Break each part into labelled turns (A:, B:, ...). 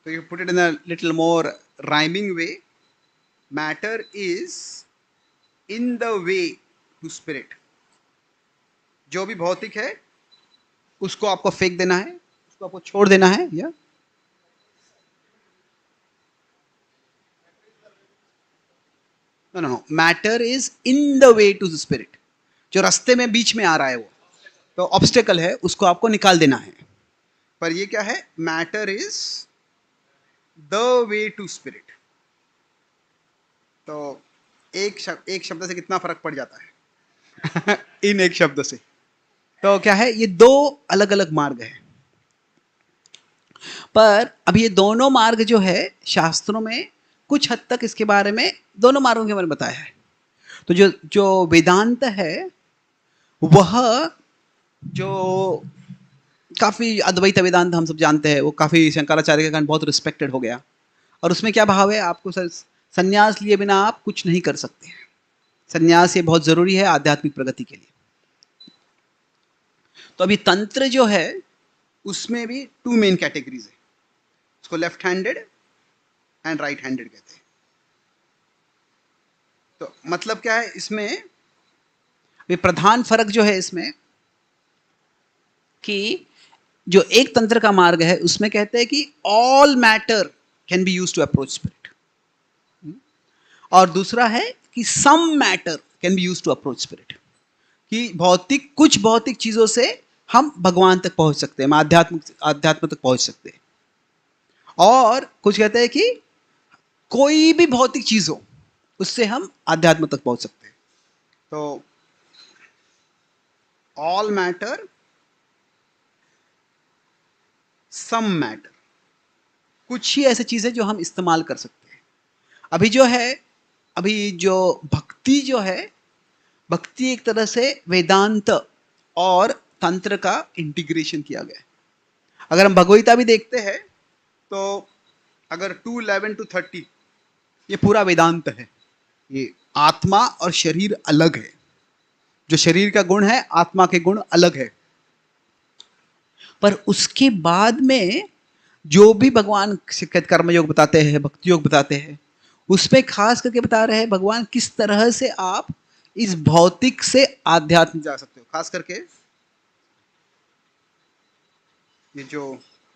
A: So you put it in a little more rhyming way. Matter is in the way to spirit. जो भी भौतिक है उसको आपको फेंक देना है, उसको आपको छोड़ देना है, या no, matter is in the way to the spirit. जो रास्ते में बीच में आ रहा है वो तो ऑब्स्टेकल है, उसको आपको निकाल देना है। पर ये क्या है? Matter is the way to spirit. तो एक शब्द से कितना फर्क पड़ जाता है इन एक शब्द से। तो क्या है, ये दो अलग अलग मार्ग है। पर अब ये दोनों मार्ग जो है शास्त्रों में कुछ हद तक इसके बारे में, दोनों मार्गों के बारे में बताया है। तो जो जो वेदांत है वह, जो काफी अद्वैत वेदांत हम सब जानते हैं, वो काफी शंकराचार्य के कारण बहुत रिस्पेक्टेड हो गया। और उसमें क्या भाव है, आपको संन्यास लिए बिना आप कुछ नहीं कर सकते। संन्यास ये बहुत जरूरी है आध्यात्मिक प्रगति के लिए। तो अभी तंत्र जो है उसमें भी टू मेन कैटेगरीज है, उसको left handed and right handed कहते हैं। तो मतलब क्या है इसमें, अभी प्रधान फर्क जो है इसमें कि जो एक तंत्र का मार्ग है उसमें कहते हैं कि all matter can be used to approach spirit, और दूसरा है कि some matter can be used to approach spirit, कि कुछ भौतिक चीजों से हम भगवान तक पहुंच सकते हैं, आध्यात्म तक पहुंच सकते हैं। और कुछ कहते हैं कि कोई भी भौतिक चीज हो उससे हम आध्यात्म तक पहुंच सकते हैं। तो ऑल मैटर, सम मैटर, कुछ ही ऐसी चीजें जो हम इस्तेमाल कर सकते हैं। अभी जो भक्ति जो है, भक्ति एक तरह से वेदांत और तंत्र का इंटीग्रेशन किया गया है। अगर हम भगवगीता भी देखते हैं तो अगर 2:11 to 30 ये पूरा वेदांत है। ये आत्मा और शरीर अलग है, जो शरीर का गुण है आत्मा के गुण अलग है। पर उसके बाद में जो भी भगवान कर्मयोग बताते हैं, भक्ति योग बताते हैं, उसमें खास करके बता रहे हैं भगवान किस तरह से आप इस भौतिक से आध्यात्म जा सकते हो। खास करके ये जो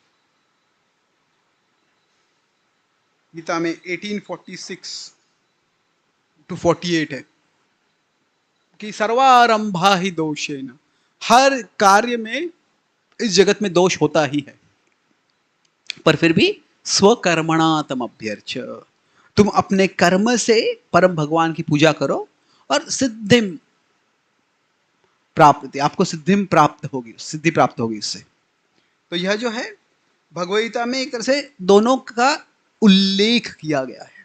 A: गीता में 1846 to 48 है कि सर्वारंभा ही दोषेन, हर कार्य में इस जगत में दोष होता ही है, पर फिर भी स्वकर्मणा तम अभ्यर्च, तुम अपने कर्म से परम भगवान की पूजा करो और सिद्धिम प्राप्त, आपको सिद्धिम प्राप्त होगी, सिद्धि प्राप्त होगी इससे। तो यह जो है भगवद्गीता में एक तरह से दोनों का उल्लेख किया गया है।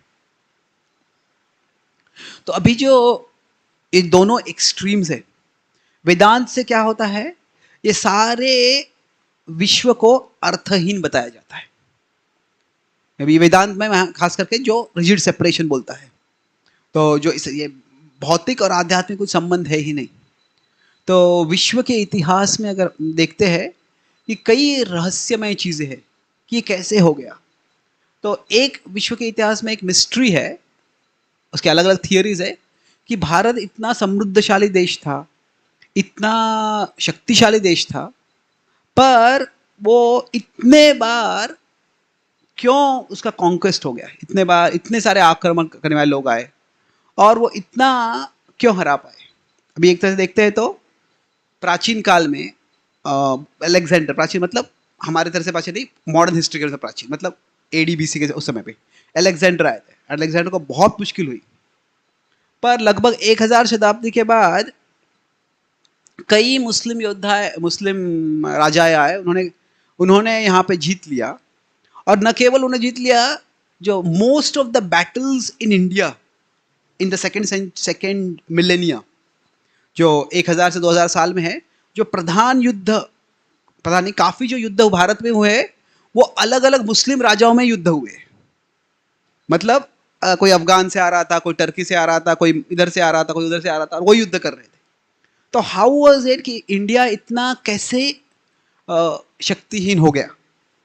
A: तो अभी जो ये दोनों एक्सट्रीम्स है, वेदांत से क्या होता है, ये सारे विश्व को अर्थहीन बताया जाता है। अभी वेदांत में खास करके जो रिजिड सेपरेशन बोलता है, तो जो ये भौतिक और आध्यात्मिक कुछ संबंध है ही नहीं। तो विश्व के इतिहास में अगर देखते हैं कि कई रहस्यमय चीजें हैं कि ये कैसे हो गया। तो एक विश्व के इतिहास में एक मिस्ट्री है, उसके अलग अलग थियरीज है कि भारत इतना समृद्धशाली देश था, इतना शक्तिशाली देश था, पर वो इतने बार क्यों उसका कॉन्क्वेस्ट हो गया, इतने बार इतने सारे आक्रमण करने वाले लोग आए और वो इतना क्यों हरा पाए। अभी एक तरह से देखते हैं तो प्राचीन काल में अलेक्जेंडर, प्राचीन मतलब हमारे तरह से प्राचीन नहीं, मॉडर्न हिस्ट्री के प्राचीन मतलब AD-BC के उस समय पे अलेक्जेंडर आए थे। अलेक्जेंडर को बहुत मुश्किल हुई, पर लगभग 1000 शताब्दी के बाद कई मुस्लिम योद्धा, मुस्लिम राजा आए, उन्होंने यहाँ पे जीत लिया। और न केवल उन्हें जीत लिया, जो most of the battles in India in the second millennia, जो 1000 से 2000 साल में है, जो प्रधान युद्ध, पता नहीं काफी जो युद्ध भारत में हुए, वो अलग अलग मुस्लिम राजाओं में युद्ध हुए। मतलब कोई अफगान से आ रहा था, कोई टर्की से आ रहा था, कोई इधर से आ रहा था, कोई उधर से आ रहा था, और वो युद्ध कर रहे थे। तो हाउ वाज इट कि इंडिया इतना कैसे शक्तिहीन हो गया।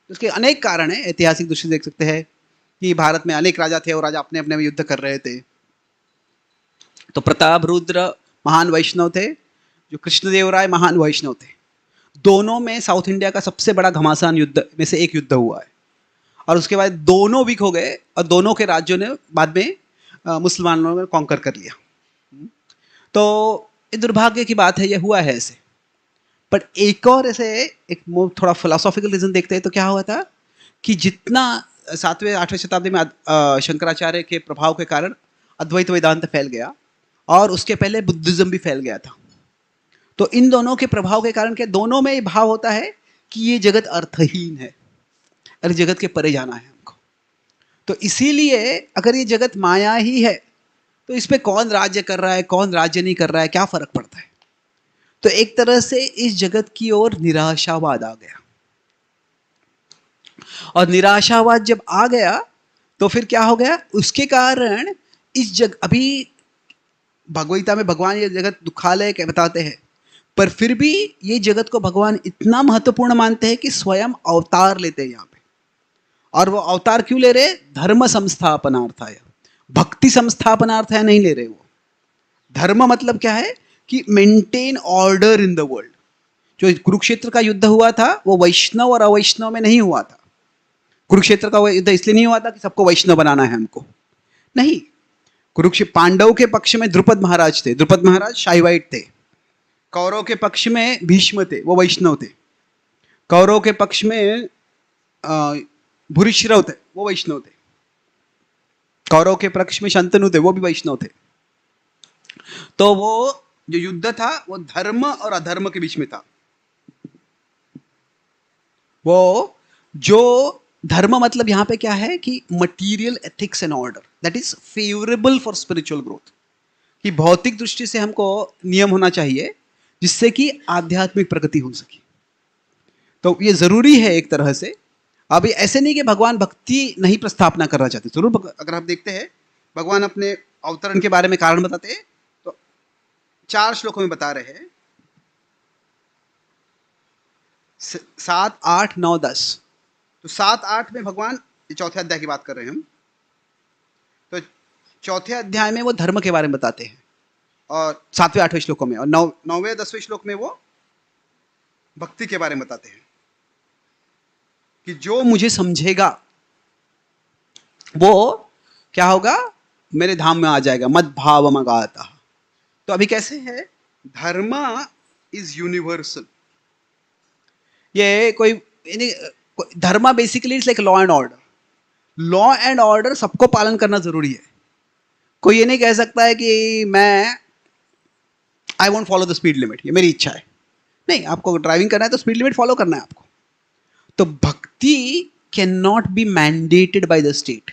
A: उसके अनेक कारण हैं, ऐतिहासिक दृष्टि से देख सकते हैं कि भारत में अनेक राजा थे और राजा अपने अपने में युद्ध कर रहे थे। तो प्रताप रुद्र महान वैष्णव थे, जो कृष्णदेवराय महान वैष्णव थे। दोनों में साउथ इंडिया का सबसे बड़ा घमासान युद्ध में से एक युद्ध हुआ है, और उसके बाद दोनों वीक हो गए और दोनों के राज्यों ने बाद में मुसलमानों ने कॉन्कर कर लिया। तो ये दुर्भाग्य की बात है, ये हुआ है ऐसे। बट एक और ऐसे एक थोड़ा फिलोसॉफिकल रीजन देखते हैं तो क्या हुआ था कि जितना 7वें 8वें शताब्दी में शंकराचार्य के प्रभाव के कारण अद्वैत वेदांत फैल गया, और उसके पहले बुद्धिज्म भी फैल गया था। तो इन दोनों के प्रभाव के कारण के दोनों में ये भाव होता है कि ये जगत अर्थहीन है और जगत के परे जाना है हमको। तो इसीलिए अगर ये जगत माया ही है तो इस पे कौन राज्य कर रहा है, कौन राज्य नहीं कर रहा है, क्या फर्क पड़ता है। तो एक तरह से इस जगत की ओर निराशावाद आ गया, और निराशावाद जब आ गया तो फिर क्या हो गया, उसके कारण इस अभी भगवद्गीता में भगवान ये जगत दुखालय के बताते हैं, पर फिर भी ये जगत को भगवान इतना महत्वपूर्ण मानते हैं कि स्वयं अवतार लेते हैं यहाँ पे। और वो अवतार क्यों ले रहे, धर्म संस्थापनार्थाय, भक्ति संस्थापनार्थाय नहीं ले रहे वो। धर्म मतलब क्या है कि maintain order in the world. जो कुरुक्षेत्र का युद्ध हुआ था वो वैष्णव और अवैष्णव में नहीं हुआ था। कुरुक्षेत्र का युद्ध इसलिए नहीं हुआ था कि सबको वैष्णव बनाना है हमको, नहीं। कुरुक्षेत्र पांडव के पक्ष में द्रुपद महाराज थे, द्रुपद महाराज शाइवाइट थे। कौरव के पक्ष में भीष्म थे, वो वैष्णव थे। कौरव के पक्ष में भूरिश्रव थे, वो वैष्णव थे। कौरव के पक्ष में शंतनु थे, वो भी वैष्णव थे। तो वो जो युद्ध था वो धर्म और अधर्म के बीच में था। वो जो धर्म मतलब यहां पे क्या है कि material ethics and order that is favourable for spiritual growth, कि भौतिक दृष्टि से हमको नियम होना चाहिए जिससे कि आध्यात्मिक प्रगति हो सके। तो ये जरूरी है एक तरह से। अभी ऐसे नहीं कि भगवान भक्ति नहीं प्रस्थापना करना चाहते, जरूर। अगर आप देखते हैं भगवान अपने अवतरण के बारे में कारण बताते हैं तो 4 श्लोकों में बता रहे हैं, 7, 8, 9, 10। तो 7, 8 में भगवान, चौथे अध्याय की बात कर रहे हैं हम, तो चौथे अध्याय में वो धर्म के बारे में बताते हैं, और 7वें 8वें श्लोकों में, और 9वें 10वें श्लोक में वो भक्ति के बारे में बताते हैं कि जो मुझे समझेगा वो क्या होगा, मेरे धाम में आ जाएगा, मद भाव मगाता। तो अभी कैसे है, धर्म इज यूनिवर्सल। ये कोई धर्म basically it's like law and order. Law and order सबको पालन करना जरूरी है। कोई ये नहीं कह सकता है कि मैं I won't follow the speed limit, ये मेरी इच्छा है। नहीं, आपको ड्राइविंग करना है तो स्पीड लिमिट फॉलो करना है आपको। तो भक्ति can not be mandated by the state.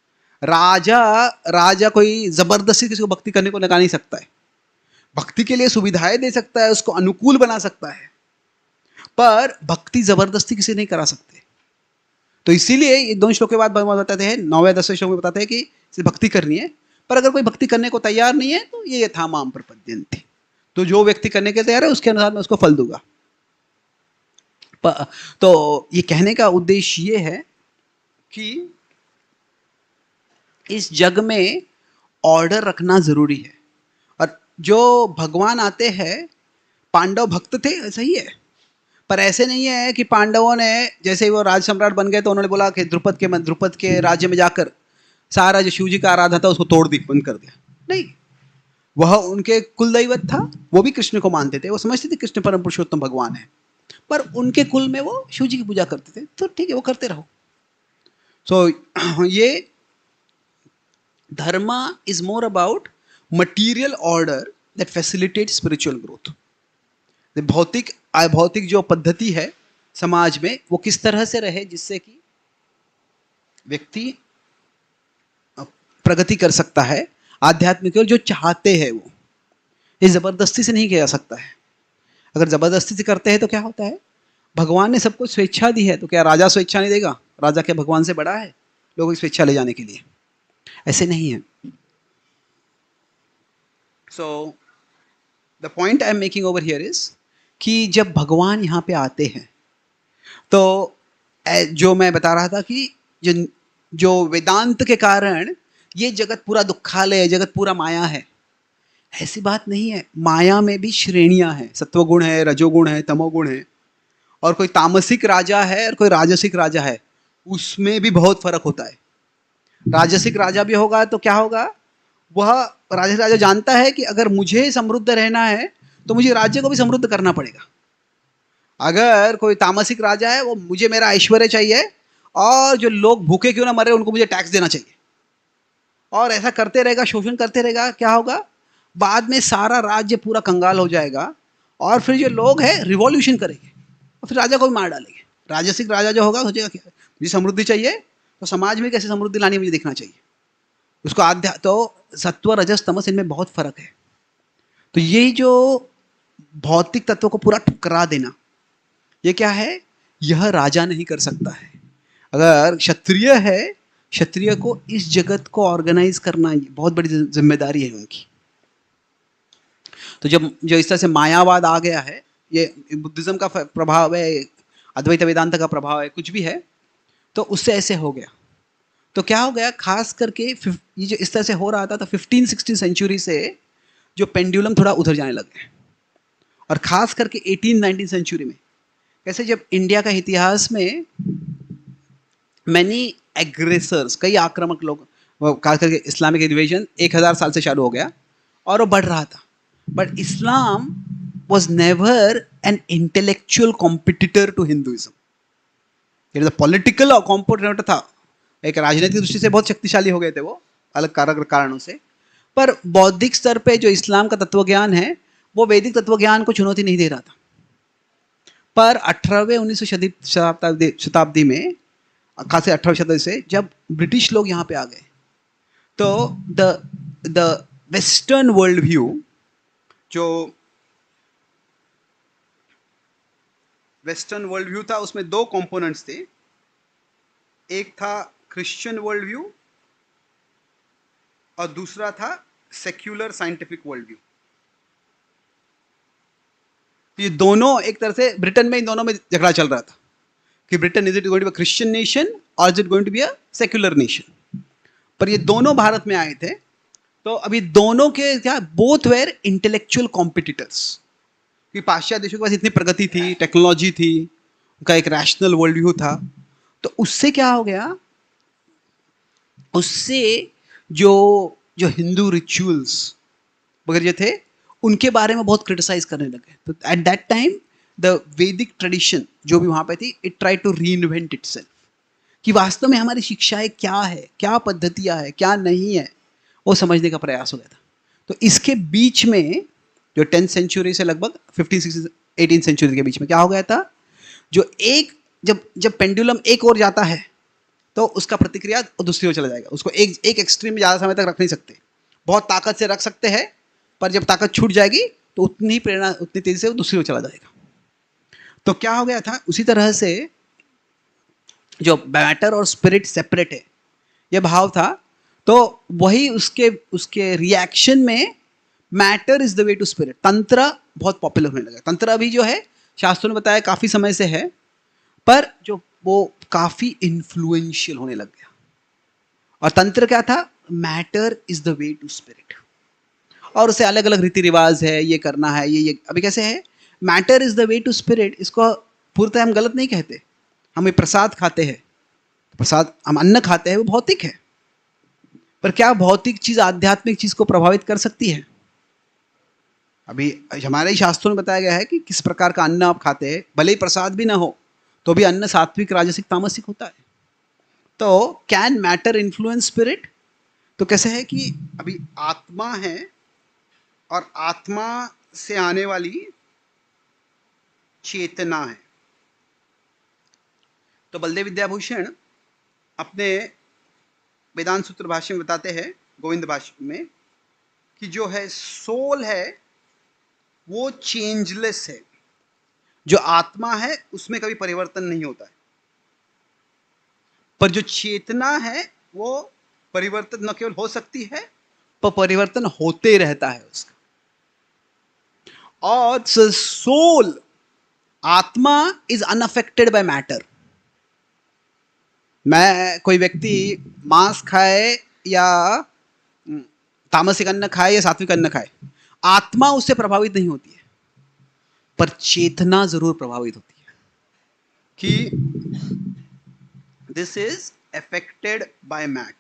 A: राजा कोई जबरदस्ती किसी को भक्ति करने को लगा नहीं सकता है। भक्ति के लिए सुविधाएं दे सकता है, उसको अनुकूल बना सकता है, पर भक्ति जबरदस्ती किसी नहीं करा सकते। तो इसीलिए ये 2 श्लोक के बाद भगवान बताते हैं, 9वें 10वें श्लोक में बताते हैं कि इसे भक्ति करनी है, पर अगर कोई भक्ति करने को तैयार नहीं है तो ये यथा माम प्रपद्यन्ते। तो जो व्यक्ति करने के तैयार है उसके अनुसार मैं उसको फल दूंगा। तो ये कहने का उद्देश्य ये है कि इस जग में ऑर्डर रखना जरूरी है। और जो भगवान आते हैं, पांडव भक्त थे, सही है, पर ऐसे नहीं है कि पांडवों ने जैसे ही वो राज सम्राट बन गए तो उन्होंने बोला कि द्रुपद के राज्य में जाकर सारा जो शिव जी का आराधना था उसको तोड़ दी, बंद कर दिया। नहीं, वह उनके कुल दैवत था, वो भी कृष्ण को मानते थे, वो समझते थे कृष्ण परम पुरुषोत्तम भगवान है, पर उनके कुल में वो शिव जी की पूजा करते थे। तो ठीक है, वो करते रहो। सो ये धर्म is more about material order that facilitate spiritual growth. भौतिक जो पद्धति है समाज में वो किस तरह से रहे जिससे कि व्यक्ति प्रगति कर सकता है आध्यात्मिक, जो चाहते हैं वो। ये जबरदस्ती से नहीं किया जा सकता है। अगर जबरदस्ती से करते हैं तो क्या होता है, भगवान ने सबको स्वेच्छा दी है, तो क्या राजा स्वेच्छा नहीं देगा? राजा क्या भगवान से बड़ा है लोगों की स्वेच्छा ले जाने के लिए? ऐसे नहीं है। So the point I am making over here is कि जब भगवान यहाँ पे आते हैं तो जो मैं बता रहा था कि जो जो वेदांत के कारण ये जगत पूरा दुखालय है, जगत पूरा माया है, ऐसी बात नहीं है। माया में भी श्रेणियां हैं, सत्वगुण है, रजोगुण है, तमोगुण है, और कोई तामसिक राजा है और कोई राजसिक राजा है, उसमें भी बहुत फर्क होता है। राजसिक राजा भी होगा तो क्या होगा, वह राजसिक राजा जानता है कि अगर मुझे समृद्ध रहना है तो मुझे राज्य को भी समृद्ध करना पड़ेगा। अगर कोई तामसिक राजा है, वो मुझे मेरा ऐश्वर्य चाहिए और जो लोग भूखे क्यों ना मरे उनको मुझे टैक्स देना चाहिए, और ऐसा करते रहेगा, शोषण करते रहेगा। क्या होगा, बाद में सारा राज्य पूरा कंगाल हो जाएगा और फिर जो लोग हैं रिवॉल्यूशन करेंगे और फिर राजा को भी मार डालेंगे। राजसिक राजा जो होगा सोचेगा क्या, मुझे समृद्धि चाहिए तो समाज में कैसे समृद्धि लानी मुझे देखना चाहिए, उसको तो सत्व रजस तमस, इनमें बहुत फर्क है। तो ये जो भौतिक तत्व को पूरा ठुकरा देना, ये क्या है, यह राजा नहीं कर सकता है। अगर क्षत्रिय है, क्षत्रिय को इस जगत को ऑर्गेनाइज करना बहुत बड़ी जिम्मेदारी है उनकी। तो जब जो इस तरह से मायावाद आ गया है, ये बुद्धिज्म का प्रभाव है, अद्वैत वेदांत का प्रभाव है, कुछ भी है, तो उससे ऐसे हो गया। तो क्या हो गया, खास करके ये जो इस तरह से हो रहा था, तो 15-16 सेंचुरी से जो पेंडुलम थोड़ा उधर जाने लग गए, और खास करके 18-19 सेंचुरी में, कैसे जब इंडिया का इतिहास में मैनी एग्रेसर्स, कई आक्रामक लोग, खास करके इस्लामिक इन्वेजन 1000 साल से चालू हो गया और वो बढ़ रहा था, but Islam was never an intellectual competitor to Hinduism. ये पॉलिटिकल कॉम्पोनेंट था, एक राजनीतिक दृष्टि से बहुत शक्तिशाली हो गए थे वो, अलग कारणों से, पर बौद्धिक स्तर पे जो इस्लाम का तत्वज्ञान है वो वैदिक तत्वज्ञान को चुनौती नहीं दे रहा था। पर 18वीं-19वीं शताब्दी में, खास 18वीं शताब्दी से जब ब्रिटिश लोग यहाँ पे आ गए, तो द वेस्टर्न वर्ल्ड व्यू, जो वेस्टर्न वर्ल्ड व्यू था, उसमें दो कंपोनेंट्स थे। एक था क्रिश्चियन वर्ल्ड व्यू और दूसरा था सेक्युलर साइंटिफिक वर्ल्ड व्यू। ये दोनों एक तरह से ब्रिटेन में, इन दोनों में झगड़ा चल रहा था कि Britain is it going to be Christian nation और is it going to be a secular nation. पर ये दोनों भारत में आए थे, तो अभी दोनों के क्या, बोथ वेर इंटेलेक्चुअल कॉम्पिटिटर्स, कि पाश्चात्य देशों के पास इतनी प्रगति थी, टेक्नोलॉजी थी, उनका एक रैशनल वर्ल्ड व्यू था। तो उससे क्या हो गया, उससे जो जो हिंदू रिचुअल्स वगैरह जो थे उनके बारे में बहुत क्रिटिसाइज करने लगे। तो at that time the Vedic tradition जो भी वहां पे थी, it try to reinvent itself, कि वास्तव में हमारी शिक्षाएं क्या है, क्या पद्धतियां है, क्या नहीं है, वो समझने का प्रयास हो गया था। तो इसके बीच में जो 10th सेंचुरी से लगभग 15-16-18 सेंचुरी के बीच में क्या हो गया था, जो एक जब पेंडुलम एक ओर जाता है तो उसका प्रतिक्रिया दूसरी ओर चला जाएगा। उसको एक एक्सट्रीम में ज़्यादा समय तक रख नहीं सकते, बहुत ताकत से रख सकते हैं, पर जब ताकत छूट जाएगी तो उतनी प्रेरणा, उतनी तेजी से वो दूसरी ओर चला जाएगा। तो क्या हो गया था, उसी तरह से जो मैटर और स्पिरिट सेपरेट है, ये भाव था, तो वही उसके रिएक्शन में matter is the way to spirit, तंत्र बहुत पॉपुलर होने लगा। तंत्र अभी जो है शास्त्रों ने बताया काफी समय से है, पर जो वो काफी इन्फ्लुएंशियल होने लग गया। और तंत्र क्या था, matter is the way to spirit, और उसे अलग अलग रीति रिवाज है, ये करना है, ये अभी कैसे है, matter is the way to spirit, इसको पूर्णतः हम गलत नहीं कहते। हम ये प्रसाद खाते हैं, प्रसाद, हम अन्न खाते हैं, वो भौतिक है, पर क्या भौतिक चीज आध्यात्मिक चीज को प्रभावित कर सकती है? अभी हमारे ही शास्त्रों में बताया गया है कि किस प्रकार का अन्न आप खाते हैं, भले ही प्रसाद भी ना हो तो भी अन्न सात्विक, राजसिक, तामसिक होता है। तो कैन मैटर इन्फ्लुएंस स्पिरिट? तो कैसे है कि अभी आत्मा है और आत्मा से आने वाली चेतना है। तो बलदेव विद्याभूषण अपने वेदांत सूत्र भाष्य में बताते हैं, गोविंद भाष्य में, कि जो है सोल है वो चेंजलेस है, जो आत्मा है उसमें कभी परिवर्तन नहीं होता है, पर जो चेतना है वो परिवर्तन न केवल हो सकती है पर परिवर्तन होते रहता है उसका। और सोल, आत्मा इज अनअफेक्टेड बाय मैटर, मैं कोई व्यक्ति मांस खाए या तामसिक अन्न खाए या सात्विक अन्न खाए, आत्मा उससे प्रभावित नहीं होती है, पर चेतना जरूर प्रभावित होती है कि this is affected by matter.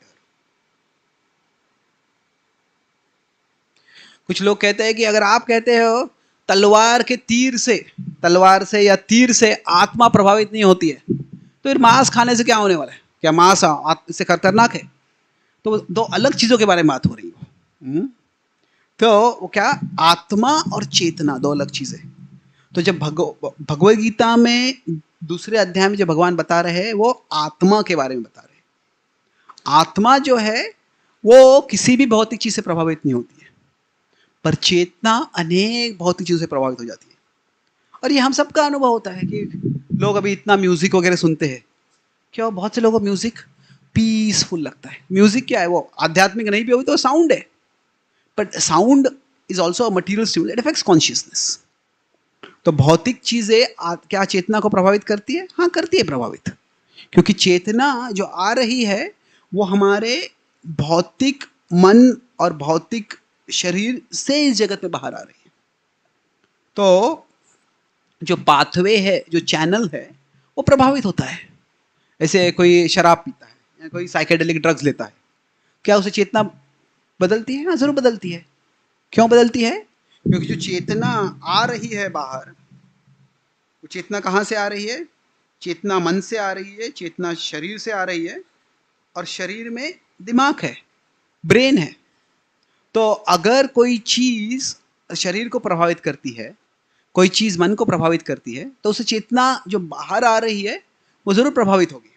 A: कुछ लोग कहते हैं कि अगर आप कहते हो तलवार से या तीर से आत्मा प्रभावित नहीं होती है, तो फिर मांस खाने से क्या होने वाला है? क्या मांस इससे खतरनाक है? तो दो अलग चीजों के बारे में बात हो रही है। तो वो क्या, आत्मा और चेतना दो अलग चीजें। तो जब भगवद गीता में दूसरे अध्याय में जो भगवान बता रहे हैं वो आत्मा के बारे में बता रहे हैं। आत्मा जो है वो किसी भी भौतिक चीज से प्रभावित नहीं होती है, पर चेतना अनेक भौतिक चीजों से प्रभावित हो जाती है। और ये हम सबका अनुभव होता है कि लोग अभी इतना म्यूजिक वगैरह सुनते हैं, क्या बहुत से लोगों को म्यूजिक पीसफुल लगता है। म्यूजिक क्या है, वो आध्यात्मिक नहीं भी होगी तो साउंड है, but sound is also a material stimulate, it affects consciousness. तो भौतिक चीजें क्या चेतना को प्रभावित करती है? हाँ, करती है प्रभावित, क्योंकि चेतना जो आ रही है वो हमारे भौतिक मन और भौतिक शरीर से इस जगत में बाहर आ रही है। तो जो पाथवे है, जो चैनल है, वो प्रभावित होता है। ऐसे कोई शराब पीता है या कोई साइकेडेलिक ड्रग्स लेता है, क्या उसे चेतना बदलती है? हाँ, जरूर बदलती है। क्यों बदलती है? क्योंकि जो चेतना आ रही है बाहर, वो चेतना कहाँ से आ रही है? चेतना मन से आ रही है, चेतना शरीर से आ रही है, और शरीर में दिमाग है, ब्रेन है। तो अगर कोई चीज शरीर को प्रभावित करती है, कोई चीज मन को प्रभावित करती है, तो उसे चेतना जो बाहर आ रही है वो जरूर प्रभावित होगी।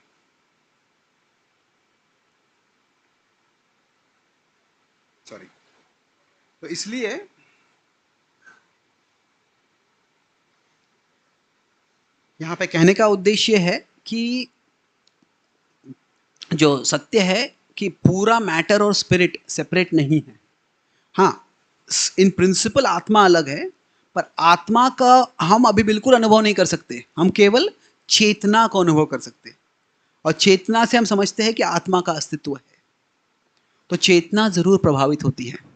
A: सॉरी। तो इसलिए यहां पे कहने का उद्देश्य है कि जो सत्य है कि पूरा मैटर और स्पिरिट सेपरेट नहीं है। हाँ, इन प्रिंसिपल आत्मा अलग है, पर आत्मा का हम अभी बिल्कुल अनुभव नहीं कर सकते, हम केवल चेतना को अनुभव कर सकते हैं। और चेतना से हम समझते हैं कि आत्मा का अस्तित्व है। तो चेतना जरूर प्रभावित होती है।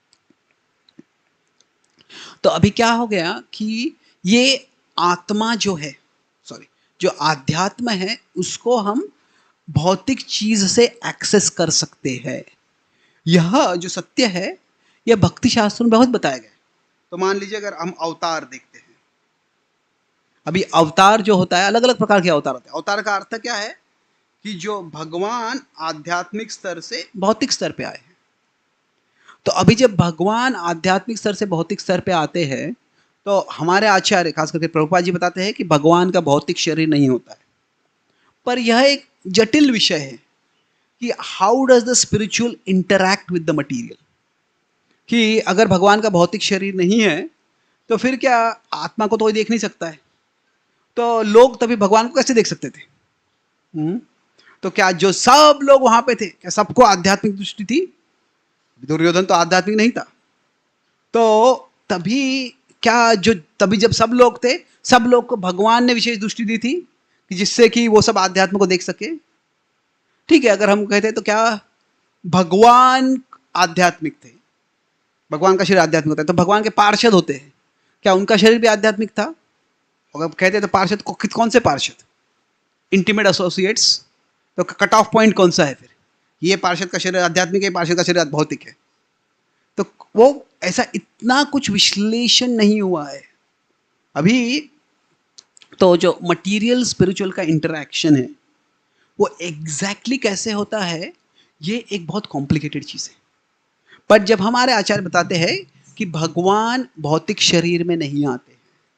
A: तो अभी क्या हो गया कि ये आत्मा जो है, सॉरी, जो आध्यात्म है, उसको हम भौतिक चीज से एक्सेस कर सकते हैं। यह जो सत्य है यह भक्ति शास्त्रों में बहुत बताया गया है। तो मान लीजिए अगर हम अवतार देखते हैं, अभी अवतार जो होता है, अलग अलग प्रकार के अवतार होते हैं। अवतार का अर्थ क्या है कि जो भगवान आध्यात्मिक स्तर से भौतिक स्तर पे आए हैं। तो अभी जब भगवान आध्यात्मिक स्तर से भौतिक स्तर पे आते हैं, तो हमारे आचार्य खास करके प्रभुपाद जी बताते हैं कि भगवान का भौतिक शरीर नहीं होता है। पर यह एक जटिल विषय है कि how does the spiritual interact with the material. कि अगर भगवान का भौतिक शरीर नहीं है तो फिर क्या आत्मा को तो कोई देख नहीं सकता है, तो लोग तभी भगवान को कैसे देख सकते थे? तो क्या जो सब लोग वहां पे थे, क्या सबको आध्यात्मिक दृष्टि थी? दुर्योधन तो आध्यात्मिक नहीं था। तो तभी जब सब लोग थे, सब लोग को भगवान ने विशेष दृष्टि दी थी कि जिससे कि वो सब आध्यात्म को देख सके। ठीक है, अगर हम कहते तो क्या भगवान आध्यात्मिक थे, भगवान का शरीर आध्यात्मिक होता है, तो भगवान के पार्षद होते हैं, क्या उनका शरीर भी आध्यात्मिक था? अगर कहते तो पार्षद कौन से पार्षद? Intimate associates. तो कट ऑफ पॉइंट कौन सा है फिर? ये पार्षद का शरीर आध्यात्मिक है, पार्षद का शरीर भौतिक है। तो वो ऐसा इतना कुछ विश्लेषण नहीं हुआ है अभी। तो जो मटीरियल स्पिरिचुअल का इंटरैक्शन है वो एग्जैक्टली कैसे होता है, ये एक बहुत कॉम्प्लिकेटेड चीज है। पर जब हमारे आचार्य बताते हैं कि भगवान भौतिक शरीर में नहीं आते,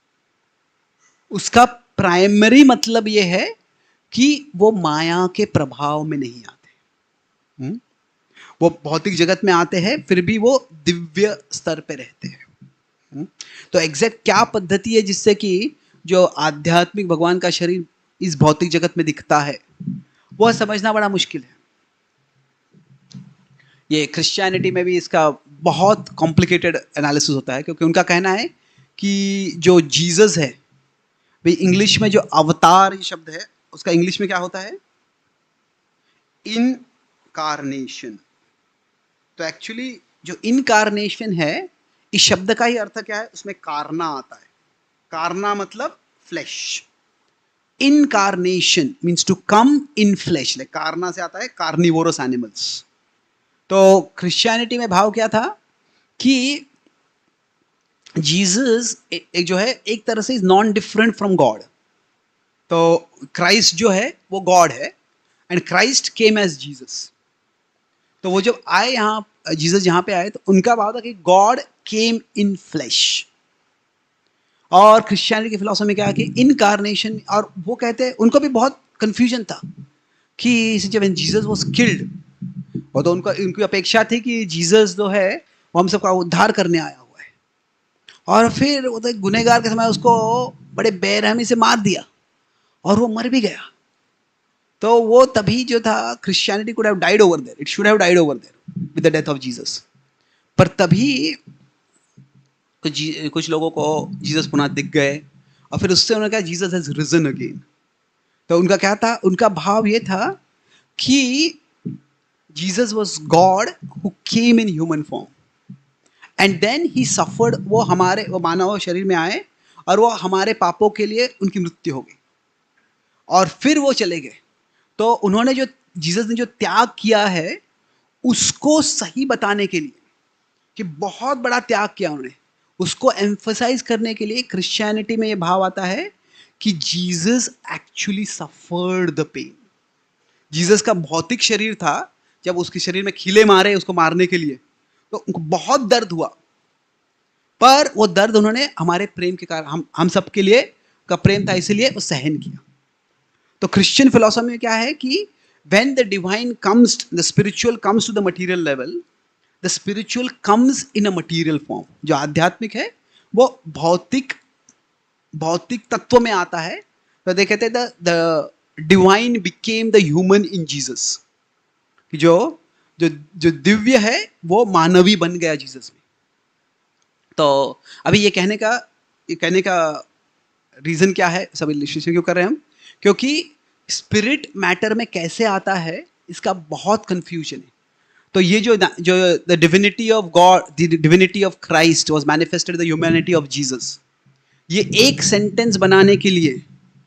A: उसका प्राइमरी मतलब यह है कि वो माया के प्रभाव में नहीं आते। वो भौतिक जगत में आते हैं, फिर भी वो दिव्य स्तर पे रहते हैं। तो एग्जैक्ट क्या पद्धति है जिससे कि जो आध्यात्मिक भगवान का शरीर इस भौतिक जगत में दिखता है, वह समझना बड़ा मुश्किल है। ये क्रिश्चियनिटी में भी इसका बहुत कॉम्प्लिकेटेड एनालिसिस होता है, क्योंकि उनका कहना है कि जो जीसस है, भाई इंग्लिश में जो अवतार शब्द है उसका इंग्लिश में क्या होता है? इनकारनेशन। तो एक्चुअली जो इनकारनेशन है, इस शब्द का ही अर्थ क्या है, उसमें कारना आता है। कारना मतलब flesh. Incarnation means to come in flesh. Like कारना से आता है कार्निवोरस एनिमल्स। तो क्रिश्चियनिटी में भाव क्या था कि जीसस एक जो है एक तरह से is non different from God. तो क्राइस्ट जो है वो गॉड है, and Christ came as Jesus. तो वो जब आए यहाँ, जीसस यहाँ पे आए, तो उनका भाव था कि गॉड केम इन फ्लैश। और क्रिश्चियनिटी की फिलॉसफी में क्या है कि इनकारनेशन, और वो कहते हैं, उनको भी बहुत कंफ्यूजन था कि जब जीसस वाज किल्ड, और तो उनकी अपेक्षा थी कि जीसस जो है वो हम सबका उद्धार करने आया हुआ है, और फिर वो तो गुनहगार के समय उसको बड़े बेरहमी से मार दिया और वो मर भी गया। तो वो तभी जो था, Christianity could have died over there, it should have died over there with the death of Jesus. पर तभी कुछ लोगों को जीसस पुनः दिख गए, और फिर उससे उन्होंने कहा जीसस हैज रिजन अगेन। तो उनका क्या था, उनका भाव ये था कि Jesus was God who came in human form and then he suffered. वो मानव शरीर में आए और वो हमारे पापों के लिए उनकी मृत्यु हो गई, और फिर वो चले गए। तो उन्होंने जो जीसस ने जो त्याग किया है उसको सही बताने के लिए, कि बहुत बड़ा त्याग किया उन्होंने, उसको एम्फसाइज करने के लिए क्रिश्चियनिटी में ये भाव आता है कि Jesus actually suffered the pain. Jesus का भौतिक शरीर था, जब उसके शरीर में खीले मारे उसको मारने के लिए, तो उनको बहुत दर्द हुआ, पर वो दर्द उन्होंने हमारे प्रेम के कारण, हम सबके लिए का प्रेम था, इसलिए वो सहन किया। तो क्रिश्चियन फिलॉसफी में क्या है कि when the divine comes, the spiritual comes to the material level, the spiritual comes in a material form। जो आध्यात्मिक है वो भौतिक तत्व में आता है। तो they कहते हैं the divine became the human in Jesus, कि जो दिव्य है वो मानवी बन गया जीसस में। तो अभी ये कहने का रीजन क्या है, सब इलस्ट्रेशन क्यों कर रहे हैं हम, क्योंकि स्पिरिट मैटर में कैसे आता है इसका बहुत कंफ्यूजन है। तो ये जो the divinity of God, the divinity of Christ was manifested the humanity of Jesus, ये एक सेंटेंस बनाने के लिए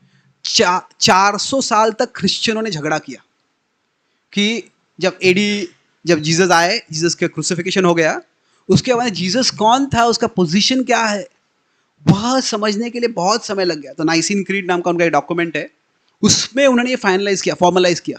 A: 400 साल तक क्रिश्चियनों ने झगड़ा किया कि जब जीसस आए, जीसस के क्रूसिफिकेशन हो गया, उसके बाद जीसस कौन था, उसका पोजीशन क्या है, वह समझने के लिए बहुत समय लग गया। तो नाइसीन क्रीड नाम का उनका एक डॉक्यूमेंट है, उसमें उन्होंने ये फॉर्मलाइज किया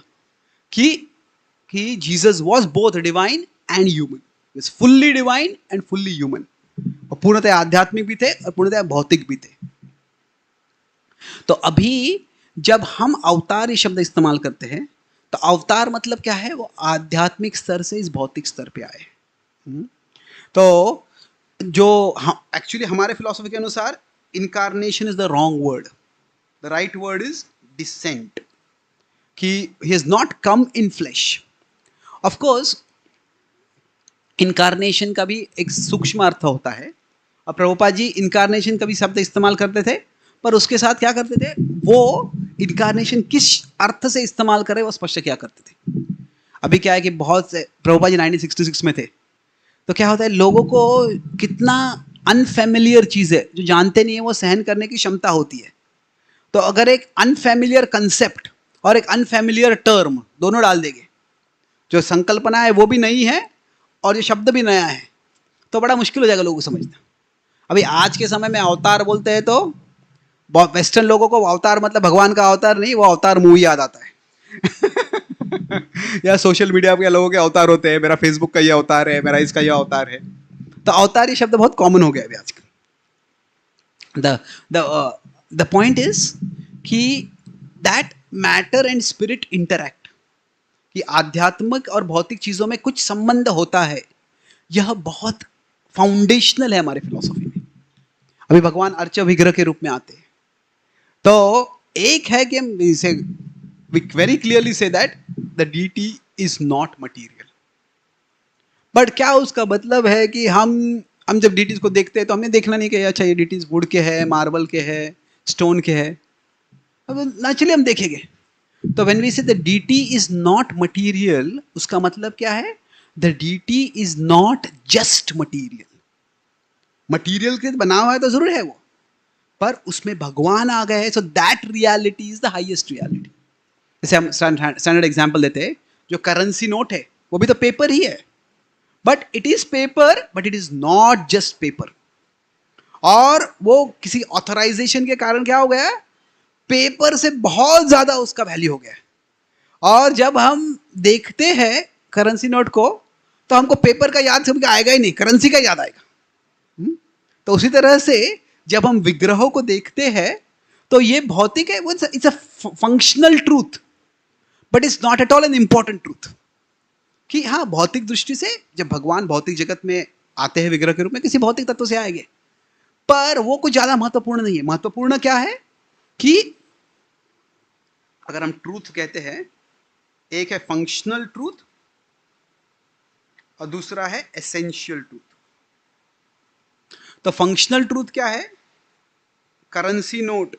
A: कि Jesus was both divine and human, is fully divine and fully human, और पूर्णतः आध्यात्मिक भी थे और पूर्णतः भौतिक भी थे। तो अभी जब हम अवतार ये शब्द इस्तेमाल करते हैं, तो अवतार मतलब क्या है, वो आध्यात्मिक स्तर से इस भौतिक स्तर पे आए। तो जो एक्चुअली हमारे फिलॉसफी के अनुसार incarnation is the wrong word, the right word is descent, कि he has not come in flesh. Of course incarnation का भी एक सूक्ष्म अर्थ होता है, और प्रभुपाद जी इनकारनेशन का भी शब्द इस्तेमाल करते थे, पर उसके साथ क्या करते थे, वो इनकारनेशन किस अर्थ से इस्तेमाल करे वो स्पष्ट किया करते थे। अभी क्या है कि बहुत से प्रभुपाद जी 1966 में थे, तो क्या होता है, लोगों को कितना अनफेमिलियर चीज़ है जो जानते नहीं है वो सहन करने की क्षमता होती है। तो अगर एक अनफेमिलियर कंसेप्ट और एक अनफेमिलियर टर्म दोनों डाल देंगे, जो संकल्पना है वो भी नई है और ये शब्द भी नया है, तो बड़ा मुश्किल हो जाएगा लोगों को समझना। अभी आज के समय में अवतार बोलते हैं तो वेस्टर्न लोगों को अवतार मतलब भगवान का अवतार नहीं, वो अवतार मूवी याद आता है। या सोशल मीडिया पे लोगों के अवतार होते हैं, मेरा फेसबुक का ये अवतार है, मेरा इसका ये अवतार है। तो अवतार ये शब्द बहुत कॉमन हो गया अभी आजकल। द पॉइंट इज कि that matter and spirit interact, कि आध्यात्मिक और भौतिक चीजों में कुछ संबंध होता है, यह बहुत फाउंडेशनल है हमारे फिलॉसफी में। अभी भगवान अर्च विग्रह के रूप में आते हैं, तो एक है कि हम इसे we very clearly say that the deity is not material, but क्या उसका मतलब है कि हम जब डीटीज को देखते हैं तो हमने देखना नहीं कि अच्छा ये डीटीज वुड के है, मार्बल के है, स्टोन के है, अब नेचुरली हम देखेंगे। तो when we say the deity is not material, उसका मतलब क्या है? The deity is not just material. Material के बना हुआ है तो जरूर है वो, पर उसमें भगवान आ गए, so that reality is the highest reality. जैसे हम स्टैंडर्ड एग्जांपल देते हैं, जो करेंसी नोट है वो भी तो पेपर ही है, but it is paper, but it is not just paper. और वो किसी ऑथराइजेशन के कारण क्या हो गया, पेपर से बहुत ज्यादा उसका वैल्यू हो गया। और जब हम देखते हैं करेंसी नोट को, तो हमको पेपर का याद समझ आएगा ही नहीं, करेंसी का याद आएगा। तो उसी तरह से जब हम विग्रहों को देखते हैं, तो ये भौतिक है, it's a functional truth, but it's not at all an important truth. कि हाँ, भौतिक दृष्टि से जब भगवान भौतिक जगत में आते हैं विग्रह के रूप में, किसी भौतिक तत्व से आएंगे, पर वो कुछ ज्यादा महत्वपूर्ण नहीं है। महत्वपूर्ण क्या है कि अगर हम ट्रूथ कहते हैं, एक है फंक्शनल ट्रूथ और दूसरा है एसेंशियल ट्रूथ। तो फंक्शनल ट्रूथ क्या है? Currency note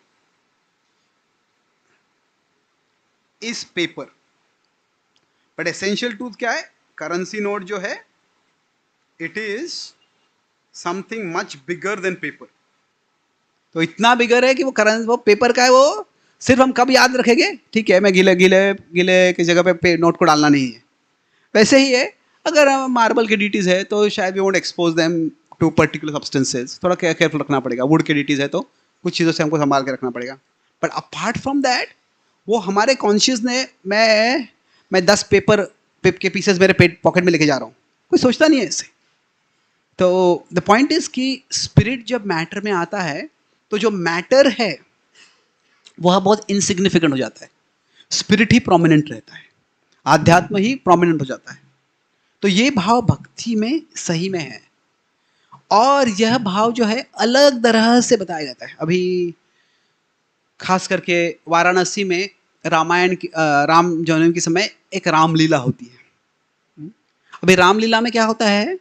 A: is paper, but essential truth क्या है? करेंसी नोट जो है, it is something much bigger than paper. तो इतना बिगर है कि वो पेपर का है, वो सिर्फ हम कब याद रखेंगे, ठीक है, मैं गीले गीले गीले की जगह पे नोट को डालना नहीं है। वैसे ही है, अगर मार्बल के डीटीज है तो शायद we won't expose them to particular substances, थोड़ा केयरफुल रखना पड़ेगा। वुड के डीटीज है तो कुछ चीज़ों से हमको संभाल के रखना पड़ेगा। बट अपार्ट फ्रॉम दैट, वो हमारे कॉन्शियस ने, मैं 10 पेपर के पीसेस मेरे पॉकेट में लेके जा रहा हूँ, कोई सोचता नहीं है इससे। तो द पॉइंट इज कि स्पिरिट जब मैटर में आता है, तो जो मैटर है वह बहुत इनसिग्निफिकेंट हो जाता है, स्पिरिट ही प्रोमिनेंट रहता है, आध्यात्म ही प्रोमिनेंट हो जाता है। तो ये भाव भक्ति में सही में है, और यह भाव जो है अलग तरह से बताया जाता है। अभी खास करके वाराणसी में रामायण की राम जन्म के समय एक रामलीला होती है। अभी रामलीला में क्या होता है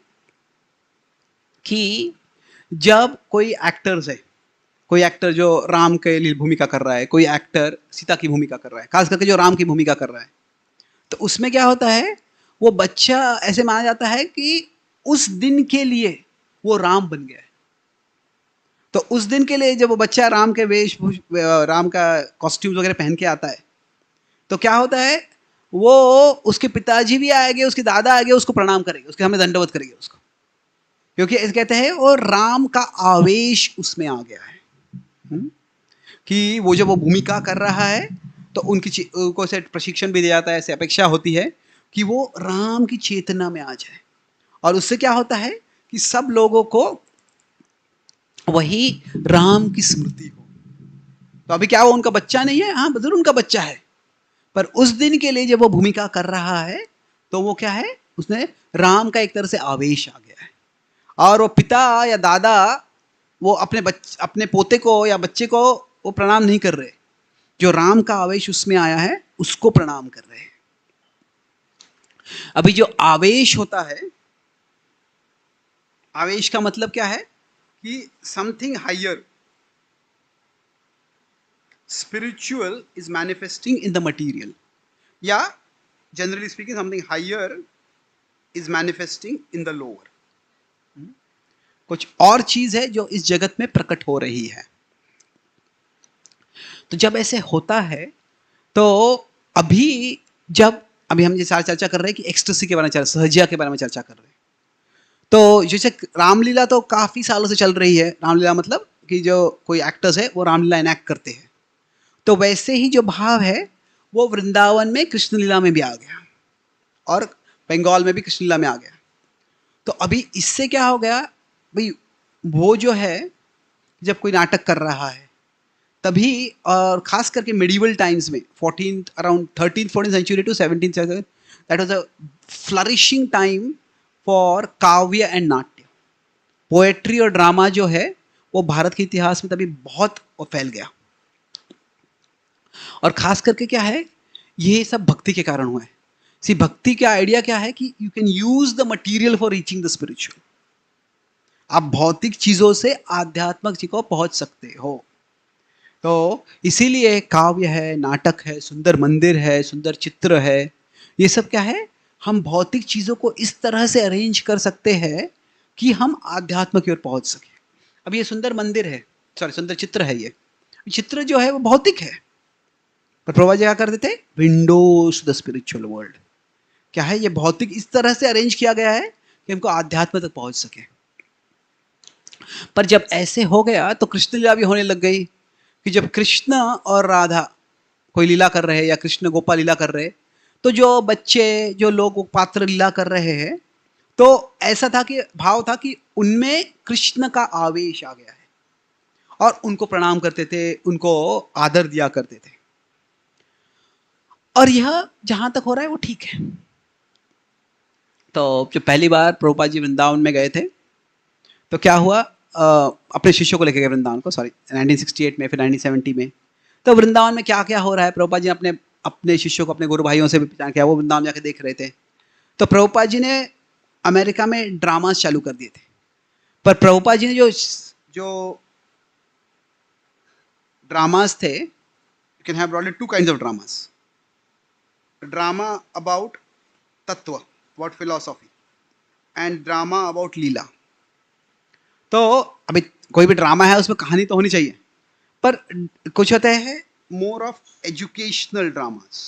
A: कि जब कोई एक्टर्स है, कोई एक्टर जो राम के लिए भूमिका कर रहा है, कोई एक्टर सीता की भूमिका कर रहा है, खास करके जो राम की भूमिका कर रहा है, तो उसमें क्या होता है, वो बच्चा ऐसे माना जाता है कि उस दिन के लिए वो राम बन गया है। तो उस दिन के लिए जब वो बच्चा राम के राम का कॉस्ट्यूम वगैरह पहन के आता है, तो क्या होता है, वो उसके पिताजी भी आएंगे, उसके दादा आएंगे, उसको प्रणाम करेंगे, उसके हमें दंडवत करेंगे उसको, क्योंकि इस कहते हैं वो राम का आवेश उसमें आ गया है। कि वो जब वो भूमिका कर रहा है, तो उनको से प्रशिक्षण भी दिया जाता है, ऐसे अपेक्षा होती है कि वो राम की चेतना में आ जाए, और उससे क्या होता है कि सब लोगों को वही राम की स्मृति हो। तो अभी क्या वो उनका बच्चा नहीं है, हाँ जरूर उनका बच्चा है, पर उस दिन के लिए जब वो भूमिका कर रहा है, तो वो क्या है, उसने राम का एक तरह से आवेश आ गया है। और वो पिता या दादा वो अपने पोते को या बच्चे को वो प्रणाम नहीं कर रहे, जो राम का आवेश उसमें आया है उसको प्रणाम कर रहे हैं। अभी जो आवेश होता है, आवेश का मतलब क्या है कि something higher spiritual is manifesting in the material, या generally speaking something higher is manifesting in the lower. कुछ और चीज है जो इस जगत में प्रकट हो रही है। तो जब ऐसे होता है, तो अभी हम ये सारी चर्चा कर रहे हैं कि एक्सटेसी के बारे में, सहजिया के बारे में चर्चा कर रहे हैं। तो जैसे रामलीला तो काफी सालों से चल रही है। रामलीला मतलब कि जो कोई एक्टर्स है वो रामलीला इनैक्ट करते हैं। तो वैसे ही जो भाव है वो वृंदावन में कृष्ण लीला में भी आ गया, और बंगाल में भी कृष्ण लीला में आ गया। तो अभी इससे क्या हो गया भाई, वो जो है जब कोई नाटक कर रहा है तभी, और खास करके मेडिवल टाइम्स में around 13th-14th century to 17th century, that was a flourishing time for kavya and natya. Poetry और ड्रामा जो है वो भारत के इतिहास में तभी बहुत फैल गया। और खास करके क्या है, ये सब भक्ति के कारण हुआ है। सी भक्ति का आइडिया क्या है कि you can use the material for reaching the spiritual. आप भौतिक चीजों से आध्यात्मिक चीज को पहुंच सकते हो। तो इसीलिए काव्य है, नाटक है, सुंदर मंदिर है, सुंदर चित्र है, ये सब क्या है, हम भौतिक चीजों को इस तरह से अरेंज कर सकते हैं कि हम आध्यात्म की ओर पहुंच सके। अब ये सुंदर मंदिर है, सॉरी सुंदर चित्र है, ये चित्र जो है वो भौतिक है, पर प्रभुपाद जी क्या करते थे, विंडोज द स्पिरिचुअल वर्ल्ड, क्या है ये भौतिक इस तरह से अरेंज किया गया है कि हमको आध्यात्म तक पहुंच सके। पर जब ऐसे हो गया तो कृष्ण लीला भी होने लग गई, कि जब कृष्ण और राधा कोई लीला कर रहे हैं या कृष्ण गोपाल लीला कर रहे, तो जो बच्चे जो लोग वो पात्र लीला कर रहे हैं, तो ऐसा था कि भाव था कि उनमें कृष्ण का आवेश आ गया है और उनको प्रणाम करते थे, उनको आदर दिया करते थे। और यह जहां तक हो रहा है वो ठीक है। तो जो पहली बार प्रभुपाद जी वृंदावन में गए थे, तो क्या हुआ, अपने शिष्यों को लेकर गए वृंदावन को, सॉरी 1968 में, फिर 1970 में। तो वृंदावन में क्या क्या हो रहा है, प्रभुपाद जी अपने अपने शिष्यों को, अपने गुरु भाइयों से भी पहचान किया, वो वृंदावन जाके देख रहे थे। तो प्रभुपाद जी ने अमेरिका में ड्रामास चालू कर दिए थे, पर प्रभुपाद जी ने जो जो ड्रामास थे, you can have broadly two kinds of dramas, drama about tattva, about philosophy, and drama about leela. तो अभी कोई भी ड्रामा है उसमें कहानी तो होनी चाहिए, पर कुछ होते हैं मोर ऑफ एजुकेशनल ड्रामास,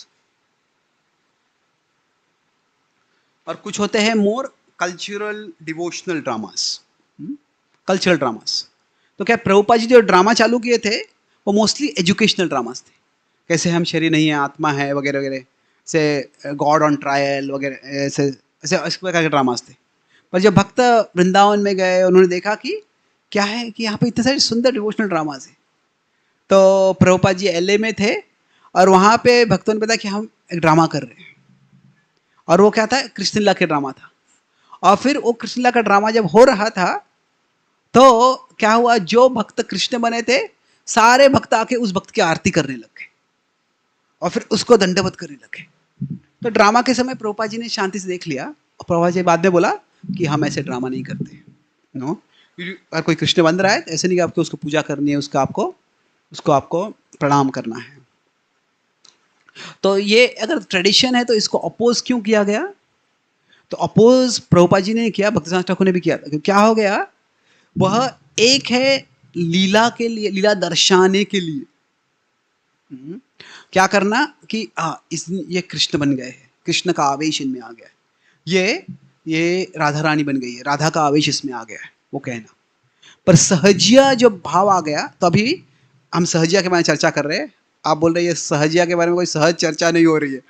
A: और कुछ होते हैं more cultural devotional dramas, cultural dramas. तो क्या प्रभुपाद जी जो ड्रामा चालू किए थे वो मोस्टली एजुकेशनल ड्रामास थे, कैसे हम शरीर नहीं है आत्मा है वगैरह वगैरह, से गॉड ऑन ट्रायल वगैरह, ऐसे ऐसे इस प्रकार के ड्रामास थे। पर जब भक्त वृंदावन में गए, उन्होंने देखा कि क्या है कि यहाँ पे इतने सारे सुंदर डिवोशनल ड्रामास हैं। तो प्रभुपाद जी एलए में थे और वहाँ पे भक्तों ने बताया कि हम एक ड्रामा कर रहे हैं, और वो क्या था, कृष्ण लीला के ड्रामा था। और फिर वो कृष्ण लीला का ड्रामा जब हो रहा था, तो क्या हुआ, जो भक्त कृष्ण बने थे सारे भक्त आके उस भक्त की आरती करने लग गए और फिर उसको दंडवत करने लगे। तो ड्रामा के समय प्रभुपाद जी ने शांति से देख लिया, और प्रभुपाद जी बाद में बोला कि हम ऐसे ड्रामा नहीं करते, नो। अगर कोई कृष्ण बन रहा है तो ऐसे नहीं कि आपको उसको पूजा करनी है, उसको आपको प्रणाम करना है। तो ये अगर ट्रेडिशन है तो इसको अपोज क्यों किया गया, तो अपोज प्रभुपाद जी ने किया, भक्तिसिद्धांत ठाकुर ने भी किया। क्या हो गया, वह एक है लीला के लिए, लीला दर्शाने के लिए क्या करना कि ये कृष्ण बन गए हैं, कृष्ण का आवेश इनमें आ गया है, ये राधा रानी बन गई है, राधा का आवेश इसमें आ गया है, वो कहना। पर सहजिया जो भाव आ गया, तो अभी हम सहजिया के बारे में चर्चा कर रहे हैं, आप बोल रहे हैं सहजिया के बारे में कोई सहज चर्चा नहीं हो रही है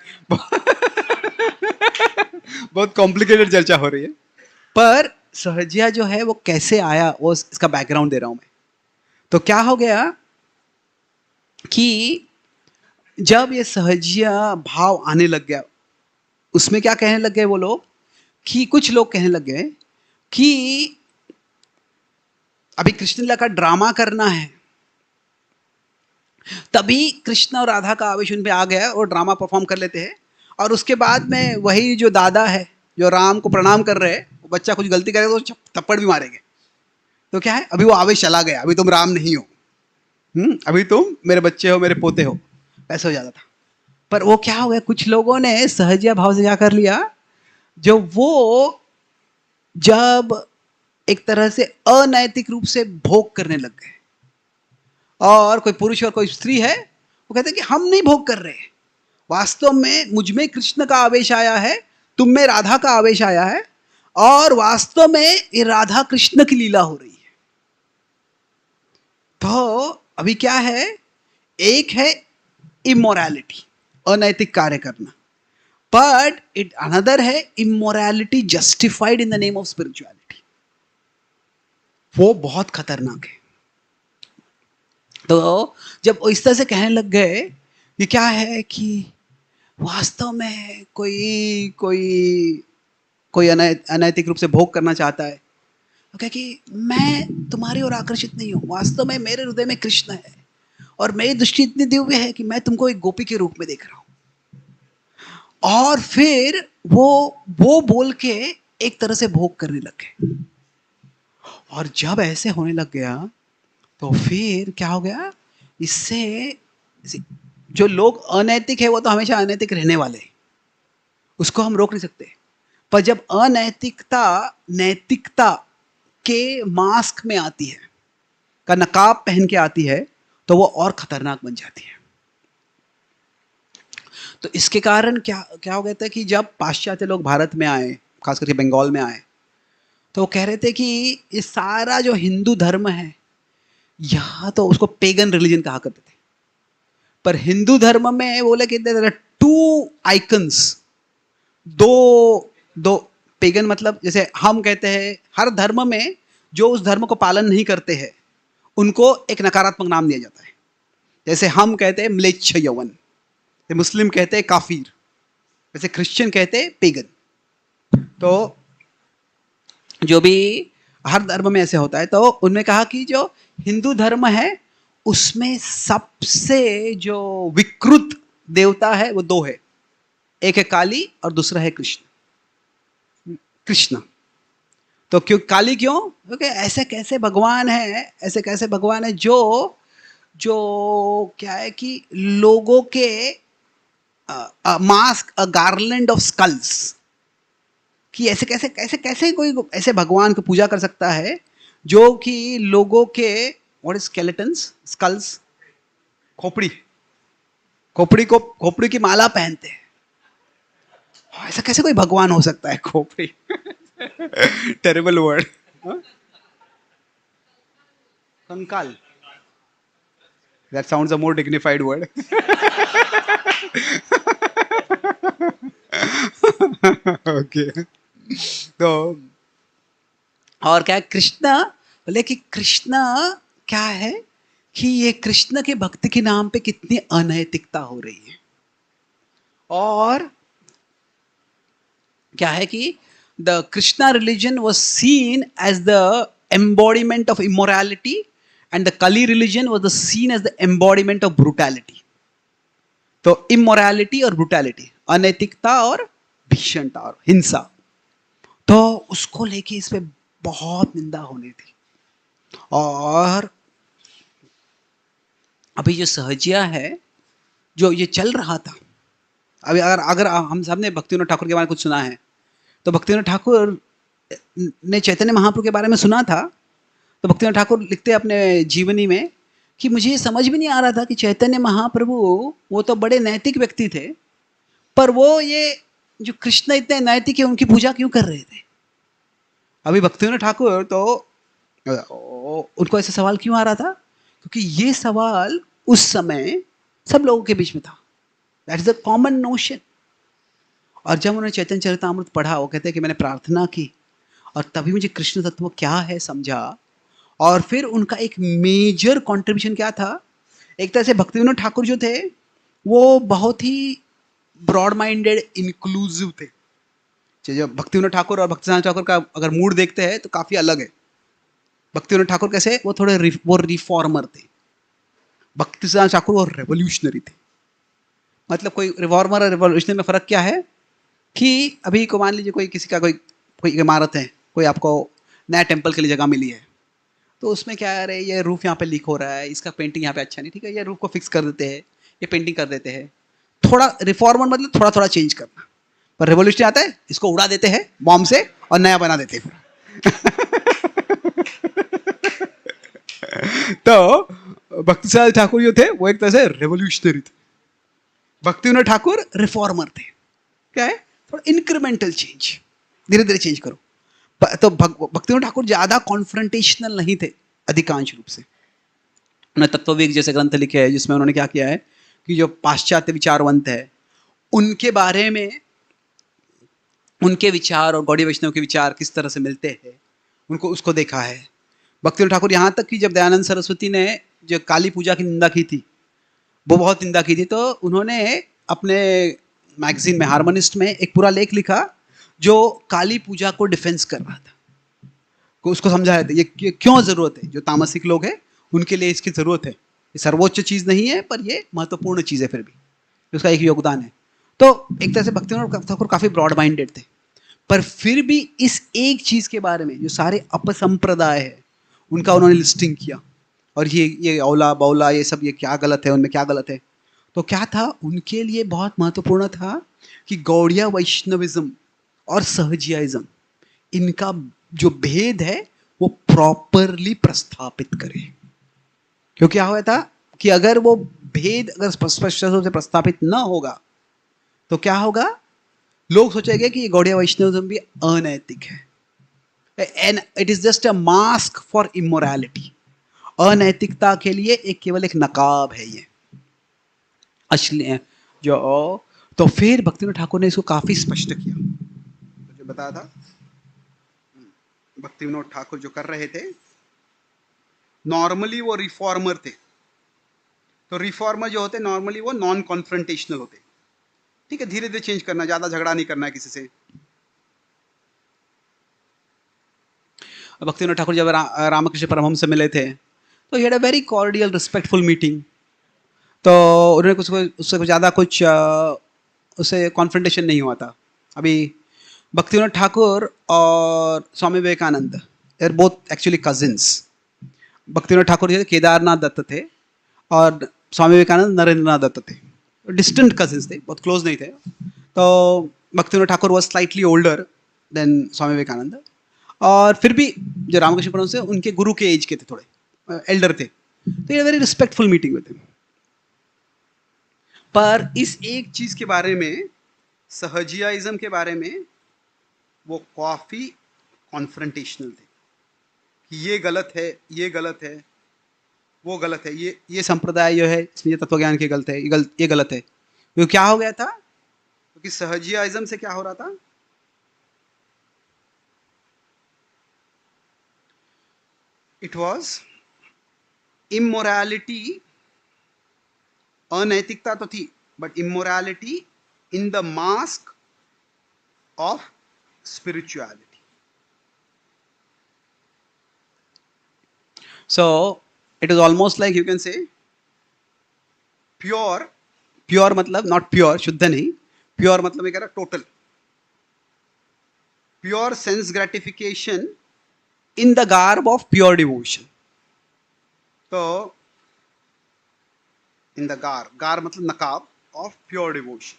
A: बहुत कॉम्प्लिकेटेड चर्चा हो रही है। पर सहजिया जो है वो कैसे आया, वो इसका बैकग्राउंड दे रहा हूं मैं। तो क्या हो गया कि जब ये सहजिया भाव आने लग गया, उसमें क्या कहने लग गए वो लोग, कि कुछ लोग कहने लग गए कि अभी कृष्ण लीला का ड्रामा करना है, तभी कृष्ण और राधा का आवेश उन पे आ गया और ड्रामा परफॉर्म कर लेते हैं। और उसके बाद में वही जो दादा है जो राम को प्रणाम कर रहे हैं, वो बच्चा कुछ गलती करेगा तो थप्पड़ भी मारेंगे। तो क्या है, अभी वो आवेश चला गया, अभी तुम राम नहीं हो, अभी तुम मेरे बच्चे हो, मेरे पोते हो, ऐसा हो जाता था। पर वो क्या हो गया, कुछ लोगों ने सहजिया भाव से क्या कर लिया, जो वो जब एक तरह से अनैतिक रूप से भोग करने लग गए, और कोई पुरुष और कोई स्त्री है, वो कहते हैं कि हम नहीं भोग कर रहे, वास्तव में मुझ में कृष्ण का आवेश आया है, तुम में राधा का आवेश आया है, और वास्तव में ये राधा कृष्ण की लीला हो रही है। तो अभी क्या है, एक है इमोरैलिटी, अनैतिक कार्य करना, बट इट अनदर है immorality justified in the name of spirituality. वो बहुत खतरनाक है। तो जब इस तरह से कहने लग गए, ये क्या है कि वास्तव में कोई कोई कोई अनैतिक रूप से भोग करना चाहता है, तो क्या कि मैं तुम्हारी ओर आकर्षित नहीं हूं, वास्तव में मेरे हृदय में कृष्ण है, और मेरी दृष्टि इतनी दिव्य है कि मैं तुमको एक गोपी के रूप में देख रहा हूं। और फिर वो बोल के एक तरह से भोग करने लगे। और जब ऐसे होने लग गया, तो फिर क्या हो गया इससे जो लोग अनैतिक है वो तो हमेशा अनैतिक रहने वाले हैं, उसको हम रोक नहीं सकते। पर जब अनैतिकता नैतिकता के मास्क में आती है, का नकाब पहन के आती है, तो वो और खतरनाक बन जाती है। तो इसके कारण क्या क्या हो गया था कि जब पाश्चात्य लोग भारत में आए, खास करके बंगाल में आए, तो वो कह रहे थे कि ये सारा जो हिंदू धर्म है, यह तो उसको पेगन रिलीजन कहा करते थे, पर हिंदू धर्म में बोले कि देयर आर टू आइकन्स, दो दो पेगन मतलब जैसे हम कहते हैं हर धर्म में जो उस धर्म को पालन नहीं करते हैं उनको एक नकारात्मक नाम दिया जाता है। जैसे हम कहते हैं म्लेच्छ यवन, मुस्लिम कहते हैं काफिर, जैसे क्रिश्चियन कहते हैं पेगन। तो जो भी हर धर्म में ऐसे होता है, तो उनने कहा कि जो हिंदू धर्म है उसमें सबसे जो विकृत देवता है वो दो है, एक है काली और दूसरा है कृष्ण। तो क्यों काली, क्यों? क्योंकि ऐसे कैसे भगवान है, ऐसे कैसे भगवान है जो जो क्या है कि लोगों के mask a garland of skulls, कि ऐसे कैसे कैसे कैसे कोई ऐसे भगवान को पूजा कर सकता है जो कि लोगों के व्हाट इज स्केलेटन्स, स्कल्स, खोपड़ी, खोपड़ी की माला पहनते हैं। ऐसा कैसे कोई भगवान हो सकता है? खोपड़ी टेरिबल वर्ड। कंकाल, that sounds a more dignified word. Okay. तो और क्या कृष्णा, बोले कि कृष्णा क्या है कि ये कृष्ण के भक्ति के नाम पे कितनी अनैतिकता हो रही है। और क्या है कि the Krishna religion was seen as the embodiment of immorality and the Kali religion was the seen as the embodiment of brutality. तो immorality और brutality, अनैतिकता और भीषणता और हिंसा, तो उसको लेके इस पे बहुत निंदा होनी थी। और अभी जो सहजिया है, जो ये चल रहा था, अभी अगर हम सबने भक्तिविनोद ठाकुर के बारे में कुछ सुना है, तो भक्तिविनोद ठाकुर ने चैतन्य महाप्रभु के बारे में सुना था। तो भक्तिविनोद ठाकुर लिखते हैं अपने जीवनी में कि मुझे ये समझ भी नहीं आ रहा था कि चैतन्य महाप्रभु वो तो बड़े नैतिक व्यक्ति थे, पर वो ये जो कृष्ण इतने नैतिक है उनकी पूजा क्यों कर रहे थे। अभी भक्तिविनोद ठाकुर तो उनको ऐसा सवाल क्यों आ रहा था, क्योंकि ये सवाल उस समय सब लोगों के बीच में था। That is the common notion. और जब उन्होंने चैतन्य चरितामृत पढ़ा, वो कहते हैं कि मैंने प्रार्थना की और तभी मुझे कृष्ण तत्व क्या है समझा। और फिर उनका एक मेजर कंट्रीब्यूशन क्या था, एक तरह से भक्तिविनोद ठाकुर जो थे वो बहुत ही ब्रॉड माइंडेड इंक्लूसिव थे। जब भक्तिविनोद ठाकुर और भक्तिसिद्धांत ठाकुर का अगर मूड देखते हैं तो काफी अलग है। भक्तिविनोद ठाकुर कैसे, वो थोड़े वो रिफॉर्मर थे, भक्तिसिद्धांत ठाकुर वो रेवोल्यूशनरी थे। मतलब कोई रिफॉर्मर और रेवोल्यूशनरी में फर्क क्या है कि अभी को मान लीजिए कोई किसी का कोई इमारत है, कोई आपको नया टेम्पल के लिए जगह मिली है, तो उसमें क्या है, ये रूफ यहाँ पे लीक हो रहा है, इसका पेंटिंग यहाँ पे अच्छा नहीं, ठीक है, ये रूफ को फिक्स कर देते हैं, ये पेंटिंग कर देते हैं। थोड़ा रिफॉर्मर मतलब थोड़ा थोड़ा चेंज करना। पर रेवोल्यूशन आता है, इसको उड़ा देते हैं बॉम्ब से और नया बना देते हैं। तो भक्तिसिद्धांत ठाकुर जो थे वो एक तरह से रेवोल्यूशनरी थे, भक्तिविनोद ठाकुर रिफॉर्मर थे। क्या है, थोड़ा इंक्रीमेंटल चेंज, धीरे धीरे चेंज करो। तो भक्तिविनोद ठाकुर ज्यादा कॉन्फ्रंटेशनल नहीं थे अधिकांश रूप से। उन्होंने तत्ववेग जैसे ग्रंथ लिखे हैं जिसमें उन्होंने क्या किया है कि जो पाश्चात्य विचारवंत है उनके बारे में, उनके विचार और गौड़ी वैष्णव के विचार किस तरह से मिलते हैं, उनको उसको देखा है। भक्तिविनोद ठाकुर यहाँ तक कि जब दयानंद सरस्वती ने जो काली पूजा की निंदा की थी, वो बहुत निंदा की थी, तो उन्होंने अपने मैगजीन में हार्मोनिस्ट में एक पूरा लेख लिखा जो काली पूजा को डिफेंस कर रहा था, उसको समझा रहे थे ये क्यों जरूरत है, जो तामसिक लोग हैं उनके लिए इसकी जरूरत है, ये सर्वोच्च चीज नहीं है पर ये महत्वपूर्ण चीज है, फिर भी उसका एक योगदान है। तो एक तरह से भक्तिविनोद ठाकुर काफी ब्रॉड माइंडेड थे, पर फिर भी इस एक चीज के बारे में जो सारे अपसंप्रदाय है उनका उन्होंने लिस्टिंग किया और ये औला बौला ये सब ये क्या गलत है, उनमें क्या गलत है। तो क्या था उनके लिए बहुत महत्वपूर्ण था कि गौड़िया वैष्णविज्म और सहजियाइज्म इनका जो भेद है वो प्रॉपरली प्रस्थापित करे। क्योंकि क्या हुआ था कि अगर वो भेद अगर स्पष्ट रूप से प्रस्थापित न होगा तो क्या होगा, लोग सोचेंगे कि ये गौड़िया वैष्णविज्म भी अनैतिक है, and it is just a mask for immorality. अनैतिकता के लिए एक केवल एक नकाब है ये असली जो। तो फिर भक्तिविनोद ठाकुर ने इसको काफी स्पष्ट किया। तो जो बताया था भक्तिविनोद ठाकुर जो कर रहे थे, नॉर्मली वो रिफॉर्मर थे। तो रिफॉर्मर जो होते नॉर्मली वो नॉन कॉन्फ्रंटेशनल होते, ठीक है, धीरे धीरे चेंज करना, ज्यादा झगड़ा नहीं करना है किसी से। भक्तिविनोद ठाकुर जब रामकृष्ण परमहंस से मिले थे तो he had a very cordial respectful meeting. तो उन्होंने कुछ उससे कुछ ज़्यादा कुछ उससे कॉन्फ्रंटेशन नहीं हुआ था। अभी भक्तिविनोद ठाकुर और Swami Vivekananda they are both actually cousins. Bhaktivinoda Thakur जो केदारनाथ दत्त थे और स्वामी विवेकानंद नरेंद्रनाथ दत्त थे, डिस्टेंट कजिन्स थे, बहुत क्लोज नहीं थे। तो Bhaktivinoda Thakur was slightly older than Swami Vivekananda, और फिर भी जो रामकृष्ण परमहंस से उनके गुरु के एज के थे, थोड़े एल्डर थे। तो ये very respectful meeting with him. पर इस एक चीज के बारे में, सहजियाइज्म के बारे में, वो काफी कॉन्फ्रंटेशनल थे कि ये गलत है, ये गलत है, वो गलत है, ये संप्रदाय जो है इसमें ये तत्वज्ञान की गलत है, ये गलत है। क्योंकि क्या हो गया था, क्योंकि सहजियाइज्म से क्या हो रहा था, इट वॉज इमोरैलिटी। अनैतिकता तो थी but immorality in the mask of spirituality. So it is almost like you can say pure, pure मतलब not pure, शुद्ध नहीं, pure मतलब ये कह रहा total, pure sense gratification in the garb of pure devotion. तो in the garb मतलब नकाब of pure devotion.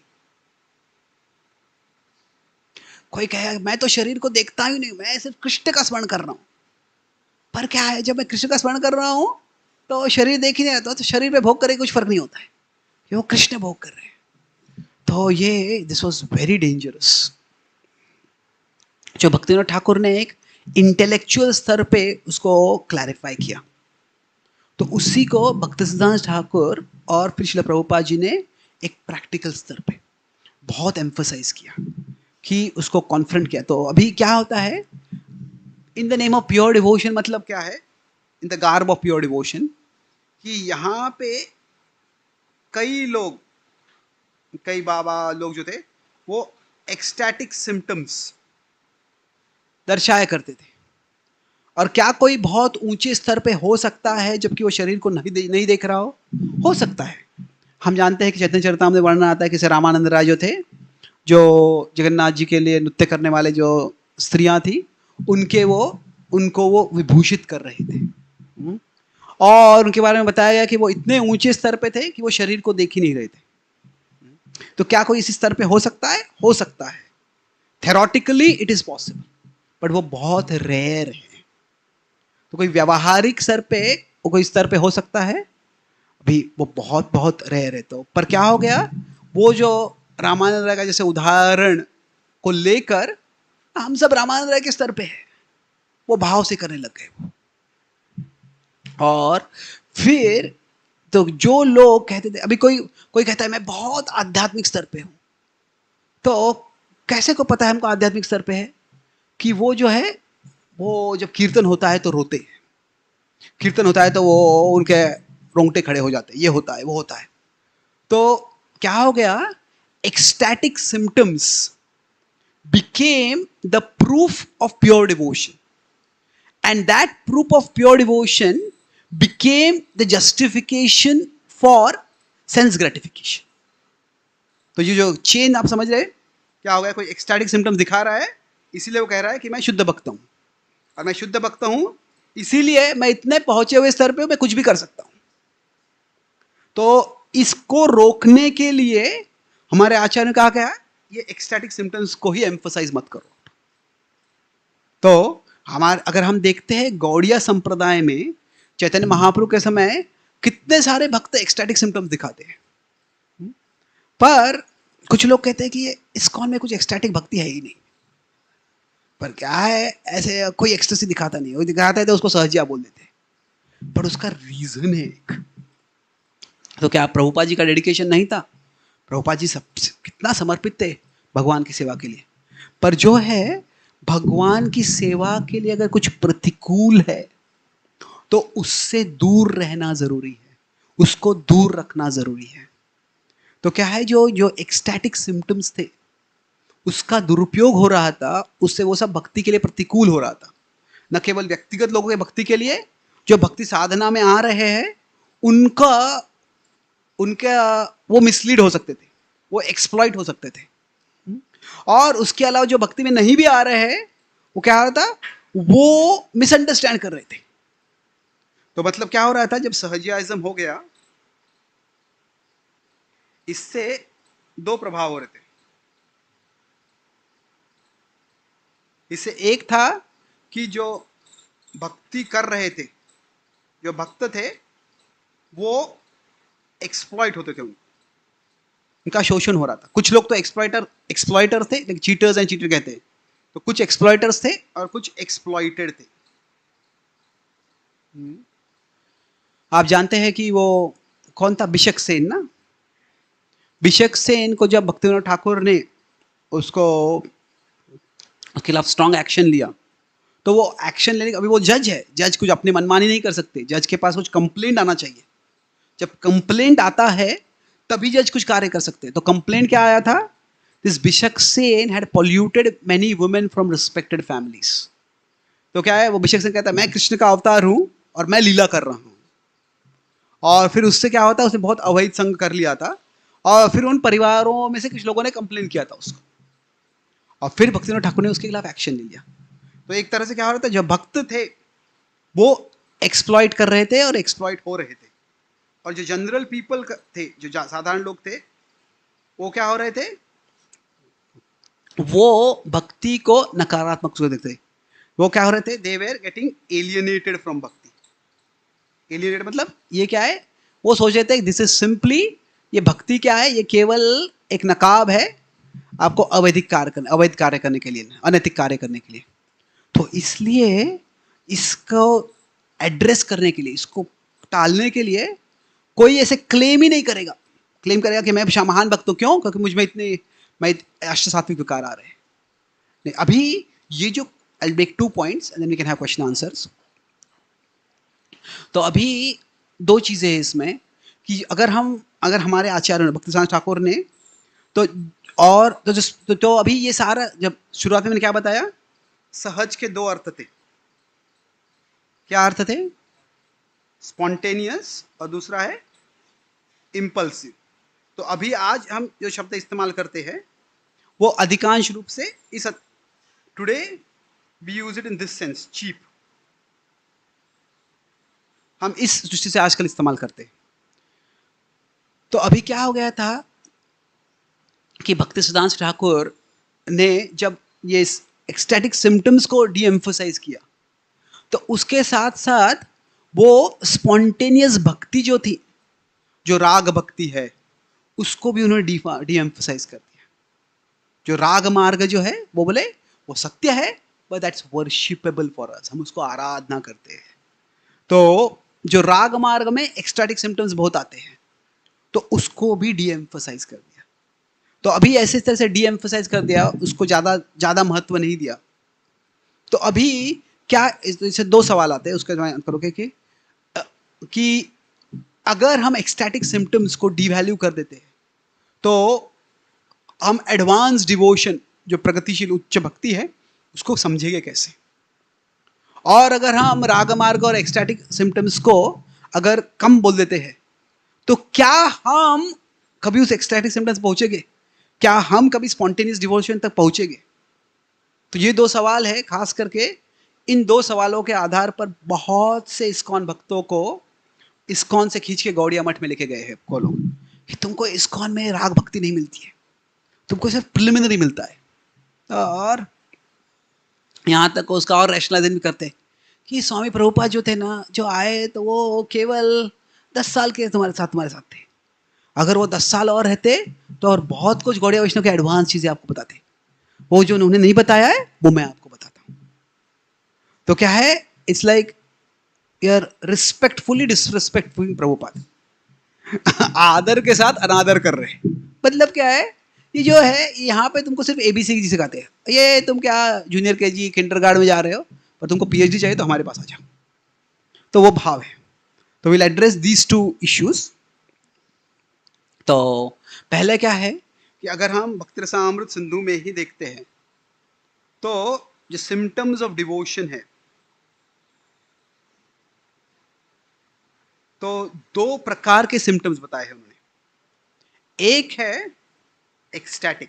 A: कोई कहे मैं तो शरीर को देखता ही नहीं, मैं सिर्फ कृष्ण का स्मरण कर रहा हूं। पर क्या है, जब मैं कृष्ण का स्मरण कर रहा हूं तो शरीर देख ही नहीं रहता, तो शरीर पे भोग करे कुछ फर्क नहीं होता है, वो कृष्ण भोग कर रहे हैं। तो ये दिस वाज वेरी डेंजरस। जो भक्तिविनोद ठाकुर ने एक इंटेलेक्चुअल स्तर पे उसको क्लैरिफाई किया, तो उसी को भक्तिसिद्धांत ठाकुर और फिर श्रील प्रभुपाद जी ने एक प्रैक्टिकल स्तर पे बहुत एम्फसाइज किया कि उसको कॉन्फ्रंट किया। तो अभी क्या होता है in the name of pure devotion, मतलब क्या है in the garb of pure devotion, कि यहाँ पे कई लोग, कई बाबा लोग जो थे वो एक्सटैटिक सिम्टम्स दर्शाया करते थे। और क्या कोई बहुत ऊंचे स्तर पे हो सकता है जबकि वो शरीर को नहीं देख रहा हो सकता है। हम जानते हैं कि चैतन्य चरितामृत में वर्णन आता है कि रामानंद राय जो थे, जो जगन्नाथ जी के लिए नृत्य करने वाले जो स्त्रियां थी, उनको वो विभूषित कर रहे थे। और उनके बारे में बताया गया कि वो इतने ऊंचे स्तर पे थे कि वो शरीर को देख ही नहीं रहे थे। तो क्या कोई इस स्तर पे हो सकता है? हो सकता है, theoretically it is possible, but वो बहुत रेयर है। तो कोई व्यावहारिक स्तर पे वो कोई स्तर पे हो सकता है, अभी वो बहुत बहुत रेयर है। तो पर क्या हो गया, वो जो रामानंद राय का जैसे उदाहरण को लेकर हम सब रामानंद राय के स्तर पे है, वो भाव से करने लग गए। और फिर तो जो लोग कहते थे, अभी कोई कहता है मैं बहुत आध्यात्मिक स्तर पे हूं, तो कैसे को पता है हमको आध्यात्मिक स्तर पे है? कि वो जो है वो जब कीर्तन होता है तो रोते हैं, कीर्तन होता है तो वो उनके रोंगटे खड़े हो जाते हैं, ये होता है वो होता है। तो क्या हो गया, ecstatic symptoms became the proof of pure devotion, and that proof of pure devotion became the justification for sense gratification. तो ये जो चेन आप समझ रहे हैं, क्या हो गया, कोई ecstatic symptoms दिखा रहा है इसीलिए वो कह रहा है कि मैं शुद्ध भक्त हूं, और मैं शुद्ध भक्त हूं इसीलिए मैं इतने पहुंचे हुए स्तर पे मैं कुछ भी कर सकता हूं। तो इसको रोकने के लिए हमारे आचार्य ने कहा क्या है, ये एक्सटैटिक सिम्टम्स को ही एम्फसाइज मत करो। तो हमारे अगर हम देखते हैं गौड़िया संप्रदाय में चैतन्य महाप्रभु के समय कितने सारे भक्त एक्सटैटिक सिम्टम्स दिखाते हैं, पर कुछ लोग कहते हैं कि ये इस्कॉन में कुछ एक्सटैटिक भक्ति है ही नहीं। पर क्या है, ऐसे कोई एक्सटेसी दिखाता नहीं, वो दिखाता है तो उसको सहजिया बोल देते हैं, पर उसका रीजन है एक। तो क्या प्रभुपाद जी का डेडिकेशन नहीं था? प्रभुपाद जी सब कितना समर्पित थे भगवान की सेवा के लिए, पर जो है भगवान की सेवा के लिए अगर कुछ प्रतिकूल है तो उससे दूर रहना जरूरी है, उसको दूर रखना जरूरी है। तो क्या है, जो जो एक्सटैटिक सिम्टम्स थे उसका दुरुपयोग हो रहा था, उससे वो सब भक्ति के लिए प्रतिकूल हो रहा था। न केवल व्यक्तिगत लोगों के भक्ति के लिए, जो भक्ति साधना में आ रहे हैं उनका वो मिसलीड हो सकते थे, वो एक्सप्लॉइट हो सकते थे। और उसके अलावा जो भक्ति में नहीं भी आ रहे हैं वो क्या हो रहा था, वो मिसअंडरस्टैंड कर रहे थे। तो मतलब क्या हो रहा था, जब सहजियाइज्म हो गया, इससे दो प्रभाव हो रहे थे। इससे एक था कि जो भक्ति कर रहे थे, जो भक्त थे, वो एक्सप्लॉइट होते थे, उनका शोषण हो रहा था। कुछ लोग तो एक्सप्लॉइटर थे, लेकिन चीटर्स एंड चीटर कहते हैं। तो कुछ एक्सप्लॉइटर्स थे और कुछ एक्सप्लॉइटेड थे। आप जानते हैं कि वो कौन था, बिशक सेन ना? बिशक सेन को जब भक्तिविनोद ठाकुर ने उसको उसके खिलाफ स्ट्रॉन्ग एक्शन लिया, तो वो एक्शन लेने, अभी वो जज है, जज कुछ अपनी मनमानी नहीं कर सकते, जज के पास कुछ कंप्लेंट आना चाहिए। जब कंप्लेंट आता है तभी जज कुछ कार्य कर सकते हैं। तो कंप्लेंट क्या आया था, this Bishak Sen had polluted many women from respected families. तो क्या है, वो बिशक सेन कहता है मैं कृष्ण का अवतार हूं और मैं लीला कर रहा हूं। और फिर उससे क्या होता है, उसने बहुत अवैध संग कर लिया था, और फिर उन परिवारों में से कुछ लोगों ने कंप्लेन किया था उसको, और फिर भक्तिविनोद ठाकुर ने उसके खिलाफ एक्शन ले लिया। तो एक तरह से क्या हो रहा था, जो भक्त थे वो एक्सप्लॉइट कर रहे थे और एक्सप्लॉइट हो रहे थे, और जो जनरल पीपल थे, जो साधारण लोग थे, वो क्या हो रहे थे, वो भक्ति को नकारात्मक रूप से देखते। वो क्या हो रहे थे, they were getting alienated from bhakti. Alienated मतलब ये क्या है, वो सोच रहे थे दिस इज सिंपली, ये भक्ति क्या है, ये केवल एक नकाब है आपको अवैध कार्य करने के लिए, अनैतिक कार्य करने के लिए। तो इसलिए इसको एड्रेस करने के लिए, इसको टालने के लिए कोई ऐसे क्लेम ही नहीं करेगा, क्लेम करेगा कि मैं महान भक्त हूं। क्यों? क्योंकि मुझ में इतने अष्ट सात्विक विकार आ रहे हैं। नहीं, अभी ये जो I'll make 2 points and then we can have question answers. तो अभी दो चीजें हैं इसमें कि अगर हमारे आचार्य भक्तिसार ठाकुर ने तो अभी ये सारा, जब शुरुआत में मैंने क्या बताया, सहज के दो अर्थ थे। क्या अर्थ थे? स्पॉन्टेनियस और दूसरा है इम्पल्सिव। तो अभी आज हम जो शब्द इस्तेमाल करते हैं वो अधिकांश रूप से इस today we use it in this sense, cheap. हम इस दृष्टि से आजकल इस्तेमाल करते हैं। तो अभी क्या हो गया था कि भक्ति सिद्धांत ठाकुर ने जब ये एक्सटैटिक सिम्टम्स को डी एम्फोसाइज किया, तो उसके साथ साथ वो स्पॉन्टेनियस भक्ति जो थी, जो राग भक्ति है, उसको भी उन्होंने डी एम्फोसाइज कर दिया। जो राग मार्ग जो है वो बोले वो सत्य है, but that's worshipable for us, हम उसको आराधना करते हैं। तो जो राग मार्ग में एक्सटैटिक सिम्टम्स बहुत आते हैं, तो उसको भी डी एम्फोसाइज कर दिया। तो अभी ऐसे तरह से डी एम्फोसाइज कर दिया, उसको ज्यादा महत्व नहीं दिया। तो अभी क्या, इससे दो सवाल आते हैं, उसका जवाब करोगे कि अगर हम एक्सटैटिक सिम्टम्स को डिवैल्यू कर देते हैं तो हम एडवांस डिवोशन, जो प्रगतिशील उच्च भक्ति है, उसको समझेंगे कैसे? और अगर हम राग मार्ग और एक्सटैटिक सिम्टम्स को अगर कम बोल देते हैं तो क्या हम कभी उस एक्सटैटिक सिम्टम्स पहुंचेंगे? क्या हम कभी स्पॉन्टेनियस डिवोशन तक पहुंचेंगे? तो ये दो सवाल है, खास करके इन दो सवालों के आधार पर बहुत से इस्कॉन भक्तों को इस्कॉन से खींच के गौड़िया मठ में लेके गए हैं को लोग कि तुमको इस्कॉन में राग भक्ति नहीं मिलती है, तुमको सिर्फ प्रिलिमिनरी मिलता है। और यहाँ तक उसका और रैशनलाइजेशन भी करते हैं कि स्वामी प्रभुपाद जो थे ना, जो आए तो वो केवल 10 साल के तुम्हारे साथ थे। अगर वो 10 साल और रहते तो और बहुत कुछ गौड़िया वैष्णव के एडवांस चीजें आपको बताते। वो जो उन्होंने नहीं बताया है वो मैं आपको बताता हूँ। तो क्या है, इट्स लाइक यार रिस्पेक्टफुली डिसरिस्पेक्टफुली प्रभुपाद आदर के साथ अनादर कर रहे हैं। मतलब क्या है, ये जो है यहाँ पे तुमको सिर्फ एबीसी की सिखाते हैं, ये तुम क्या जूनियर केजी किंडरगार्टन में जा रहे हो, पर तुमको पीएचडी चाहिए तो हमारे पास आ जाओ। तो वो भाव है। तो will address these two issues. तो पहले क्या है कि अगर हम भक्ति रसामृत सिंधु में ही देखते हैं तो जो सिम्टम्स ऑफ डिवोशन है, तो 2 प्रकार के सिम्टम्स बताए हैं उन्होंने। एक है एक्सटैटिक।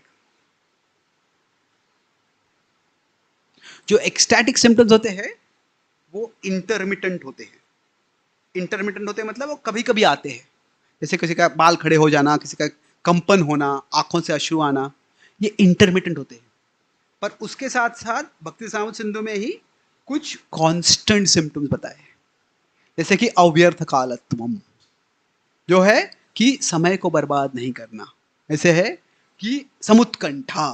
A: जो एक्सटैटिक सिम्टम्स होते हैं वो इंटरमिटेंट होते हैं। इंटरमिटेंट होते हैं मतलब वो कभी कभी आते हैं, जैसे किसी का बाल खड़े हो जाना, किसी का कंपन होना, आंखों से अश्रु आना, ये इंटरमिटेंट होते हैं। पर उसके साथ साथ भक्ति रसामृत सिंधु में ही कुछ कांस्टेंट सिम्टम्स बताए, जैसे कि अव्यर्थ कालत्वम, जो है कि समय को बर्बाद नहीं करना। ऐसे है कि समुत्कंठा,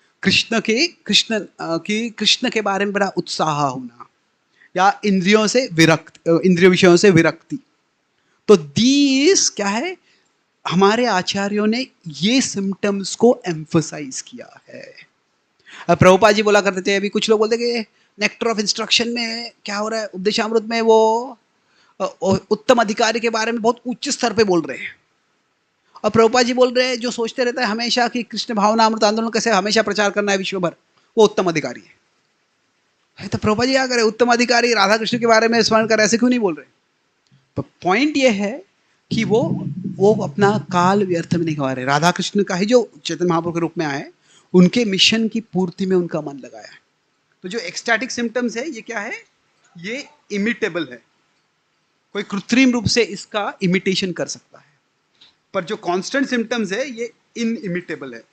A: कृष्ण के बारे में बड़ा उत्साह होना, या इंद्रियों से विरक्त, इंद्रिय विषयों से विरक्ति। तो दीस क्या है, हमारे आचार्यों ने ये सिम्टम्स को एम्फसाइज किया है। प्रभुपाद जी बोला करते थे, अभी कुछ लोग बोलते कि नेक्टर ऑफ इंस्ट्रक्शन में क्या हो रहा है, उपदेशामृत में वो उत्तम अधिकारी के बारे में बहुत उच्च स्तर पे बोल रहे हैं। और प्रभुपाद जी बोल रहे हैं, जो सोचते रहता है हमेशा कि कृष्ण भावना अमृत आंदोलन कैसे हमेशा प्रचार करना है विश्व भर, वो उत्तम अधिकारी है। तो प्रभुपाद जी क्या करे, उत्तम अधिकारी राधा कृष्ण के बारे में स्मरण कर, ऐसे क्यों नहीं बोल रहे। तो पॉइंट ये है कि वो अपना काल व्यर्थ में नहीं गवा रहे। राधा कृष्ण का ही जो चैतन्य महाप्रभु के रूप में आए, उनके मिशन की पूर्ति में उनका मन लगाया है। तो जो एक्सटैटिक सिम्टम्स है ये क्या है, ये इमिटेबल है, कोई कृत्रिम रूप से इसका इमिटेशन कर सकता है। पर जो कांस्टेंट सिम्टम्स है ये इनइमिटेबल है।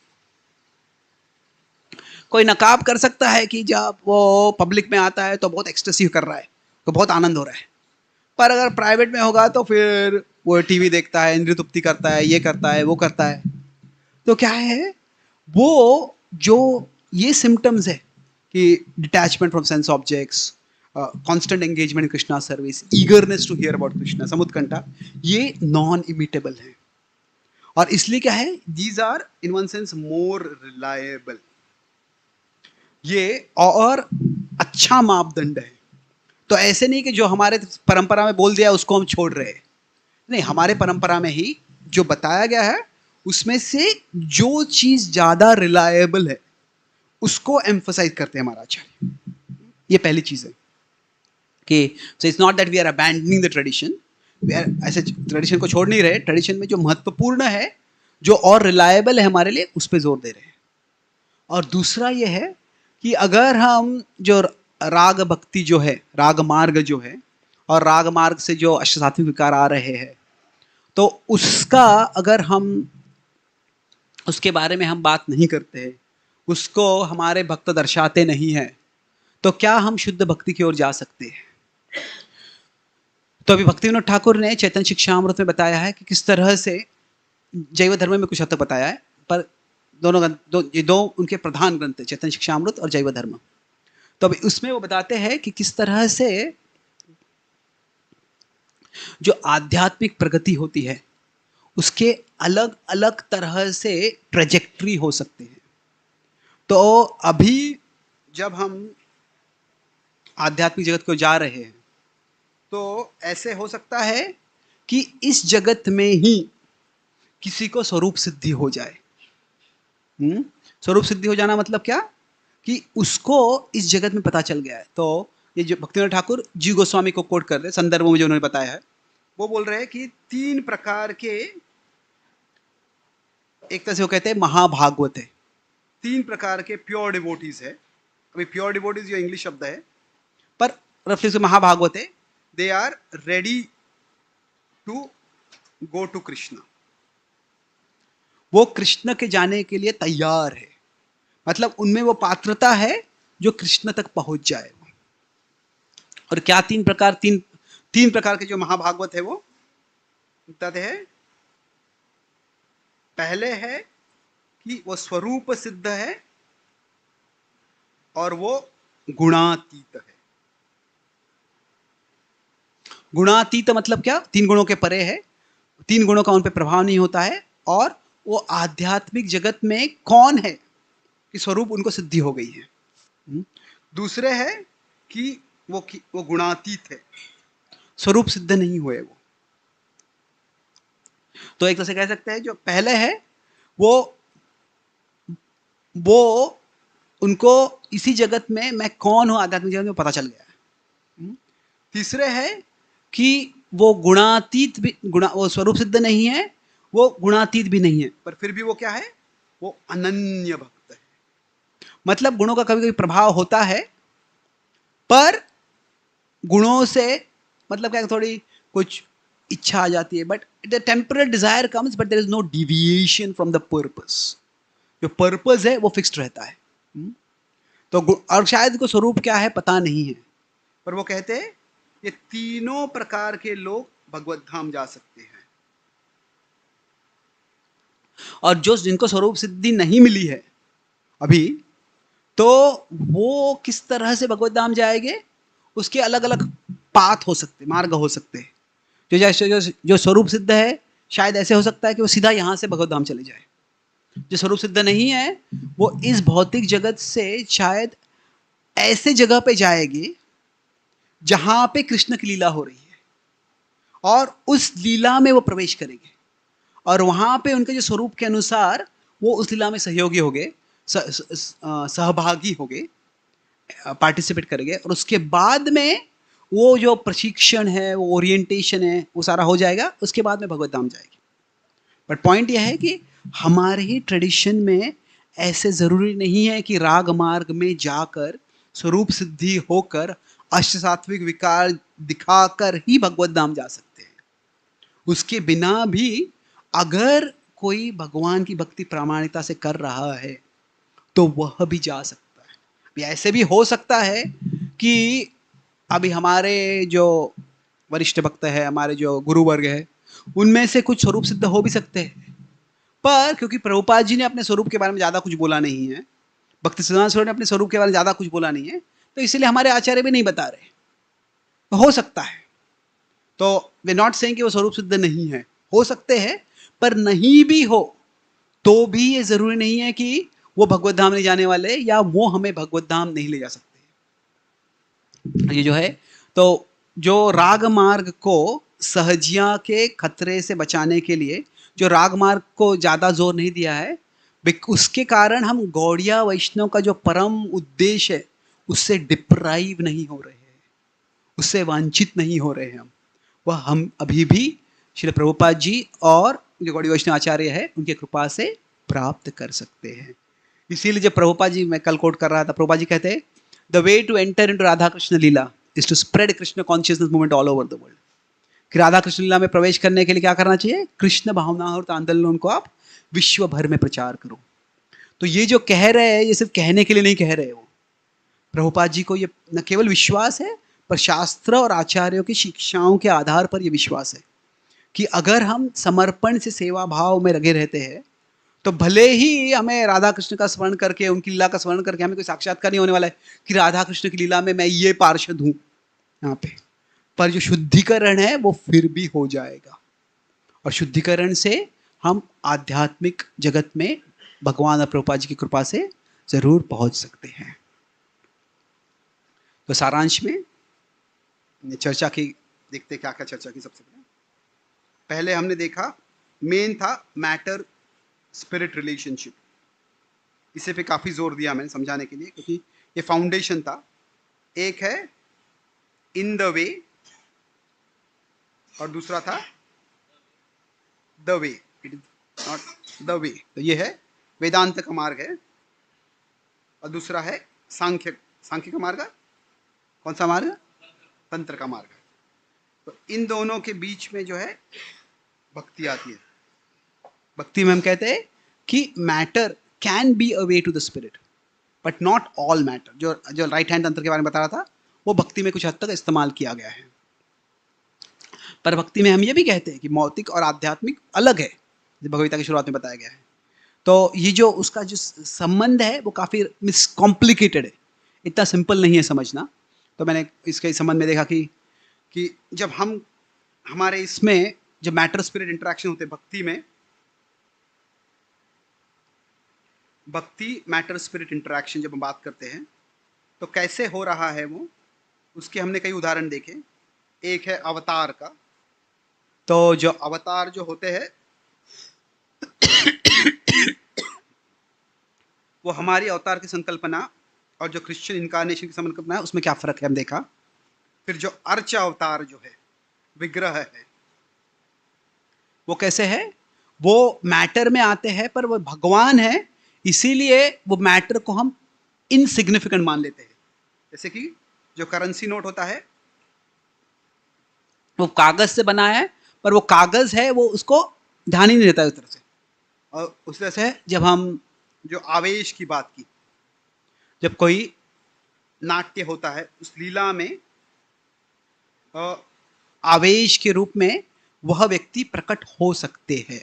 A: कोई नकाब कर सकता है कि जब वो पब्लिक में आता है तो बहुत एक्सटेसिव कर रहा है, तो बहुत आनंद हो रहा है, पर अगर प्राइवेट में होगा तो फिर वो टीवी देखता है, इंद्रिय तृप्ति करता है, ये करता है, वो करता है। तो क्या है, वो जो ये सिम्टम्स है कि detachment from sense objects, constant engagement in Krishna service, eagerness to hear about Krishna, samutkantha, ये नॉन इमिटेबल है। और इसलिए क्या है, these are in one sense more reliable. ये और अच्छा मापदंड है। तो ऐसे नहीं कि जो हमारे परंपरा में बोल दिया उसको हम छोड़ रहे हैं, नहीं, हमारे परंपरा में ही जो बताया गया है उसमें से जो चीज ज्यादा रिलायबल है उसको एम्फसाइज करते हैं हमारा आचार्य। ये पहली चीज है कि so it's not that we are abandoning the tradition, ऐसे ट्रेडिशन को छोड़ नहीं रहे, ट्रेडिशन में जो महत्वपूर्ण है, जो और रिलायबल है हमारे लिए, उस पर जोर दे रहे हैं। और दूसरा ये है कि अगर हम जो राग भक्ति जो है, राग मार्ग जो है, और राग मार्ग से जो अष्टसात्विक विकार आ रहे हैं, तो उसका अगर हम उसके बारे में हम बात नहीं करते, उसको हमारे भक्त दर्शाते नहीं हैं, तो क्या हम शुद्ध भक्ति की ओर जा सकते हैं। तो अभी भक्ति विनोद ठाकुर ने चैतन्य शिक्षामृत में बताया है कि किस तरह से, जैव धर्म में कुछ हद तक बताया है, पर ये दो उनके प्रधान ग्रंथ है, चैतन्य शिक्षामृत और जैव धर्म। तो अभी उसमें वो बताते हैं कि किस तरह से जो आध्यात्मिक प्रगति होती है उसके अलग अलग तरह से ट्रेजेक्ट्री हो सकते हैं। तो अभी जब हम आध्यात्मिक जगत को जा रहे हैं तो ऐसे हो सकता है कि इस जगत में ही किसी को स्वरूप सिद्धि हो जाए। स्वरूप सिद्धि हो जाना मतलब क्या, कि उसको इस जगत में पता चल गया है। तो ये जो भक्तिविनोद ठाकुर जी गोस्वामी को कोट कर रहे हैं संदर्भों में जो उन्होंने बताया है, वो बोल रहे हैं कि 3 प्रकार के, एक तरह से वो कहते हैं महाभागवत है, 3 प्रकार के प्योर डिवोटीज है। अभी प्योर डिवोटीज जो इंग्लिश शब्द है, पर रफली से महाभागवत है, they are ready to go to Krishna. वो कृष्ण के जाने के लिए तैयार है, मतलब उनमें वो पात्रता है जो कृष्ण तक पहुंच जाए। और क्या तीन प्रकार के जो महाभागवत है वो बताते हैं। पहले है कि वो स्वरूप सिद्ध है और वो गुणातीत है। गुणातीत मतलब क्या? तीन गुणों के परे है, तीन गुणों का उन पर प्रभाव नहीं होता है, और वो आध्यात्मिक जगत में कौन है कि स्वरूप उनको सिद्धि हो गई है। दूसरे है कि वो गुणातीत है, स्वरूप सिद्ध नहीं हुए वो। तो एक तरह से कह सकते हैं जो पहले है वो उनको इसी जगत में मैं कौन हूं आध्यात्मिक जगत में पता चल गया है। तीसरे है कि वो गुणातीत भी, वो स्वरूप सिद्ध नहीं है, वो गुणातीत भी नहीं है, पर फिर भी वो क्या है? वो अनन्य भक्त है। मतलब गुणों का कभी कभी प्रभाव होता है, पर गुणों से मतलब क्या, थोड़ी कुछ इच्छा आ जाती है, but the temporary desire comes, but there is no deviation from the purpose. जो पर्पस है वो फिक्स्ड रहता है। तो और शायद को स्वरूप क्या है पता नहीं है, पर वो कहते हैं ये तीनों प्रकार के लोग भगवत धाम जा सकते हैं। और जो जिनको स्वरूप सिद्धि नहीं मिली है अभी, तो वो किस तरह से भगवत धाम जाएंगे, उसके अलग अलग पाथ हो सकते, मार्ग हो सकते हैं। जो जैसे जो स्वरूप सिद्ध है, शायद ऐसे हो सकता है कि वो सीधा यहां से भगवत धाम चले जाए। जो स्वरूप सिद्ध नहीं है, वो इस भौतिक जगत से शायद ऐसे जगह पे जाएगी जहां पे कृष्ण की लीला हो रही है, और उस लीला में वो प्रवेश करेंगे, और वहां पे उनके जो स्वरूप के अनुसार वो उस लीला में सहयोगी हो गए, सहभागी हो गए, पार्टिसिपेट करेंगे, और उसके बाद में वो जो प्रशिक्षण है, वो ओरिएंटेशन है, वो सारा हो जाएगा, उसके बाद में भगवत धाम जाएगी। बट पॉइंट यह है कि हमारे ही ट्रेडिशन में ऐसे जरूरी नहीं है कि राग मार्ग में जाकर स्वरूप सिद्धि होकर अष्ट सात्विक विकार दिखाकर ही भगवत धाम जा सकते हैं। उसके बिना भी अगर कोई भगवान की भक्ति प्रामाणिकता से कर रहा है तो वह भी जा सकता है। ऐसे भी हो सकता है कि अभी हमारे जो वरिष्ठ भक्त है, हमारे जो गुरु वर्ग है, उनमें से कुछ स्वरूप सिद्ध हो भी सकते हैं, पर क्योंकि प्रभुपाद जी ने अपने स्वरूप के बारे में ज्यादा कुछ बोला नहीं है, भक्ति सिद्धांत स्वरूप ने अपने स्वरूप के बारे में ज्यादा कुछ बोला नहीं है, तो इसलिए हमारे आचार्य भी नहीं बता रहे। तो हो सकता है, तो वे नॉट सेइंग कि वो स्वरूप सिद्ध नहीं है, हो सकते हैं, पर नहीं भी हो तो भी ये जरूरी नहीं है कि वो भगवत धाम नहीं जाने वाले, या वो हमें भगवत धाम नहीं ले जा सकते। ये जो है, तो जो राग मार्ग को सहजिया के खतरे से बचाने के लिए जो राग मार्ग को ज्यादा जोर नहीं दिया है, उसके कारण हम गौड़िया वैष्णव का जो परम उद्देश्य है उससे डिप्राइव नहीं हो रहे हैं, उससे वंचित नहीं हो रहे हैं। हम अभी भी श्री प्रभुपाद जी और जो गौड़ी वैष्णव आचार्य है उनकी कृपा से प्राप्त कर सकते हैं। इसीलिए जब प्रभुपाद जी, मैं कल कोट कर रहा था, प्रभुपाद जी कहते हैं the way to enter into Radha Krishna leela is to spread Krishna consciousness movement all over the world. कि राधा कृष्ण लीला में प्रवेश करने के लिए क्या करना चाहिए? कृष्ण भावना और आंदोलन को आप विश्व भर में प्रचार करो। तो ये जो कह रहे हैं, ये सिर्फ कहने के लिए नहीं कह रहे, वो प्रभुपाद जी को ये न केवल विश्वास है, पर शास्त्र और आचार्यों की शिक्षाओं के आधार पर यह विश्वास है कि अगर हम समर्पण से सेवा भाव में लगे रहते हैं, तो भले ही हमें राधा कृष्ण का स्मरण करके, उनकी लीला का स्मरण करके हमें कोई साक्षात्कार नहीं होने वाला है कि राधा कृष्ण की लीला में मैं ये पार्षद हूं यहाँ पे, पर जो शुद्धिकरण है वो फिर भी हो जाएगा, और शुद्धिकरण से हम आध्यात्मिक जगत में भगवान और प्रभुपाद जी की कृपा से जरूर पहुंच सकते हैं। तो सारांश में चर्चा की, देखते क्या क्या चर्चा की। सबसे पहले हमने देखा, मेन था मैटर स्पिरिट रिलेशनशिप, इसे पे काफी जोर दिया मैंने समझाने के लिए, क्योंकि ये फाउंडेशन था। एक है इन द वे और दूसरा था the way, it is not the way. तो ये है वेदांत का मार्ग है, और दूसरा है सांख्य का मार्ग, कौन सा मार्ग? तंत्र का मार्ग। तो इन दोनों के बीच में जो है भक्ति आती है। भक्ति में हम कहते हैं कि matter can be a way to the spirit but not all matter. जो जो राइट हैंड तंत्र के बारे में बता रहा था वो भक्ति में कुछ हद तक इस्तेमाल किया गया है। पर भक्ति में हम ये भी कहते हैं कि भौतिक और आध्यात्मिक अलग है, जो भगवद्गीता की शुरुआत में बताया गया है। तो ये जो उसका जो संबंध है वो काफ़ी कॉम्प्लिकेटेड है, इतना सिंपल नहीं है समझना। तो मैंने इसके संबंध में देखा कि जब हम हमारे इसमें जो मैटर स्पिरिट इंटरेक्शन होते हैं भक्ति मैटर स्पिरिट इंटरेक्शन जब हम बात करते हैं तो कैसे हो रहा है वो, उसके हमने कई उदाहरण देखे। एक है अवतार का। तो जो अवतार जो होते हैं वो हमारी अवतार की संकल्पना और जो क्रिश्चियन इनकारनेशन की संकल्पना है उसमें क्या फर्क है हम देखा। फिर जो अर्च अवतार जो है, विग्रह है, वो कैसे है, वो मैटर में आते हैं पर वो भगवान है, इसीलिए वो मैटर को हम इनसिग्निफिकेंट मान लेते हैं। जैसे कि जो करेंसी नोट होता है वो कागज से बना है पर वो कागज है, वो उसको ध्यान ही नहीं देता है उस तरह से। और उस तरह से जब हम जो आवेश की बात की, जब कोई नाट्य होता है उस लीला में आवेश के रूप में वह व्यक्ति प्रकट हो सकते हैं।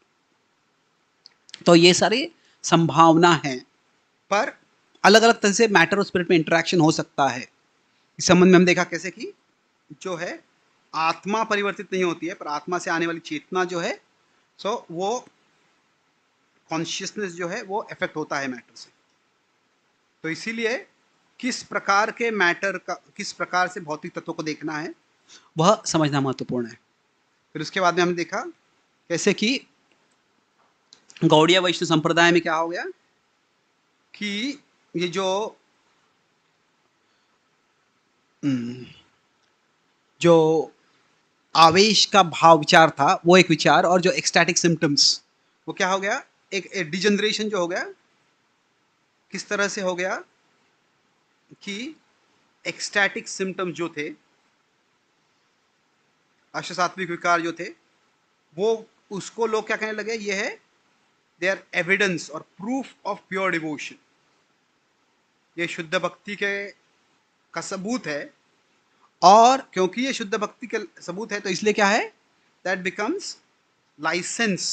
A: तो ये सारी संभावना है, पर अलग अलग तरह से मैटर और स्पिरिट में इंटरेक्शन हो सकता है। इस संबंध में हम देखा कैसे कि जो है आत्मा परिवर्तित नहीं होती है पर आत्मा से आने वाली चेतना जो है सो वो कॉन्शियसनेस जो है वो इफेक्ट होता है मैटर से। तो इसीलिए किस प्रकार के मैटर का, किस प्रकार से भौतिक तत्वों को देखना है वह समझना महत्वपूर्ण है। फिर उसके बाद में हमने देखा कैसे कि गौड़ीय वैष्णव संप्रदाय में क्या हो गया कि ये जो आवेश का भाव विचार था वो एक विचार, और जो एक्सटैटिक सिम्टम्स वो क्या हो गया, एक डिजनरेशन जो हो गया। किस तरह से हो गया कि एक्सटैटिक सिम्टम्स जो थे, अष्टसात्विक विकार जो थे, वो उसको लोग क्या कहने लगे, ये है दे आर एविडेंस और प्रूफ ऑफ प्योर डिवोशन, ये शुद्ध भक्ति के का सबूत है। और क्योंकि ये शुद्ध भक्ति का सबूत है तो इसलिए क्या है, that becomes licence,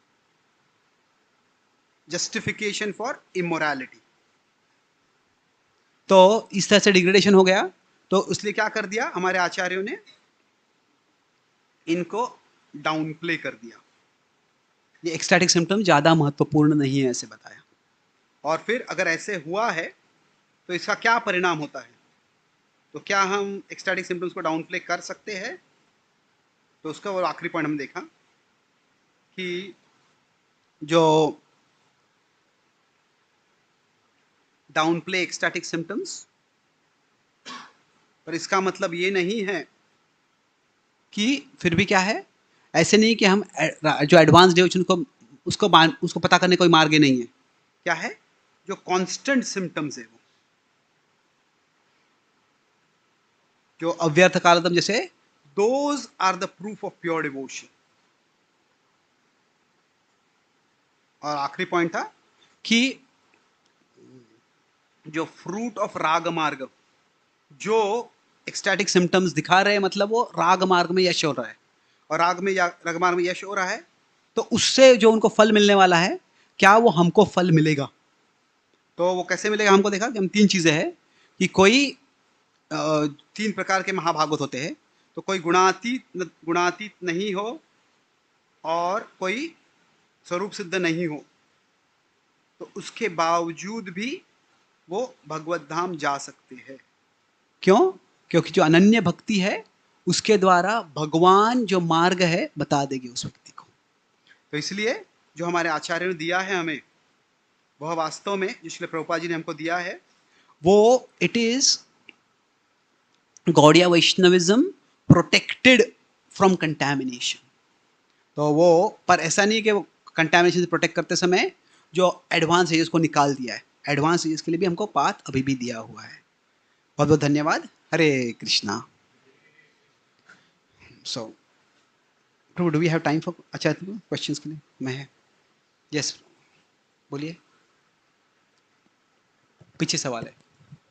A: justification for immorality. तो इस तरह से डिग्रेडेशन हो गया। तो इसलिए क्या कर दिया हमारे आचार्यों ने, इनको डाउन प्ले कर दिया, ये एक्सटैटिक सिम्टम ज्यादा महत्वपूर्ण नहीं है ऐसे बताया। और फिर अगर ऐसे हुआ है तो इसका क्या परिणाम होता है, तो क्या हम एक्सटैटिक सिम्टम्स को डाउन प्ले कर सकते हैं। तो उसका वो आखिरी पॉइंट हम देखा कि जो डाउन प्ले एक्सटैटिक सिम्टम्स, पर इसका मतलब ये नहीं है कि फिर भी क्या है, ऐसे नहीं कि हम जो एडवांस डिवोशन को उसको पता करने कोई मार्ग ही नहीं है। क्या है, जो कांस्टेंट सिम्टम्स है वो, जो अव्यर्थ कालदम जैसे, those are the proof of pure devotion. और आखिरी पॉइंट था कि जो फ्रूट ऑफ राग मार्ग, जो एक्सटैटिक सिम्टम्स दिखा रहे हैं मतलब वो राग मार्ग में यश हो रहा है, और राग मार्ग में यश हो रहा है तो उससे जो उनको फल मिलने वाला है, क्या वो हमको फल मिलेगा। तो वो कैसे मिलेगा हमको देखा कि हम तीन चीजें हैं कि कोई तीन प्रकार के महाभागवत होते हैं। तो कोई गुणातीत नहीं हो और कोई स्वरूप सिद्ध नहीं हो, तो उसके बावजूद भी वो भगवत धाम जा सकते हैं। क्यों? क्योंकि जो अनन्य भक्ति है उसके द्वारा भगवान जो मार्ग है बता देगी उस व्यक्ति को। तो इसलिए जो हमारे आचार्य ने दिया है हमें, वह वास्तव में जो श्रील प्रभुपाद जी ने हमको दिया है वो it is Gaudiya Vaishnavism protected from contamination. तो वो, पर ऐसा नहीं कि वो कंटैमिनेशन से प्रोटेक्ट करते समय जो एडवांस एजेस को निकाल दिया है, एडवांस एजेस के लिए भी हमको पाथ अभी भी दिया हुआ है। बहुत बहुत धन्यवाद। Hare Krishna. So Prabhu, do we have time for अच्छा क्वेश्चंस के लिए? मैं यस, बोलिए, पीछे सवाल है।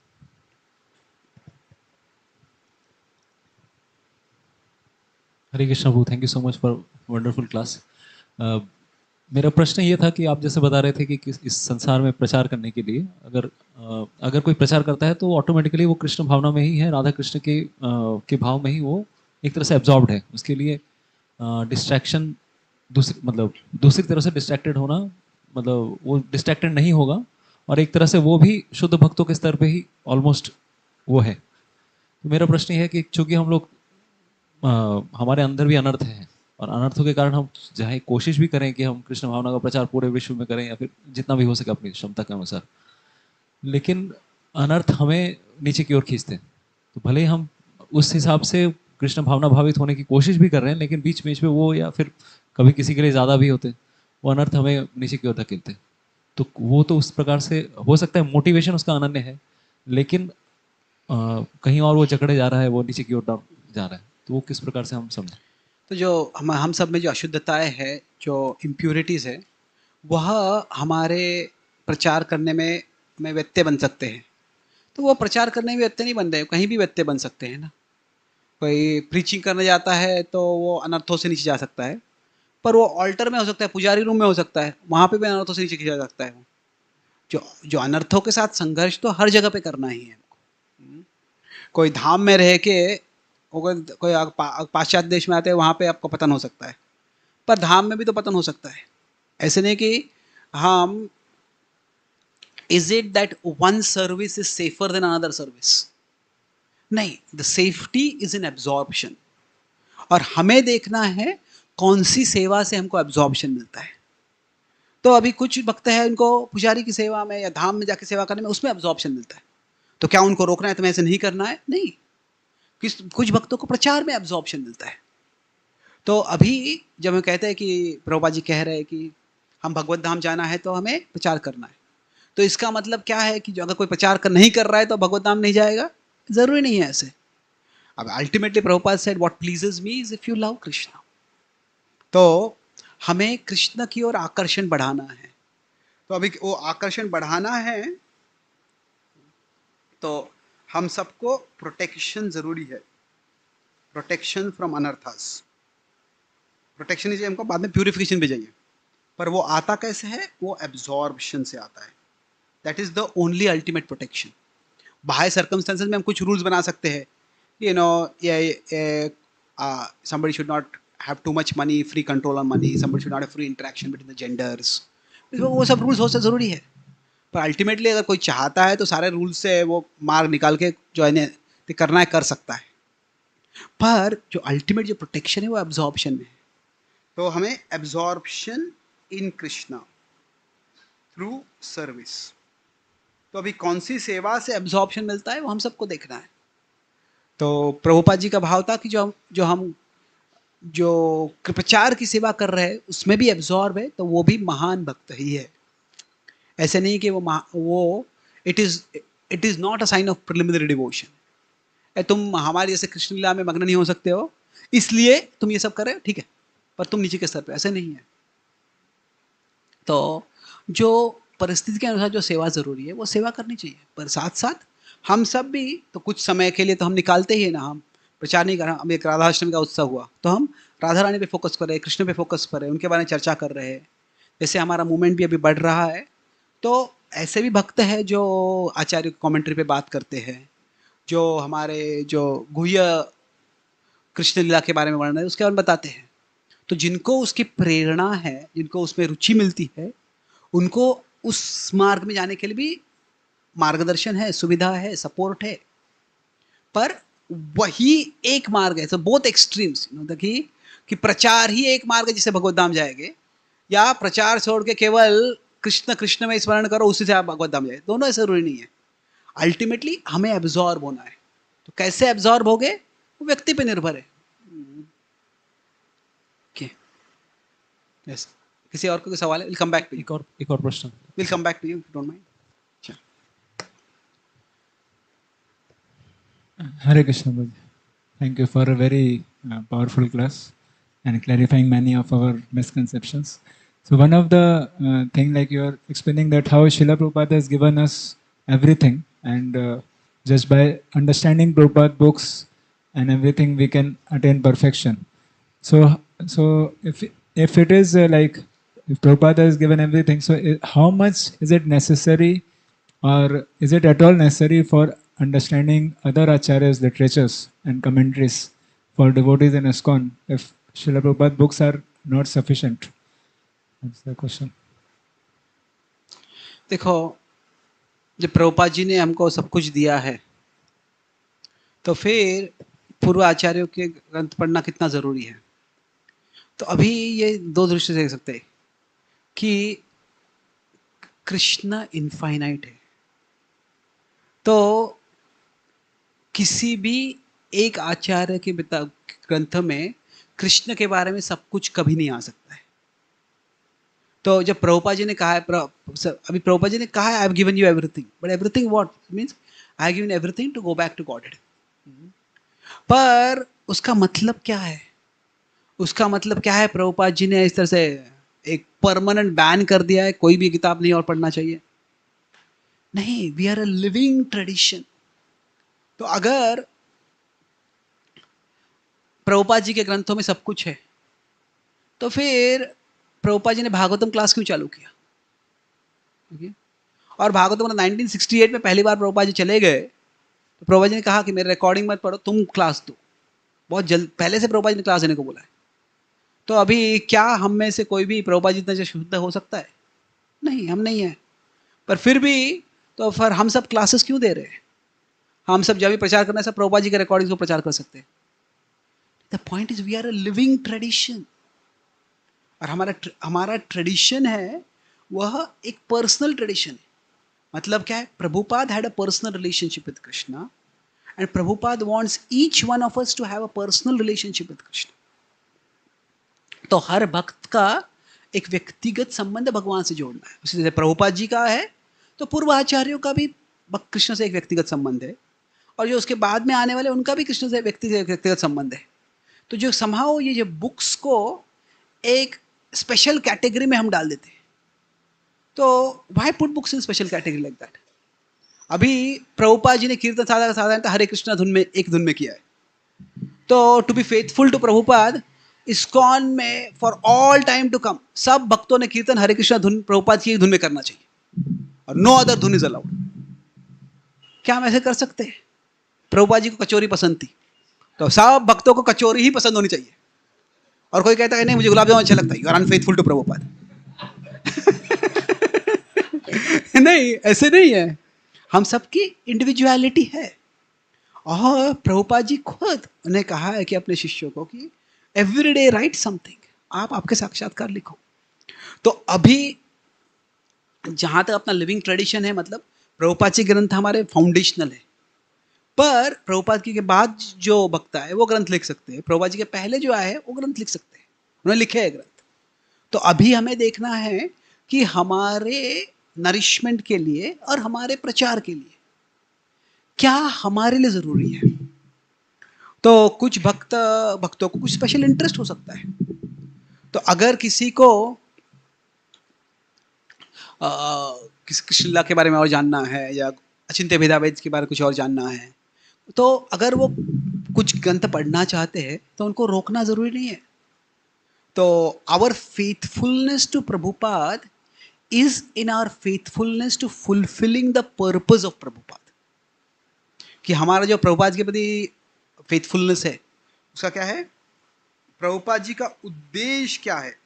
B: Hare Krishna Prabhu, thank you so much for wonderful class. मेरा प्रश्न ये था कि आप जैसे बता रहे थे कि इस संसार में प्रचार करने के लिए अगर कोई प्रचार करता है तो ऑटोमेटिकली वो कृष्ण भावना में ही है, राधा कृष्ण के भाव में ही वो एक तरह से एब्जॉर्ब्ड है। उसके लिए डिस्ट्रैक्शन दूसरी तरह से डिस्ट्रैक्टेड होना, मतलब वो डिस्ट्रैक्टेड नहीं होगा, और एक तरह से वो भी शुद्ध भक्तों के स्तर पे ही ऑलमोस्ट वो है। तो मेरा प्रश्न ये है कि चूंकि हम लोग हमारे अंदर भी अनर्थ है, और अनर्थों के कारण हम चाहे कोशिश भी करें कि हम कृष्ण भावना का प्रचार पूरे विश्व में करें या फिर जितना भी हो सके अपनी क्षमता के अनुसार, लेकिन अनर्थ हमें नीचे की ओर खींचते हैं। तो भले ही हम उस हिसाब से कृष्ण भावना भावित होने की कोशिश भी कर रहे हैं, लेकिन बीच बीच में वो, या फिर कभी किसी के लिए ज़्यादा भी होते हैं, वो अनर्थ हमें नीचे की ओर धकेलते हैं। तो वो तो उस प्रकार से हो सकता है मोटिवेशन उसका अनन्य है, लेकिन कहीं और वो जकड़े जा रहा है, वो नीचे की ओर जा रहा है। तो वो किस प्रकार से हम समझें?
A: तो जो हम सब में जो अशुद्धताएं है, जो इम्प्योरिटीज है, वह हमारे प्रचार करने में व्यत्यय बन सकते हैं। तो वो प्रचार करने में व्यत्यय नहीं बन रहे, कहीं भी व्यत्यय बन सकते हैं ना। कोई प्रीचिंग करने जाता है तो वो अनर्थों से नीचे जा सकता है, पर वो ऑल्टर में हो सकता है, पुजारी रूम में हो सकता है, वहां पे भी अनर्थों से नीचे खींचा जा सकता है। वो जो जो अनर्थों के साथ संघर्ष तो हर जगह पे करना ही है हमको। कोई धाम में रह के कोई पाश्चात्य देश में आते हैं, वहां पे आपको पतन हो सकता है, पर धाम में भी तो पतन हो सकता है। ऐसे नहीं कि हम, is it that one service is safer than another service? नहीं, the safety is in absorption. और हमें देखना है कौन सी सेवा से हमको एब्जॉर्प्शन मिलता है। तो अभी कुछ भक्त है, उनको पुजारी की सेवा में या धाम में जाके सेवा करने में उसमें एब्जॉर्प्शन मिलता है, तो क्या उनको रोकना है तुम्हें ऐसे नहीं करना है? नहीं। कुछ भक्तों को प्रचार में एब्जॉर्प्शन मिलता है। तो अभी जब हम कहते हैं कि प्रभुपाद जी कह रहे हैं कि हम भगवत धाम जाना है तो हमें प्रचार करना है, तो इसका मतलब क्या है कि जो अगर कोई प्रचार नहीं कर रहा है तो भगवत धाम नहीं जाएगा? जरूरी नहीं है ऐसे। अब ultimately Prabhupada said what pleases me is if you love Krishna. तो हमें कृष्ण की ओर आकर्षण बढ़ाना है। तो अभी वो आकर्षण बढ़ाना है, तो हम सबको प्रोटेक्शन जरूरी है, प्रोटेक्शन फ्रॉम अनर्थास। प्रोटेक्शन चाहिए हमको, बाद में प्यूरिफिकेशन भी चाहिए, पर वो आता कैसे है? वो एब्जॉर्प्शन से आता है। That is the only ultimate protection. बाहर सर्कमस्टेंसेस में हम कुछ रूल्स बना सकते हैं, यू नो, ये somebody should not have too much money, free control on money, somebody should not have free interaction between the genders, वो सब रूल्स हो सकते जरूरी है। पर अल्टीमेटली अगर कोई चाहता है तो सारे रूल्स से वो मार्ग निकाल के जो है करना है कर सकता है, पर जो अल्टीमेट जो प्रोटेक्शन है वो एब्जॉर्प्शन में है। तो हमें absorption in Krishna through service. तो अभी कौन सी सेवा से एब्जॉर्प्शन मिलता है वो हम सबको देखना है। तो प्रभुपाद जी का भाव था कि जो हम जो प्रचार की सेवा कर रहे हैं उसमें भी एब्जॉर्ब है, तो वो भी महान भक्त ही है। ऐसे नहीं कि वो it is not a sign of preliminary devotion. तुम हमारी जैसे कृष्ण लीला में मग्न नहीं हो सकते हो इसलिए तुम ये सब कर रहे हो, ठीक है, पर तुम नीचे के स्तर पे, ऐसे नहीं है। तो जो परिस्थिति के अनुसार जो सेवा जरूरी है वो सेवा करनी चाहिए, पर साथ साथ हम सब भी तो कुछ समय के लिए तो हम निकालते ही है ना। हम प्रचार नहीं कर रहे, हम एक राधाष्टमी का उत्सव हुआ तो हम राधा रानी पे फोकस कर रहे हैं, कृष्ण पे फोकस कर रहे हैं, उनके बारे में चर्चा कर रहे हैं। जैसे हमारा मूवमेंट भी अभी बढ़ रहा है, तो ऐसे भी भक्त हैं जो आचार्य कमेंट्री पे बात करते हैं, जो हमारे जो गुह्य कृष्ण लीला के बारे में वर्णन है उसके बारे में बताते हैं। तो जिनको उसकी प्रेरणा है, जिनको उसमें रुचि मिलती है, उनको उस मार्ग में जाने के लिए भी मार्गदर्शन है, सुविधा है, सपोर्ट है। पर वही एक मार्ग है, सो बोथ एक्सट्रीम्स, कि प्रचार ही एक मार्ग है जिससे भगवत धाम जाएंगे, या प्रचार छोड़ के केवल कृष्ण कृष्ण में स्मरण करो उसी से आप भगवत धाम जाए, दोनों ऐसे जरूरी नहीं है। अल्टीमेटली हमें एब्जॉर्ब होना है, तो कैसे एब्जॉर्ब होगे वो व्यक्ति पे निर्भर है। okay. yes. किसी और को कोई सवाल है? Will come back to you,
B: एक और प्रश्न।
A: Will come back to you, don't mind.
C: Hare Krishna, Prabhuji. Thank you for a very powerful class and clarifying many of our misconceptions. So one of the thing, like you are explaining that how Srila Prabhupada has given us everything, and just by understanding Prabhupada books and everything, we can attain perfection. So if it is like if Prabhupada has given everything, so how much is it necessary, or is it at all necessary for understanding other acharyas' literatures and commentaries for devotees in ISKCON if Srila Prabhupada books are not sufficient? That's the question.
A: देखो, जब प्रभुपाद जी ने हमको सब कुछ दिया है, तो फिर पूर्व आचार्यों के ग्रंथ पढ़ना कितना जरूरी है। तो अभी ये दो दृष्टि से देख सकते हैं कि कृष्ण इनफाइनाइट है, तो किसी भी एक आचार्य के ग्रंथ में कृष्ण के बारे में सब कुछ कभी नहीं आ सकता है। तो जब प्रभुपाद जी ने कहा है, अभी प्रभुपाद जी ने कहा है, I have given you everything, but everything what means I have given everything to go back to God. पर उसका मतलब क्या है? उसका मतलब क्या है? प्रभुपाद जी ने इस तरह से एक परमानेंट बैन कर दिया है, कोई भी किताब नहीं और पढ़ना चाहिए? नहीं, we are a living tradition. तो अगर प्रभुपाद जी के ग्रंथों में सब कुछ है, तो फिर प्रभुपाद जी ने भागवतम क्लास क्यों चालू किया? okay? और भागवतम 1968 में पहली बार प्रभुपाद जी चले गए, तो प्रभुपाद जी ने कहा कि मेरे रिकॉर्डिंग मत पढ़ो, तुम क्लास दो। बहुत जल्द पहले से प्रभुपाद जी ने क्लास देने को बोला है। तो अभी क्या हम में से कोई भी प्रभुपाद जी इतना शुद्ध हो सकता है? नहीं, हम नहीं है। पर फिर भी तो फिर हम सब क्लासेस क्यों दे रहे हैं? हम सब जब भी प्रचार करना है, सब प्रभुपाद जी के रिकॉर्डिंग को प्रचार कर सकते हैं। The point is we are a living tradition, और हमारा ट्रेडिशन है वह एक पर्सनल ट्रेडिशन है। मतलब क्या है? Prabhupada had a personal relationship with Krishna, and Prabhupada wants each one of us to have a personal relationship with Krishna. तो हर भक्त का एक व्यक्तिगत संबंध भगवान से जोड़ना है। उसी तरह प्रभुपाद जी का है, तो पूर्व आचार्यों का भी कृष्ण से एक व्यक्तिगत संबंध है, और जो उसके बाद में आने वाले उनका भी कृष्ण से व्यक्तिगत संबंध है। तो जो समहाउ ये जो बुक्स को एक स्पेशल कैटेगरी में हम डाल देते हैं, तो why put books in special category like that? अभी प्रभुपाद जी ने कीर्तन साधारणतः हरे कृष्णा धुन में, एक धुन में किया है। तो to be faithful to Prabhupada, ISKCON में for all time to come सब भक्तों ने कीर्तन हरे कृष्णा धुन प्रभुपाद की धुन में करना चाहिए, और नो अदर धुन इज अलाउड। क्या हम ऐसे कर सकते हैं? प्रभुपाद जी को कचौरी पसंद थी, तो सब भक्तों को कचौरी ही पसंद होनी चाहिए, और कोई कहता है नहीं मुझे गुलाब जामुन अच्छा लगता है, you are unfaithful to Prabhupada. नहीं, ऐसे नहीं है। हम सबकी इंडिविजुअलिटी है, और प्रभुपाद जी खुद ने कहा है कि अपने शिष्यों को कि एवरी डे राइट समथिंग, आप आपके साक्षात्कार लिखो। तो अभी जहां तक अपना लिविंग ट्रेडिशन है, मतलब प्रभुपाद जी ग्रंथ हमारे फाउंडेशनल है, पर प्रभुपाद जी के बाद जो भक्त है वो ग्रंथ लिख सकते हैं, प्रभुपाद जी के पहले जो आए वो ग्रंथ लिख सकते हैं, उन्होंने लिखे हैं ग्रंथ। तो अभी हमें देखना है कि हमारे नरिशमेंट के लिए और हमारे प्रचार के लिए क्या हमारे लिए जरूरी है। तो कुछ भक्तों को कुछ स्पेशल इंटरेस्ट हो सकता है। तो अगर किसी को किसी कृष्णलीला के बारे में और जानना है, या अचिंत्य भेदाभेद के बारे में कुछ और जानना है, तो अगर वो कुछ ग्रंथ पढ़ना चाहते हैं तो उनको रोकना जरूरी नहीं है। तो our faithfulness to Prabhupada is in our faithfulness to fulfilling the purpose of Prabhupada. कि हमारा जो प्रभुपाद के प्रति फेथफुलनेस है उसका क्या है? प्रभुपाद जी का उद्देश्य क्या है?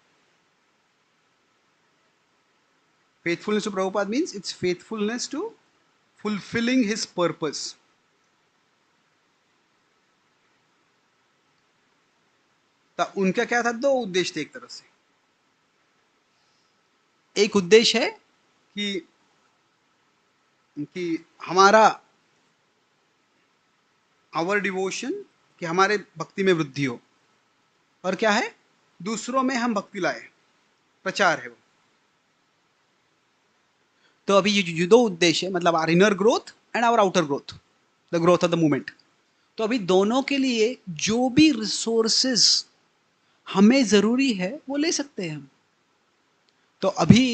A: Faithfulness to Prabhupada means it's faithfulness to fulfilling his purpose. तो उनका क्या था? दो उद्देश्य थे एक तरफ से। एक उद्देश्य है कि हमारा आवर डिवोशन, कि हमारे भक्ति में वृद्धि हो, और क्या है? दूसरों में हम भक्ति लाए, प्रचार है वो। तो अभी ये जो दो उद्देश्य है, मतलब our inner growth and our outer growth, the growth of the movement. तो अभी दोनों के लिए जो भी रिसोर्सेज हमें जरूरी है वो ले सकते हैं हम। तो अभी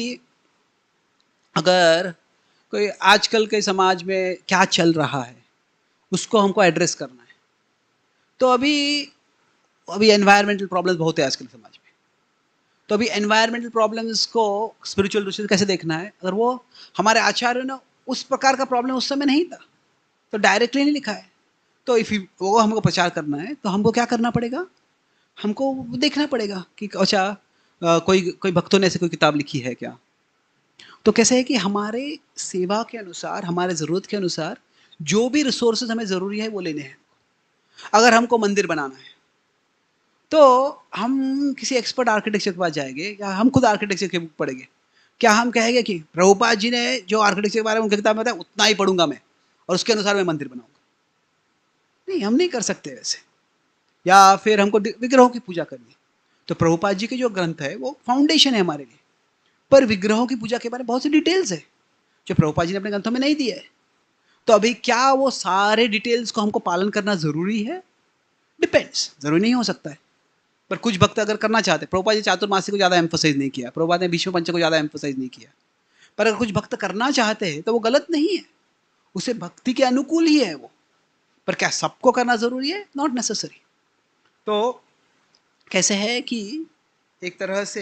A: अगर कोई आजकल के समाज में क्या चल रहा है उसको हमको एड्रेस करना है, तो अभी अभी एनवायरमेंटल प्रॉब्लम्स बहुत है आजकल समाज में। तो अभी एनवायरमेंटल प्रॉब्लम्स को स्पिरिचुअल दृष्टि से कैसे देखना है? अगर वो हमारे आचार्यों ने उस प्रकार का प्रॉब्लम उस समय नहीं था तो डायरेक्टली नहीं लिखा है, तो इफ वो हमको प्रचार करना है तो हमको क्या करना पड़ेगा? हमको देखना पड़ेगा कि अच्छा कोई कोई भक्तों ने ऐसे कोई किताब लिखी है क्या। तो कैसे है कि हमारे सेवा के अनुसार, हमारे ज़रूरत के अनुसार जो भी रिसोर्सेज हमें ज़रूरी है वो लेने हैं। अगर हमको मंदिर बनाना है तो हम किसी एक्सपर्ट आर्किटेक्चर के पास जाएंगे या हम खुद आर्किटेक्चर की बुक पढ़ेंगे? क्या हम कहेंगे कि प्रभुपाद जी ने जो आर्किटेक्चर के बारे में उनकी किताब में बताया उतना ही पढ़ूंगा मैं और उसके अनुसार मैं मंदिर बनाऊंगा? नहीं, हम नहीं कर सकते वैसे। या फिर हमको विग्रहों की पूजा करनी, तो प्रभुपाद जी के जो ग्रंथ है वो फाउंडेशन है हमारे लिए, पर विग्रहों की पूजा के बारे में बहुत सी डिटेल्स है जो प्रभुपाद जी ने अपने ग्रंथों में नहीं दिया है। तो अभी क्या वो सारे डिटेल्स को हमको पालन करना जरूरी है? डिपेंड्स, जरूरी नहीं हो सकता है। पर कुछ भक्त अगर करना चाहते, प्रभुपाद जी चातुर्मासी को ज्यादा एम्फोसाइज नहीं किया, प्रभुपाद ने भीष्म पंच को ज्यादा एम्फोसाइज नहीं किया, पर अगर कुछ भक्त करना चाहते हैं तो वो गलत नहीं है, उसे भक्ति के अनुकूल ही है वो। पर क्या सबको करना जरूरी है? Not necessary. तो कैसे है कि एक तरह से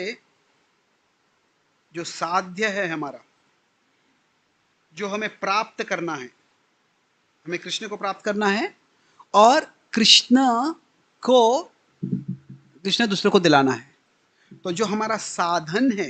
A: जो साध्य है हमारा, जो हमें प्राप्त करना है, हमें कृष्ण को प्राप्त करना है और कृष्ण दूसरे को दिलाना है। तो जो हमारा साधन है,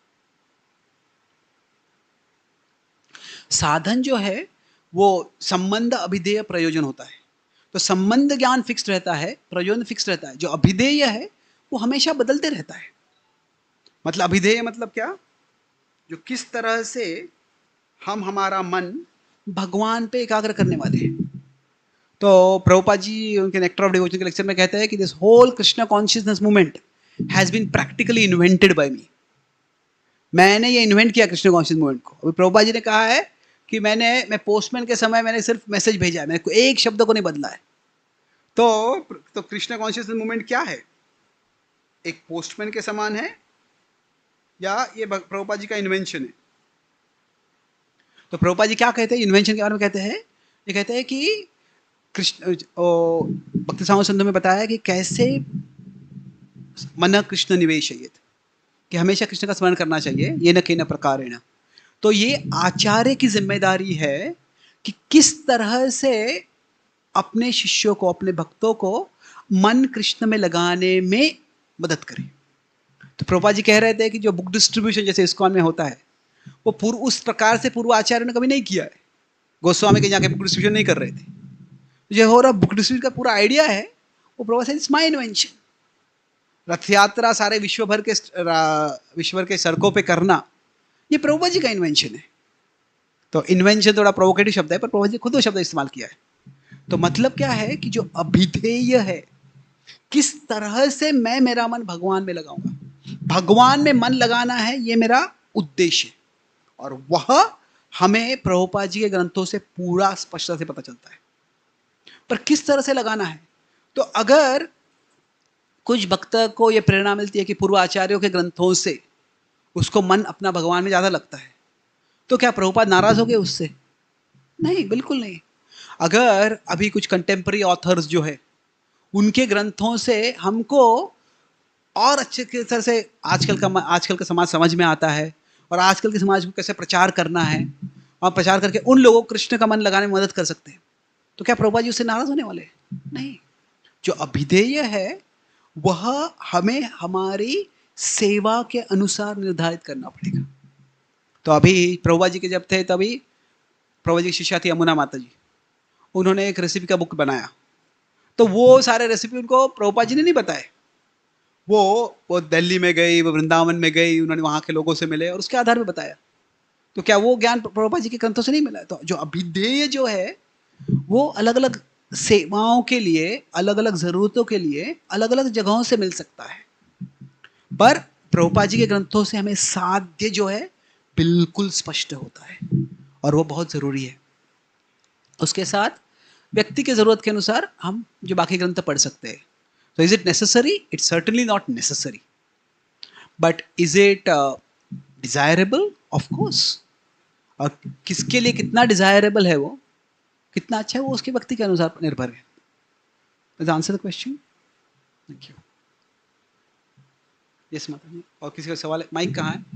A: साधन जो है वो संबंध अभिधेय प्रयोजन होता है। तो संबंध ज्ञान फिक्स रहता है, प्रयोजन फिक्स रहता है। जो अभिधेय है वो हमेशा बदलते रहता है। मतलब अभिधेय मतलब क्या? जो किस तरह से हम हमारा मन भगवान पे एकाग्र करने वाले हैं। तो प्रभुपाद जी उनके नेक्टर ऑफ डिवोशन के लेक्चर में कहते हैं कि this whole Krishna consciousness movement has been practically invented by me. मैंने ये इन्वेंट किया कृष्ण कॉन्शियस मूवमेंट को। अभी प्रभुपाद जी ने कहा है कि मैं पोस्टमैन के समय मैंने सिर्फ मैसेज भेजा है, मैंने एक शब्द को नहीं बदला है। तो कृष्ण कॉन्शियसनेस मूवमेंट क्या है? एक पोस्टमैन के समान है या ये प्रभुपाद जी का इन्वेंशन है? तो प्रभुपाद जी क्या कहते हैं इन्वेंशन के बारे में? कहते हैं, ये कहते हैं कि कृष्ण भक्ति सागर संधि में बताया कि कैसे मन कृष्ण निवेशयेत, कि हमेशा कृष्ण का स्मरण करना चाहिए, ये न केन प्रकारेण। तो ये आचार्य की जिम्मेदारी है कि किस तरह से अपने शिष्यों को, अपने भक्तों को मन कृष्ण में लगाने में मदद करें। तो प्रभुपाद जी कह रहे थे कि जो बुक डिस्ट्रीब्यूशन जैसे इस्कॉन में होता है वो पूर्व उस प्रकार से पूर्व आचार्य ने कभी नहीं किया है। गोस्वामी के जाके बुक डिस्ट्रीब्यूशन नहीं कर रहे थे। जो हो रहा बुक डिस्ट्रीब्यूशन का पूरा आइडिया है वो प्रभुपाद से इट्स माय इन्वेंशन। रथ यात्रा सारे विश्व भर के सड़कों पे करना, ये प्रभुपाद जी का इन्वेंशन है। तो इन्वेंशन थोड़ा प्रोवोकेटिव शब्द है, पर प्रभुपाद जी खुद वो शब्द इस्तेमाल किया है। तो मतलब क्या है कि जो अभिधेय है, किस तरह से मैं मेरा मन भगवान में लगाऊंगा, भगवान में मन लगाना है, ये मेरा उद्देश्य है। और वह हमें प्रभुपाद जी के ग्रंथों से पूरा स्पष्टता से पता चलता है। पर किस तरह से लगाना है? तो अगर कुछ भक्त को यह प्रेरणा मिलती है कि पूर्व आचार्यों के ग्रंथों से उसको मन अपना भगवान में ज्यादा लगता है, तो क्या प्रभुपाद नाराज हो गए उससे? नहीं, बिल्कुल नहीं। अगर अभी कुछ कंटेम्पररी ऑथर्स जो है उनके ग्रंथों से हमको और अच्छे तरह से आजकल का समाज समझ में आता है और आजकल के समाज को कैसे प्रचार करना है और प्रचार करके उन लोगों को कृष्ण का मन लगाने में मदद कर सकते हैं, तो क्या प्रभुपाद जी उससे नाराज होने वाले? नहीं। जो अभिधेय है वह हमें हमारी सेवा के अनुसार निर्धारित करना पड़ेगा। तो अभी प्रभुपाद जी के जब थे तभी प्रभुपाद जी की शिष्या थी यमुना माता जी, उन्होंने एक रेसिपी का बुक बनाया। तो वो सारे रेसिपी उनको प्रभुपाद जी ने नहीं बताए। वो दिल्ली में गई, वो वृंदावन में गई, उन्होंने वहां के लोगों से मिले और उसके आधार पर बताया। तो क्या वो ज्ञान प्रभुपाद जी के ग्रंथों से नहीं मिला? तो जो अभिधेय जो है वो अलग अलग सेवाओं के लिए, अलग अलग जरूरतों के लिए अलग अलग जगहों से मिल सकता है। पर प्रभुपाद जी के ग्रंथों से हमें साध्य जो है बिल्कुल स्पष्ट होता है और वो बहुत जरूरी है। उसके साथ व्यक्ति के जरूरत के अनुसार हम जो बाकी ग्रंथ पढ़ सकते हैं. So is it necessary? It's certainly not necessary. But is it desirable? Of course. और किसके लिए कितना डिजायरेबल है वो, कितना अच्छा है, वो उसके व्यक्ति के अनुसार निर्भर है. Does that answer the question? Thank you. Yes, माता जी. और किसी का सवाल है? माइक कहाँ है?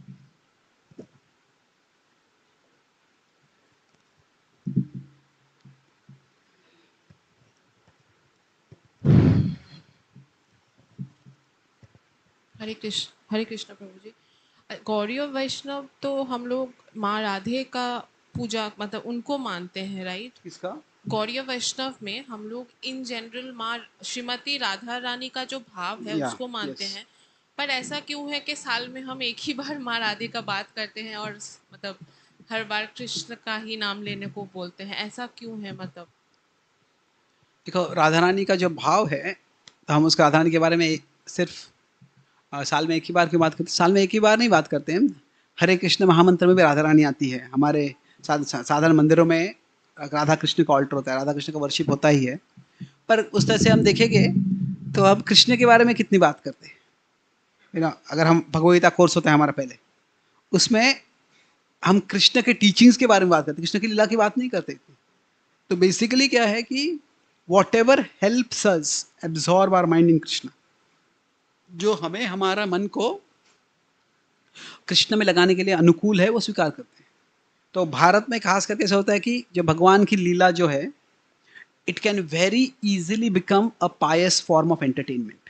D: हरे कृष्ण प्रभु जी. गौरी और वैष्णव तो हम लोग माँ राधे का पूजा मतलब उनको मानते हैं, राइट?
A: किसका?
D: गौरी और वैष्णव में हम लोग इन जनरल माँ श्रीमती राधा रानी का जो भाव है
A: Yeah,
D: उसको मानते
A: yes.
D: हैं. पर ऐसा क्यों है कि साल में हम एक ही बार माँ राधे का बात करते हैं और मतलब हर बार कृष्ण का ही नाम लेने को बोलते हैं, ऐसा क्यों है? मतलब
A: देखो, राधा रानी का जो भाव है, तो हम उस राधा रानी के बारे में सिर्फ साल में एक ही बार की बात करते हैं. साल में एक ही बार नहीं बात करते हैं. हरे कृष्ण महामंत्र में भी राधा रानी आती है. हमारे साधारण मंदिरों में राधा कृष्ण का ऑल्टर होता है, राधा कृष्ण का वर्शिप होता ही है. पर उस तरह से हम देखेंगे तो अब कृष्ण के बारे में कितनी बात करते हैं. अगर हम भगवगीता कोर्स होता है हमारा पहले, उसमें हम कृष्ण के टीचिंग्स के बारे में बात करते हैं, कृष्ण की लीला की बात नहीं करते. तो बेसिकली क्या है कि whatever helps us absorb our mind in Krishna, जो हमें हमारा मन को कृष्ण में लगाने के लिए अनुकूल है, वो स्वीकार करते हैं. तो भारत में खास करके ऐसा होता है कि जो भगवान की लीला जो है, it can very easily become a pious form of entertainment.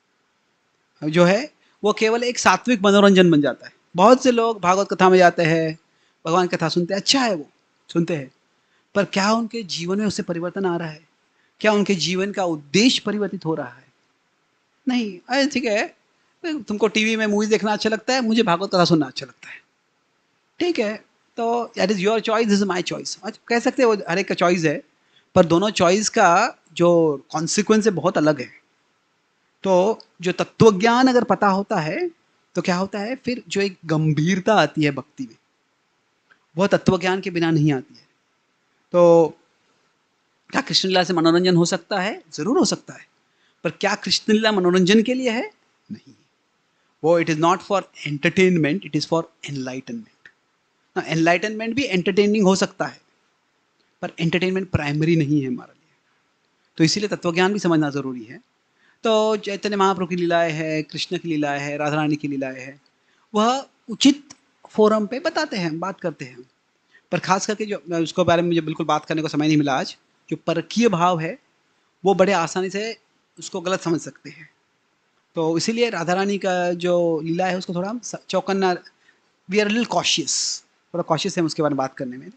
A: जो है वो केवल एक सात्विक मनोरंजन बन जाता है. बहुत से लोग भागवत कथा में जाते हैं, भगवान कथा सुनते हैं, अच्छा है वो सुनते हैं, पर क्या उनके जीवन में उससे परिवर्तन आ रहा है? क्या उनके जीवन का उद्देश्य परिवर्तित हो रहा है? नहीं. अरे ठीक है, तुमको टीवी में मूवी देखना अच्छा लगता है, मुझे भागवत कथा सुनना अच्छा लगता है, ठीक है, तो that is your choice, this is my choice. कह सकते हैं वो हर एक का चॉइस है, पर दोनों चॉइस का जो कॉन्सिक्वेंस है बहुत अलग है. तो जो तत्वज्ञान अगर पता होता है तो क्या होता है, फिर जो एक गंभीरता आती है भक्ति में, वह तत्वज्ञान के बिना नहीं आती है. तो क्या कृष्ण लीला से मनोरंजन हो सकता है? जरूर हो सकता है, पर क्या कृष्ण लीला मनोरंजन के लिए है? नहीं. वो it is not for entertainment, it is for enlightenment. Enlightenment भी एंटरटेनिंग हो सकता है, पर एंटरटेनमेंट प्राइमरी नहीं है हमारे लिए. तो इसीलिए तत्वज्ञान भी समझना जरूरी है. तो चैतन्य महाप्रभु की लीलाएं हैं, कृष्ण की लीलाएं हैं, राधा रानी की लीलाएं हैं, वह उचित फोरम पे बताते हैं, बात करते हैं. पर खास करके जो उसको बारे में मुझे बिल्कुल बात करने को समय नहीं मिला आज, जो परकीय भाव है वो बड़े आसानी से उसको गलत समझ सकते हैं. तो इसीलिए राधा रानी का जो लीला है उसको थोड़ा हम चौकन्ना, वी आर लिटिल कॉशियस, थोड़ा कॉशियस है उसके बारे में बात करने में.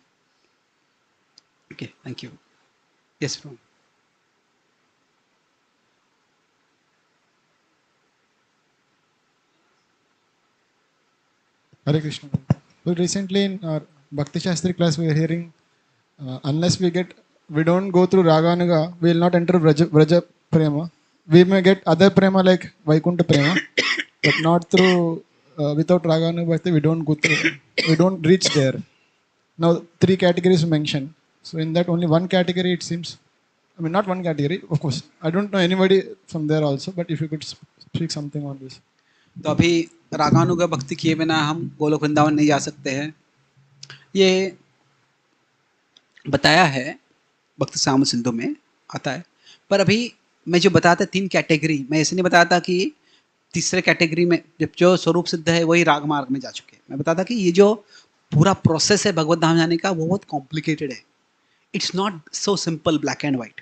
A: Okay, thank you. Yes from.
E: Hare Krishna. So recently in our Bhakti Shastri class we are hearing unless we don't go through Raganuga, we will not enter Vraja Prema. We may get other Prema like Vaikuntha Prema, but not through without Raganuga Bhakti we don't go through, we don't reach there. Now 3 categories mentioned. So in that only one category it seems, I mean not one category, of course. I don't know anybody from there also, but if you could speak something on this.
A: तो अभी रागानुगा भक्ति किए बिना हम गोलोक वृंदावन नहीं जा सकते हैं, ये बताया है भक्ति साम सिंधु में आता है. पर अभी मैं जो बताता 3 कैटेगरी, मैं ऐसे नहीं बताता कि तीसरे कैटेगरी में जब जो स्वरूप सिद्ध है वही राग मार्ग में जा चुके हैं. मैं बताता कि ये जो पूरा प्रोसेस है भगवत धाम जाने का वो बहुत कॉम्प्लिकेटेड है. It's not so simple black and white.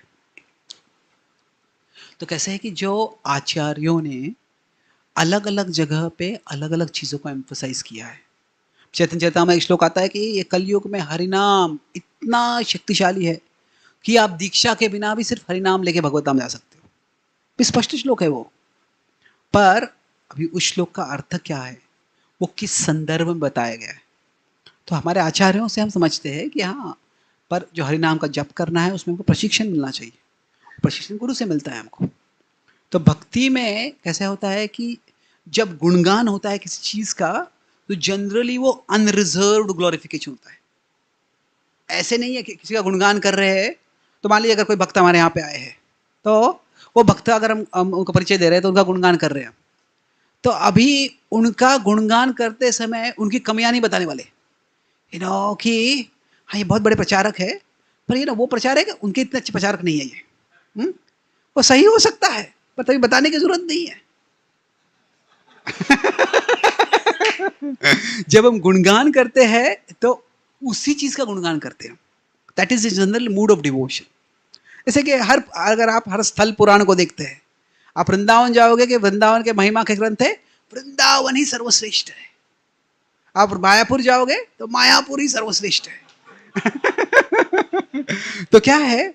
A: तो कैसे है कि जो आचार्यों ने अलग अलग जगह पे अलग अलग चीज़ों को एम्फोसाइज किया है. चैतन्य चरितामृत में एक श्लोक आता है कि ये कलयुग में हरिनाम इतना शक्तिशाली है कि आप दीक्षा के बिना भी सिर्फ हरिनाम लेके भगवत धाम जा सकते हो. स्पष्ट श्लोक है वो. पर अभी उस श्लोक का अर्थ क्या है, वो किस संदर्भ में बताया गया है, तो हमारे आचार्यों से हम समझते हैं कि हाँ, पर जो हरिनाम का जप करना है उसमें हमको प्रशिक्षण मिलना चाहिए. प्रशिक्षण गुरु से मिलता है हमको. तो भक्ति में कैसे होता है कि जब गुणगान होता है किसी चीज का, तो जनरली वो अनरिजर्व्ड ग्लोरिफिकेशन होता है. ऐसे नहीं है कि किसी का गुणगान कर रहे हैं तो मान लीजिए अगर कोई भक्त हमारे यहाँ पे आए हैं, तो वो भक्त अगर हम उनका परिचय दे रहे हैं तो उनका गुणगान कर रहे हैं, तो अभी उनका गुणगान करते समय उनकी कमियां नहीं बताने वाले, कि हाँ ये बहुत बड़े प्रचारक है, पर वो प्रचारक उनके इतने अच्छे प्रचारक नहीं है ये। वो सही हो सकता है पर तभी बताने की जरूरत नहीं है। जब हम गुणगान करते हैं तो उसी चीज का गुणगान करते हैं, that is the general mood of devotion. जैसे कि अगर आप हर स्थल पुराण को देखते हैं, आप वृंदावन जाओगे कि वृंदावन के महिमा के ग्रंथ है, वृंदावन ही सर्वश्रेष्ठ है। आप मायापुर जाओगे तो मायापुर ही सर्वश्रेष्ठ है। तो क्या है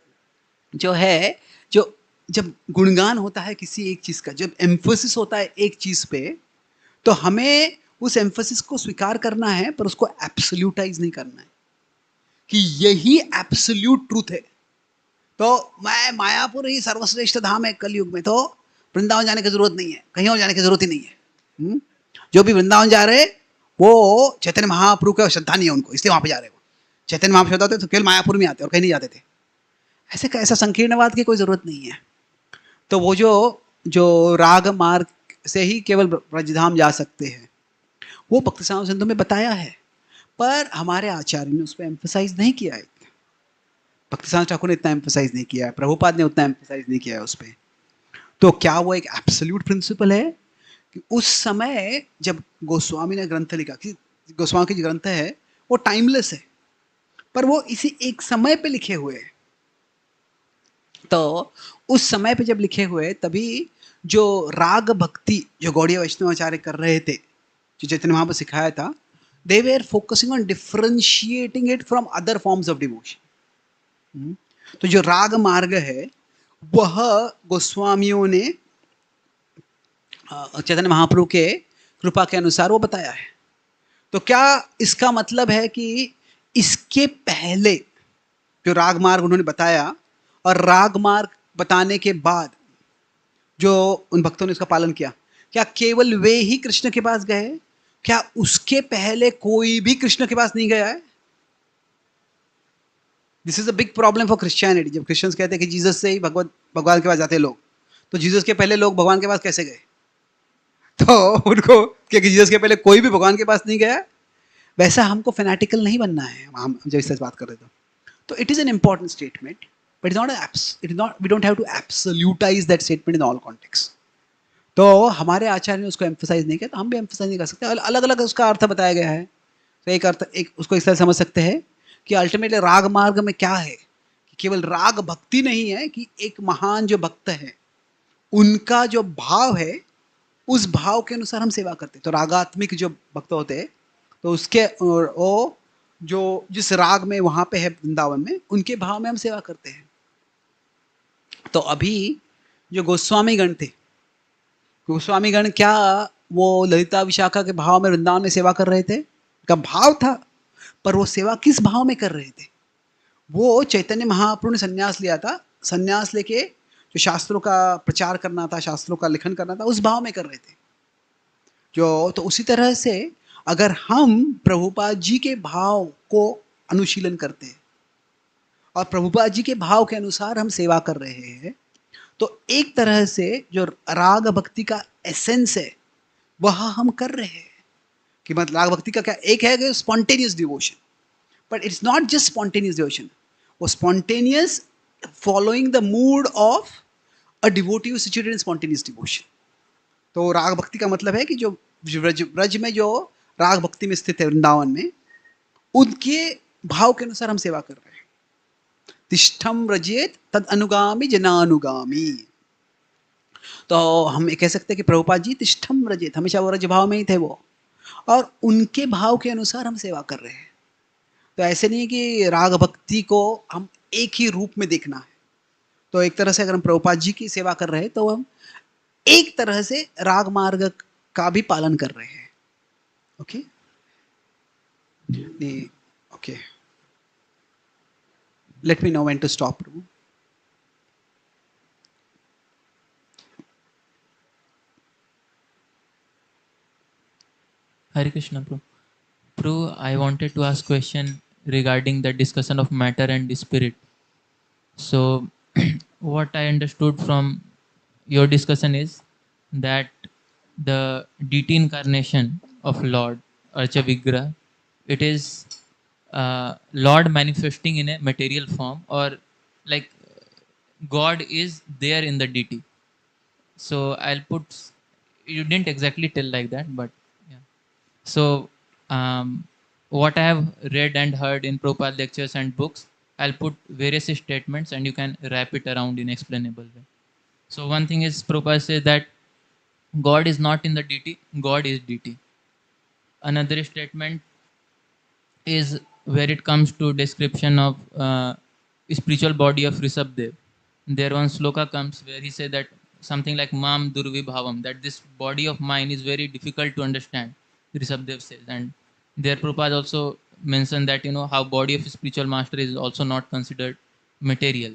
A: जो जब गुणगान होता है किसी एक चीज का, जब एम्फोसिस होता है एक चीज पे, तो हमें उस एम्फोसिस को स्वीकार करना है पर उसको एब्सोल्यूटाइज नहीं करना है कि यही एब्सोल्यूट ट्रूथ है। तो मैं मायापुर ही सर्वश्रेष्ठ धाम है कलयुग में, तो वृंदावन जाने की जरूरत नहीं है, कहीं और जाने की जरूरत ही नहीं है। जो भी वृंदावन जा रहे वो चैतन्य महाप्रभु का श्रद्धा नहीं है उनको, इसलिए वहां पे जा रहे हो। चैतन्य महाप्रभु होते तो केवल मायापुर में आते और कहीं नहीं जाते थे। ऐसा संकीर्णवाद की कोई जरूरत नहीं है। तो वो जो राग मार्ग से ही केवल ब्रजधाम जा सकते हैं, वो भक्ति साधु संतों में बताया है, पर हमारे आचार्य ने उस पर एम्फसाइज नहीं किया है। भक्ति साधु ठाकुर ने इतना एम्फसाइज नहीं किया है, प्रभुपाद ने उतना एम्फसाइज नहीं किया है उस पर। तो क्या वो एक एब्सोल्यूट प्रिंसिपल है कि उस समय जब गोस्वामी ने ग्रंथ लिखा, गोस्वामी की जो ग्रंथ है वो टाइमलेस है, पर वो इसी एक समय पे लिखे हुए हैं। तो उस समय पे जब लिखे हुए, तभी जो राग भक्ति जो गौड़ीय वैष्णवाचार्य कर रहे थे, जो चैतन्य महाप्रभु सिखाया था, they were focusing on differentiating it from other forms of devotion. तो जो राग मार्ग है वह गोस्वामियों ने चैतन्य महाप्रभु के कृपा के अनुसार वो बताया है। तो क्या इसका मतलब है कि इसके पहले जो राग मार्ग उन्होंने बताया और राग मार्ग बताने के बाद जो उन भक्तों ने उसका पालन किया, क्या केवल वे ही कृष्ण के पास गए? क्या उसके पहले कोई भी कृष्ण के पास नहीं गया है? This is a big problem for Christianity. जब क्रिश्चियंस कहते हैं कि जीसस से ही भगवान के पास जाते लोग, तो जीसस के पहले लोग भगवान के पास कैसे गए? तो उनको क्योंकि जीसस के पहले कोई भी भगवान के पास नहीं गया। वैसा हमको फैनेटिकल नहीं बनना है हम जब इस बात कर रहे तो it is an important statement, but it is not we don't have to absolutise that statement in all context. तो हमारे आचार्य ने उसको एम्फसाइज नहीं किया, तो हम भी एम्फसाइज नहीं कर सकते। अलग अलग उसका अर्थ बताया गया है। तो एक अर्थ उसको इस तरह समझ सकते हैं कि अल्टीमेटली राग मार्ग में क्या है कि केवल राग भक्ति नहीं है, कि एक महान जो भक्त है उनका जो भाव है उस भाव के अनुसार हम सेवा करते हैं। तो रागात्मिक जो भक्त होते हैं तो उसके वो जो जिस राग में वहां पे है वृंदावन में, उनके भाव में हम सेवा करते हैं। तो अभी जो गोस्वामी गण थे, गोस्वामी गण क्या वो ललिता विशाखा के भाव में वृंदावन में सेवा कर रहे थे? का भाव था, पर वो सेवा किस भाव में कर रहे थे? वो चैतन्य महाप्रभु ने संन्यास लिया था, संन्यास लेके जो शास्त्रों का प्रचार करना था, शास्त्रों का लिखन करना था, उस भाव में कर रहे थे। तो उसी तरह से अगर हम प्रभुपाद जी के भाव को अनुशीलन करते हैं और प्रभुपाद जी के भाव के अनुसार हम सेवा कर रहे हैं, तो एक तरह से जो राग भक्ति का एसेंस है वह हम कर रहे हैं। कि मतलब राग भक्ति का क्या एक है कि spontaneous devotion, but it's not just spontaneous devotion, वो spontaneous following the mood of a devotee situated in spontaneous devotion. तो राग भक्ति का मतलब है कि जो ब्रज में जो राग भक्ति में स्थित है वृंदावन में, उनके भाव के अनुसार हम सेवा कर रहे हैं। तिष्ठम रजेत तद अनुगामी जनानुगामी। तो हम ये कह सकते हैं कि प्रभुपाद जी तिष्ठम रजेत, हमेशा वो रज भाव में ही थे वो, और उनके भाव के अनुसार हम सेवा कर रहे हैं। तो ऐसे नहीं कि राग भक्ति को हम एक ही रूप में देखना है। तो एक तरह से अगर हम प्रभुपाद जी की सेवा कर रहे हैं तो हम एक तरह से राग मार्ग का भी पालन कर रहे हैं। Okay okay, let me know when to stop.
F: Hare Krishna, Prabhu. Prabhu, I wanted to ask question regarding the discussion of matter and spirit. So, what I understood from your discussion is that the deity incarnation of Lord Archa Vigraha, it is Lord manifesting in a material form, or like God is there in the deity. So I'll put. You didn't exactly tell like that, but yeah. So, what I have read and heard in Prabhupada lectures and books, I'll put various statements and you can wrap it around in explainable way. So, one thing is Prabhupada says that God is not in the deity, God is deity. Another statement is where it comes to description of spiritual body of Rishabdev. There one sloka comes where he said that something like Mam Durvibhavam, that this body of mine is very difficult to understand, Rishabdev says. And there Prabhupada also mentioned that, you know, how body of spiritual master is also not considered material.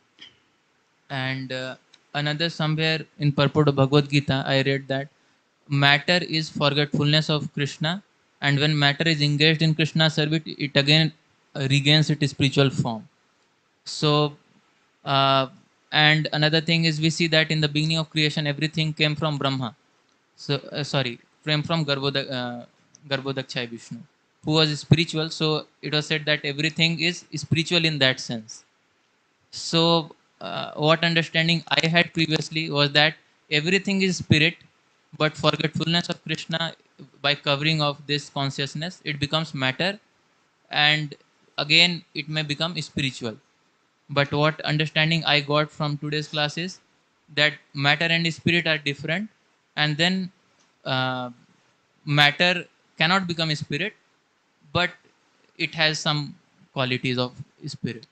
F: And another somewhere in purport of Bhagavad Gita, I read that matter is forgetfulness of Krishna, and when matter is engaged in Krishna's service, it again regains its spiritual form. So, uh, and another thing is we see that in the beginning of creation, everything came from Brahma. So, sorry, came from Garbhodakshaya Vishnu, who was spiritual. So, it was said that everything is spiritual in that sense. So, what understanding I had previously was that everything is spirit, but forgetfulness of Krishna, by covering of this consciousness, it becomes matter, and again it may become spiritual. But what understanding I got from today's class is that matter and spirit are different, and then uh, matter cannot become spirit, but it has some qualities of spirit.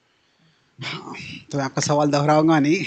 A: तो मैं आपका सवाल दोहराऊंगा नहीं.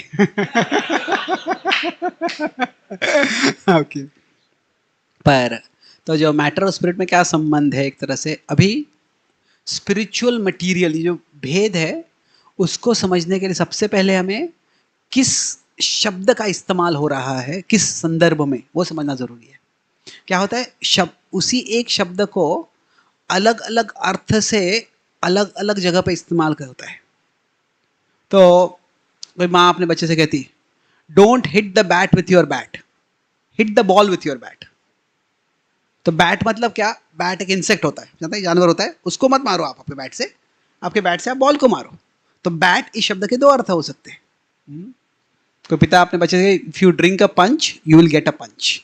A: Okay. पर तो जो matter और स्पिरिट में क्या संबंध है, एक तरह से अभी स्पिरिचुअल मटेरियल जो भेद है उसको समझने के लिए सबसे पहले हमें किस शब्द का इस्तेमाल हो रहा है किस संदर्भ में वो समझना जरूरी है. क्या होता है, शब्द उसी एक शब्द को अलग अलग अर्थ से अलग अलग जगह पे इस्तेमाल होता है. तो कोई माँ अपने बच्चे से कहती don't hit the bat with your bat, hit the ball with your bat. तो बैट मतलब क्या, बैट एक इंसेक्ट होता है, जानते हैं, जानवर होता है, उसको मत मारो आप अपने बैट से, आपके बैट से आप बॉल को मारो. तो बैट इस शब्द के दो अर्थ हो सकते हैं. कोई पिता अपने बच्चे से if you drink a punch you will get a punch.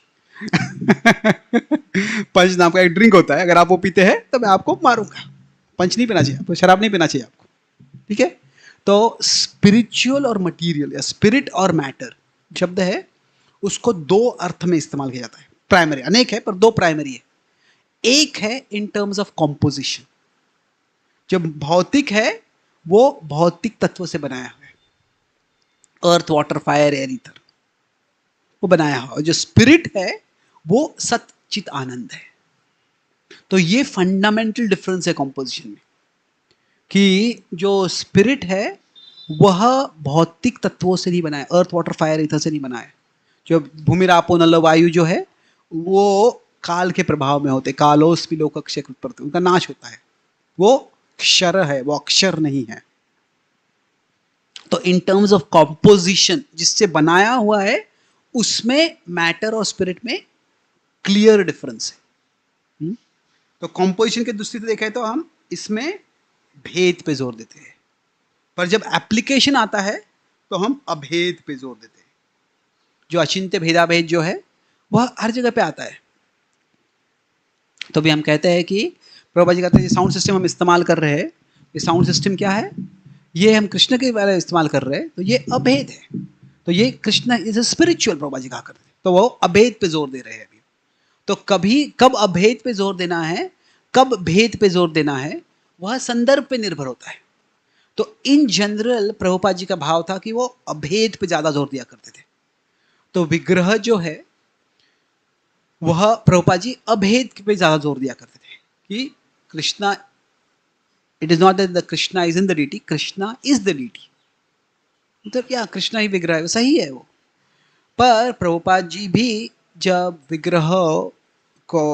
A: Punch नाम का एक ड्रिंक होता है, अगर आप वो पीते हैं तो मैं आपको मारूंगा. पंच नहीं पीना चाहिए आपको, शराब नहीं पीना चाहिए आपको. ठीक है. तो स्पिरिचुअल और मटेरियल या स्पिरिट और मैटर शब्द है उसको दो अर्थ में इस्तेमाल किया जाता है. प्राइमरी अनेक है पर दो प्राइमरी है. एक है इन टर्म्स ऑफ कॉम्पोजिशन, जो भौतिक है वो भौतिक तत्व से बनाया हुआ है, earth water fire air ether, वो बनाया हुआ. और जो स्पिरिट है वो सत चित आनंद है. तो ये फंडामेंटल डिफरेंस है कॉम्पोजिशन में, कि जो स्पिरिट है वह भौतिक तत्वों से नहीं बनाया, अर्थ वाटर फायर ईथर से नहीं बनाया. जो भूमि रापो नल वायु जो है वो काल के प्रभाव में होते, कालोस विलोक अक्षय कृत, उनका नाश होता है, वो क्षर है, वो अक्षर नहीं है. तो इन टर्म्स ऑफ कॉम्पोजिशन जिससे बनाया हुआ है उसमें मैटर और स्पिरिट में क्लियर डिफरेंस है. तो कॉम्पोजिशन के दृष्टि से देखा है तो हम इसमें भेद पे जोर देते हैं, पर जब एप्लीकेशन आता है तो हम अभेद पे जोर देते हैं. जो अचिंत्य भेदाभेद जो है वह हर जगह पे आता है. तो भी हम कहते हैं कि प्रभुपाद जी कहते हैं साउंड सिस्टम हम इस्तेमाल कर रहे हैं, ये साउंड सिस्टम क्या है, ये हम कृष्ण के बारे में इस्तेमाल कर रहे हैं, तो ये अभेद है. तो ये Krishna is a spiritual, Prabhupada ji कहा करते हैं, तो वो अभेद पे जोर दे रहे हैं अभी. तो कभी कब अभेद पे जोर देना है, कब भेद पे जोर देना है, वह संदर्भ पे निर्भर होता है. तो इन जनरल प्रभुपाद जी का भाव था कि वो अभेद पे ज्यादा जोर दिया करते थे. तो विग्रह जो है वह प्रभुपाद जी अभेद पे ज्यादा जोर दिया करते थे कि Krishna, it is not that the Krishna is in the deity, Krishna is the deity. मतलब क्या, कृष्णा ही विग्रह है, सही है वो. पर प्रभुपाद जी भी जब विग्रह को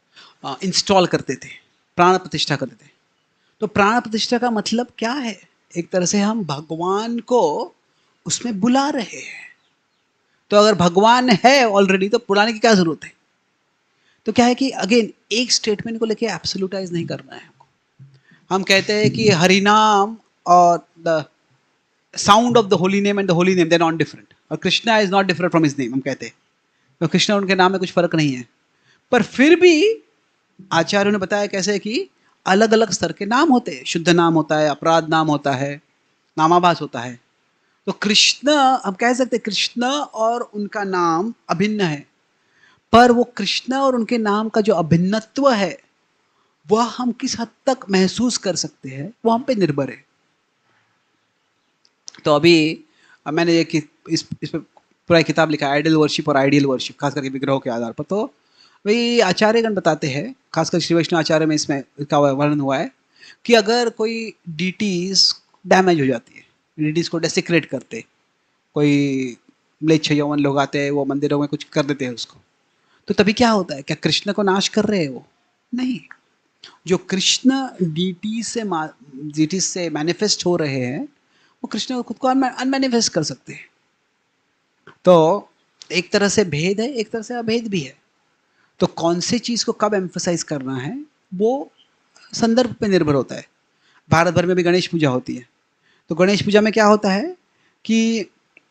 A: इंस्टॉल करते थे, प्राण प्रतिष्ठा करते थे, तो प्राण प्रतिष्ठा का मतलब क्या है, एक तरह से हम भगवान को उसमें बुला रहे हैं। तो अगर भगवान है ऑलरेडी तो बुलाने की क्या जरूरत है? तो क्या है कि अगेन एक स्टेटमेंट को लेके एब्सोल्यूटाइज नहीं करना है हमको। हम कहते हैं कि हरिनाम और the sound of the holy name and the holy name they not different, और Krishna is not different from his name, हम कहते हैं तो कृष्णा उनके नाम में कुछ फर्क नहीं है। पर फिर भी आचार्यों ने बताया कैसे कि अलग अलग स्तर के नाम होते हैं, शुद्ध नाम होता है, अपराध नाम होता है, नामाभास होता है। तो कृष्ण हम कह सकते हैं कृष्ण और उनका नाम अभिन्न है, पर वो कृष्ण और उनके नाम का जो अभिन्नत्व है वह हम किस हद तक महसूस कर सकते हैं वो हम पे निर्भर है। तो अभी मैंने इस पे पूरा किताब लिखा है, आइडियल वर्शिप और आइडियल वर्शिप, खास करके विग्रहों के आधार पर। तो वही आचार्यगण बताते हैं, खासकर श्री वैष्णव आचार्य में इसमें इसका वर्णन हुआ है कि अगर कोई डीटीज डैमेज हो जाती है, डीटीज को डेसिक्रेट करते, कोई म्लेच्छ यौवन लोग आते हैं वो मंदिरों में कुछ कर देते हैं उसको, तो तभी क्या होता है? क्या कृष्ण को नाश कर रहे हैं वो? नहीं। जो कृष्ण डीटी से मैनिफेस्ट हो रहे हैं वो कृष्ण को खुद को अनमैनिफेस्ट कर सकते हैं। तो एक तरह से भेद है, एक तरह से अभेद भी है। तो कौन सी चीज को कब एम्फसाइज करना है वो संदर्भ पे निर्भर होता है। भारत भर में भी गणेश पूजा होती है, तो गणेश पूजा में क्या होता है कि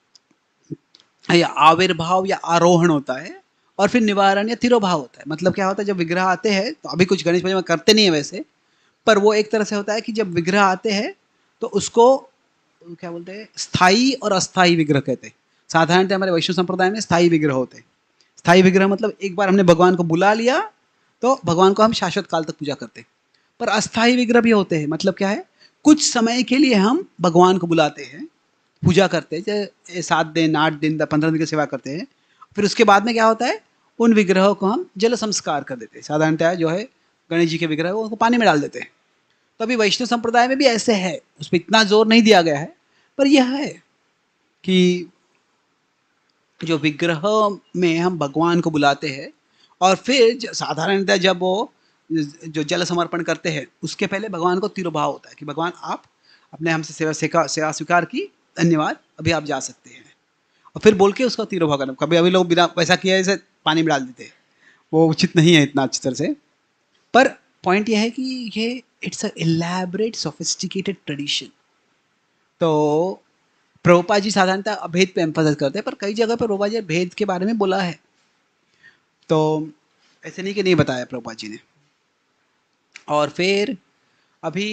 A: आविर्भाव या आरोहण होता है और फिर निवारण या तिरोभाव होता है। मतलब क्या होता है, जब विग्रह आते हैं, तो अभी कुछ गणेश पूजा में करते नहीं है वैसे, पर वो एक तरह से होता है कि जब विग्रह आते हैं तो उसको क्या बोलते हैं, स्थायी और अस्थायी विग्रह कहते हैं। साधारणतः हमारे वैष्णव संप्रदाय में स्थायी विग्रह होते हैं। स्थायी विग्रह मतलब एक बार हमने भगवान को बुला लिया तो भगवान को हम शाश्वत काल तक पूजा करते हैं। पर अस्थायी विग्रह भी होते हैं, मतलब क्या है, कुछ समय के लिए हम भगवान को बुलाते हैं, पूजा करते हैं, जैसे 7 दिन 8 दिन 15 दिन की सेवा करते हैं। फिर उसके बाद में क्या होता है, उन विग्रहों को हम जल संस्कार कर देते हैं। साधारणतः जो है गणेश जी के विग्रह वो उनको पानी में डाल देते हैं। तो अभी वैष्णव संप्रदाय में भी ऐसे है, उस पर इतना जोर नहीं दिया गया है, पर यह है कि जो विग्रह में हम भगवान को बुलाते हैं और फिर साधारणतः जब वो जो जल समर्पण करते हैं उसके पहले भगवान को तिरुभाव होता है कि भगवान आप अपने हमसे सेवा स्वीकार की, धन्यवाद, अभी आप जा सकते हैं। और फिर बोल के उसका तिरुभाव करना। कभी अभी लोग बिना वैसा किया जैसे पानी में डाल देते हैं, वो उचित नहीं है इतना अच्छी तरह से। पर पॉइंट यह है कि ये it's a elaborate sophisticated tradition. तो प्रभुपाद जी साधारणतः अभेद पे एम्फसाइज करते हैं, पर कई जगह पर प्रभुपाद जी भेद के बारे में बोला है, तो ऐसे नहीं कि नहीं बताया प्रभुपाद जी ने। और फिर अभी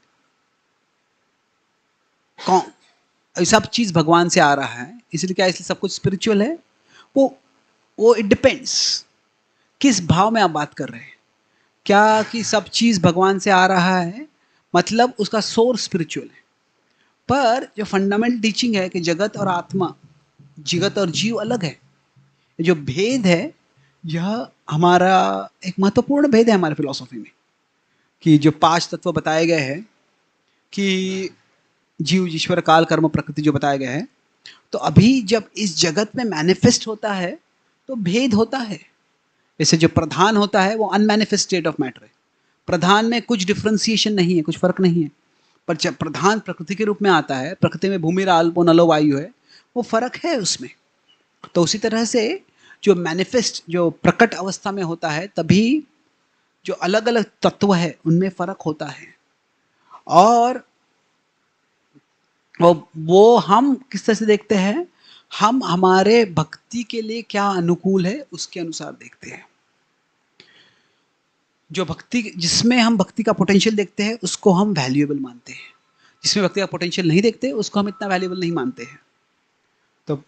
A: कौन सब चीज भगवान से आ रहा है, इसलिए क्या, इसलिए सब कुछ स्पिरिचुअल है। वो इट डिपेंड्स किस भाव में आप बात कर रहे हैं। क्या कि सब चीज भगवान से आ रहा है मतलब उसका सोर्स स्पिरिचुअल है, पर जो फंडामेंटल टीचिंग है कि जगत और आत्मा, जगत और जीव अलग है, जो भेद है यह हमारा एक महत्वपूर्ण भेद है हमारे फिलॉसफी में, कि जो 5 तत्व बताए गए हैं कि जीव ईश्वर काल कर्म प्रकृति जो बताया गया है, तो अभी जब इस जगत में मैनिफेस्ट होता है तो भेद होता है। जैसे जो प्रधान होता है वो अनमैनिफेस्ट स्टेट ऑफ मैटर है, प्रधान में कुछ डिफ्रेंसिएशन नहीं है, कुछ फर्क नहीं है। पर जब प्रधान प्रकृति के रूप में आता है, प्रकृति में भूमि अल्पो नलो वायु है, वो फर्क है उसमें। तो उसी तरह से जो मैनिफेस्ट, जो प्रकट अवस्था में होता है, तभी जो अलग अलग तत्व है उनमें फर्क होता है। और वो हम किस तरह से देखते हैं, हम हमारे भक्ति के लिए क्या अनुकूल है उसके अनुसार देखते हैं। जो भक्ति, जिसमें हम भक्ति का पोटेंशियल देखते हैं उसको हम वैल्यूएबल मानते हैं, जिसमें भक्ति का पोटेंशियल नहीं देखते उसको हम इतना वैल्यूएबल नहीं मानते हैं। तो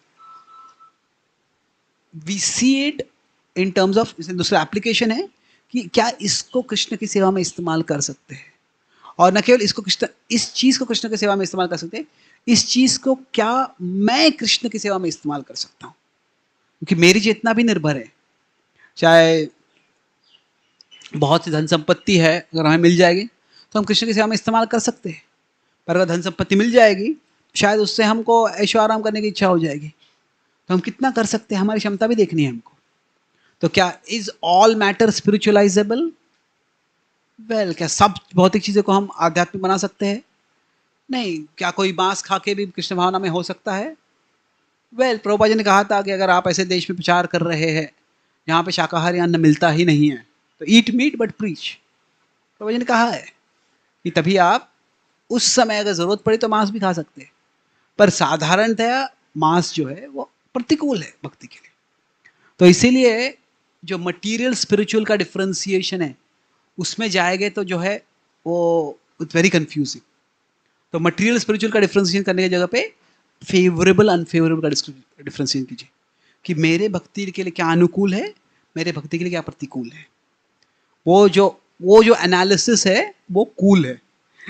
A: we see it in terms of, दूसरा एप्लीकेशन है कि क्या इसको कृष्ण की सेवा में इस्तेमाल कर सकते हैं, और न केवल इसको कृष्ण, इस चीज को कृष्ण की सेवा में इस्तेमाल कर सकते हैं, इस चीज को क्या मैं कृष्ण की सेवा में इस्तेमाल कर सकता हूं, क्योंकि मेरी जितना भी निर्भर है, चाहे बहुत सी धन संपत्ति है अगर हमें मिल जाएगी तो हम कृष्ण की सेवा में इस्तेमाल कर सकते हैं, पर अगर धन संपत्ति मिल जाएगी शायद उससे हमको ऐशो आराम करने की इच्छा हो जाएगी, तो हम कितना कर सकते हैं, हमारी क्षमता भी देखनी है हमको। तो क्या is all matter spiritualisable? Well, क्या सब भौतिक चीजों को हम आध्यात्मिक बना सकते हैं? नहीं, क्या कोई मांस खा के भी कृष्ण भावना में हो सकता है? प्रभुपाद जी ने कहा था कि अगर आप ऐसे देश में प्रचार कर रहे हैं जहाँ पे शाकाहारी अन्न मिलता ही नहीं है, तो eat meat but preach. Prabhupada ji ने कहा है कि तभी आप उस समय अगर जरूरत पड़े तो मांस भी खा सकते हैं, पर साधारणतया मांस जो है वो प्रतिकूल है भक्ति के लिए। तो इसीलिए जो मटीरियल स्पिरिचुअल का डिफरेंशिएशन है उसमें जाएंगे तो जो है वो इट्स वेरी कंफ्यूजिंग। तो मटीरियल स्पिरिचुअल का डिफरेंशिएशन करने की जगह पे फेवरेबल अनफेवरेबल का डिफरेंशिएशन कीजिए कि मेरे भक्ति के लिए क्या अनुकूल है, मेरे भक्ति के लिए क्या प्रतिकूल है। वो जो एनालिसिस है वो कूल है।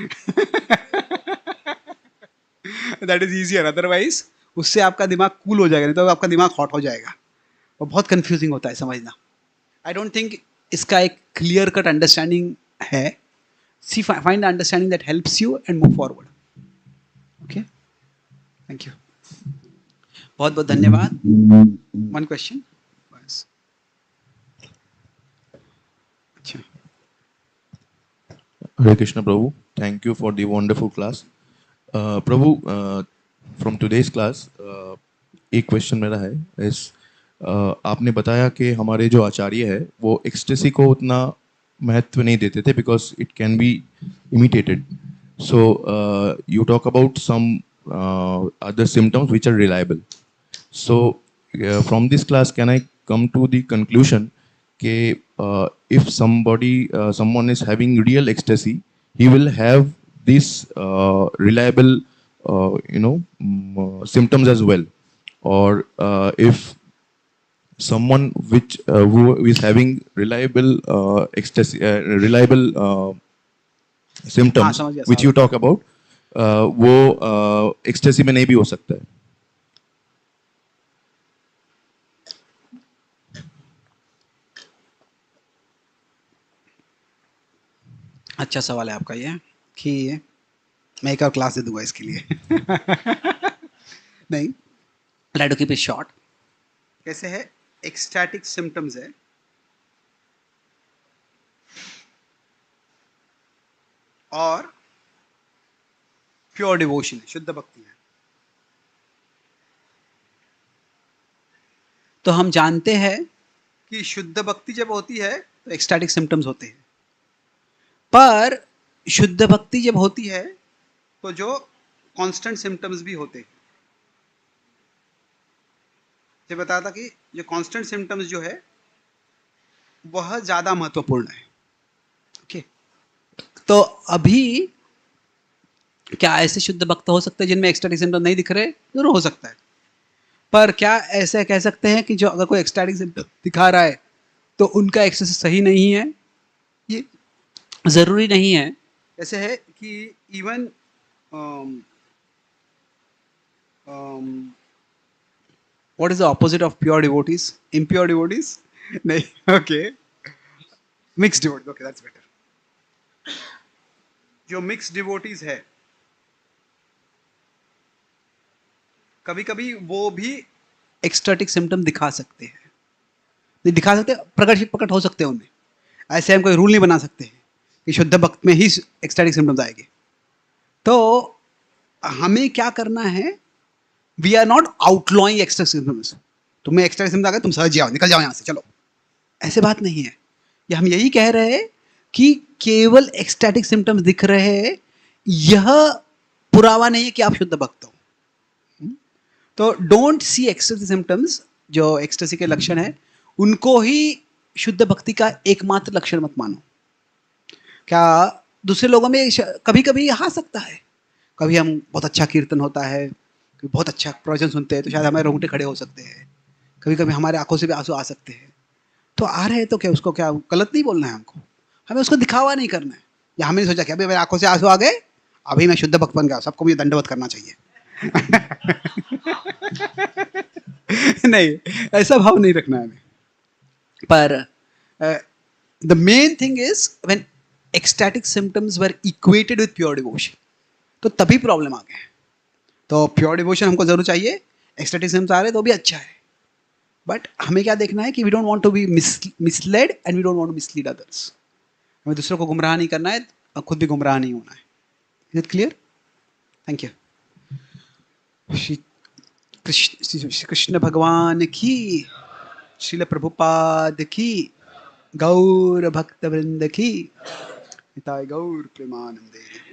A: दैट इज इजियर, अदरवाइज उससे आपका दिमाग कूल हो जाएगा, नहीं तो आपका दिमाग हॉट हो जाएगा। वो बहुत कंफ्यूजिंग होता है समझना। आई डोंट थिंक इसका एक क्लियर कट अंडरस्टैंडिंग है। See find the understanding that helps you and move forward. Okay, thank you, बहुत बहुत धन्यवाद। वन क्वेश्चन बस। अच्छा,
G: Hare Krishna Prabhu, thank you for the wonderful class. Prabhu, from today's class, एक question मेरा है इस आपने बताया कि हमारे जो आचार्य है वो एक्सटेसी को उतना महत्व नहीं देते थे because it can be imitated. So you talk about some other symptoms which are reliable. So from this class can I come to the conclusion कि if someone is having real ecstasy, he will have these reliable symptoms as well. Or if someone who is having reliable ecstasy, reliable symptoms which you talk about, वो ecstasy में नहीं भी हो सकता है.
A: अच्छा सवाल है आपका ये कि मैं एक और क्लास दे दूंगा इसके लिए। नहीं, try to keep it short. कैसे है, एक्सटैटिक सिम्टम्स है और प्योर डिवोशन है, शुद्ध भक्ति है। तो हम जानते हैं कि शुद्ध भक्ति जब होती है तो एक्सटैटिक सिम्टम्स होते हैं, पर शुद्ध भक्ति जब होती है तो जो कांस्टेंट सिम्टम्स भी होते हैं। जब बताया था कि जो कांस्टेंट सिम्टम्स जो है वह ज़्यादा महत्वपूर्ण है। ओके, तो अभी क्या ऐसे शुद्ध भक्त हो सकते हैं जिनमें एक्सटैटिक सिम्टम नहीं दिख रहे? जरूर हो सकता है, पर क्या ऐसे कह सकते हैं कि जो अगर कोई एक्सटैटिक सिम्टम दिखा रहा है तो उनका एक्सरसाइज सही नहीं है? ये ज़रूरी नहीं है। ऐसे है कि even what is the opposite of pure devotees? Impure devotees? नहीं, okay, mixed devotees, okay that's better. जो मिक्स्ड डिवोटीज है कभी कभी वो भी एक्सटैटिक सिम्टम दिखा सकते हैं, नहीं दिखा सकते, प्रकट हो सकते हैं उनमें। ऐसे हम कोई रूल नहीं बना सकते हैं कि शुद्ध भक्त में ही एक्सटैटिक सिम्टम्स आएंगे। तो हमें क्या करना है, we are not outlawing ecstatic symptoms. तुम्हें एक्सटैटिक सिम्टम्स आ गए, तुम सहज जाओ, निकल जाओ यहाँ से, चलो, ऐसे बात नहीं है। ये हम यही कह रहे हैं कि केवल एक्सटैटिक सिम्टम्स दिख रहे हैं, यह पुरावा नहीं है कि आप शुद्ध भक्त हो। तो डोंट सी एक्सटैटिक सिम्टम्स, जो एक्सटेसी के लक्षण है उनको ही शुद्ध भक्ति का एकमात्र लक्षण मत मानो। क्या दूसरे लोगों में कभी कभी आ सकता है, कभी हम बहुत अच्छा कीर्तन होता है, कभी बहुत अच्छा प्रवचन सुनते हैं तो शायद हमारे रोंगटे खड़े हो सकते हैं, कभी कभी हमारे आंखों से भी आंसू आ सकते हैं। तो आ रहे हैं तो क्या उसको क्या गलत नहीं बोलना है हमको, हमें उसको दिखावा नहीं करना है। या हमने सोचा कि अभी मेरे आंखों से आंसू आ गए, अभी मैं शुद्ध भक्त बन गया, सबको मुझे दंडवत करना चाहिए। नहीं, ऐसा भाव नहीं रखना है हमें। पर the main thing is when ecstatic symptoms were equated with pure devotion, तो तभी प्रॉब्लम आ गया। तो प्योर डिवोशन हमको जरूर चाहिए, एक्सटैटिक सिम्टम्स आ रहे तो भी अच्छा है, बट हमें क्या देखना है कि we don't want to be misled and we don't want to mislead others. हमें दूसरों को गुमराह नहीं करना है और खुद भी गुमराह नहीं होना है। Is it clear? Thank you. Shri Krishna भगवान की, श्रील प्रभुपाद की, गौर भक्त वृंद की, निताय गौर प्रेमानंदे।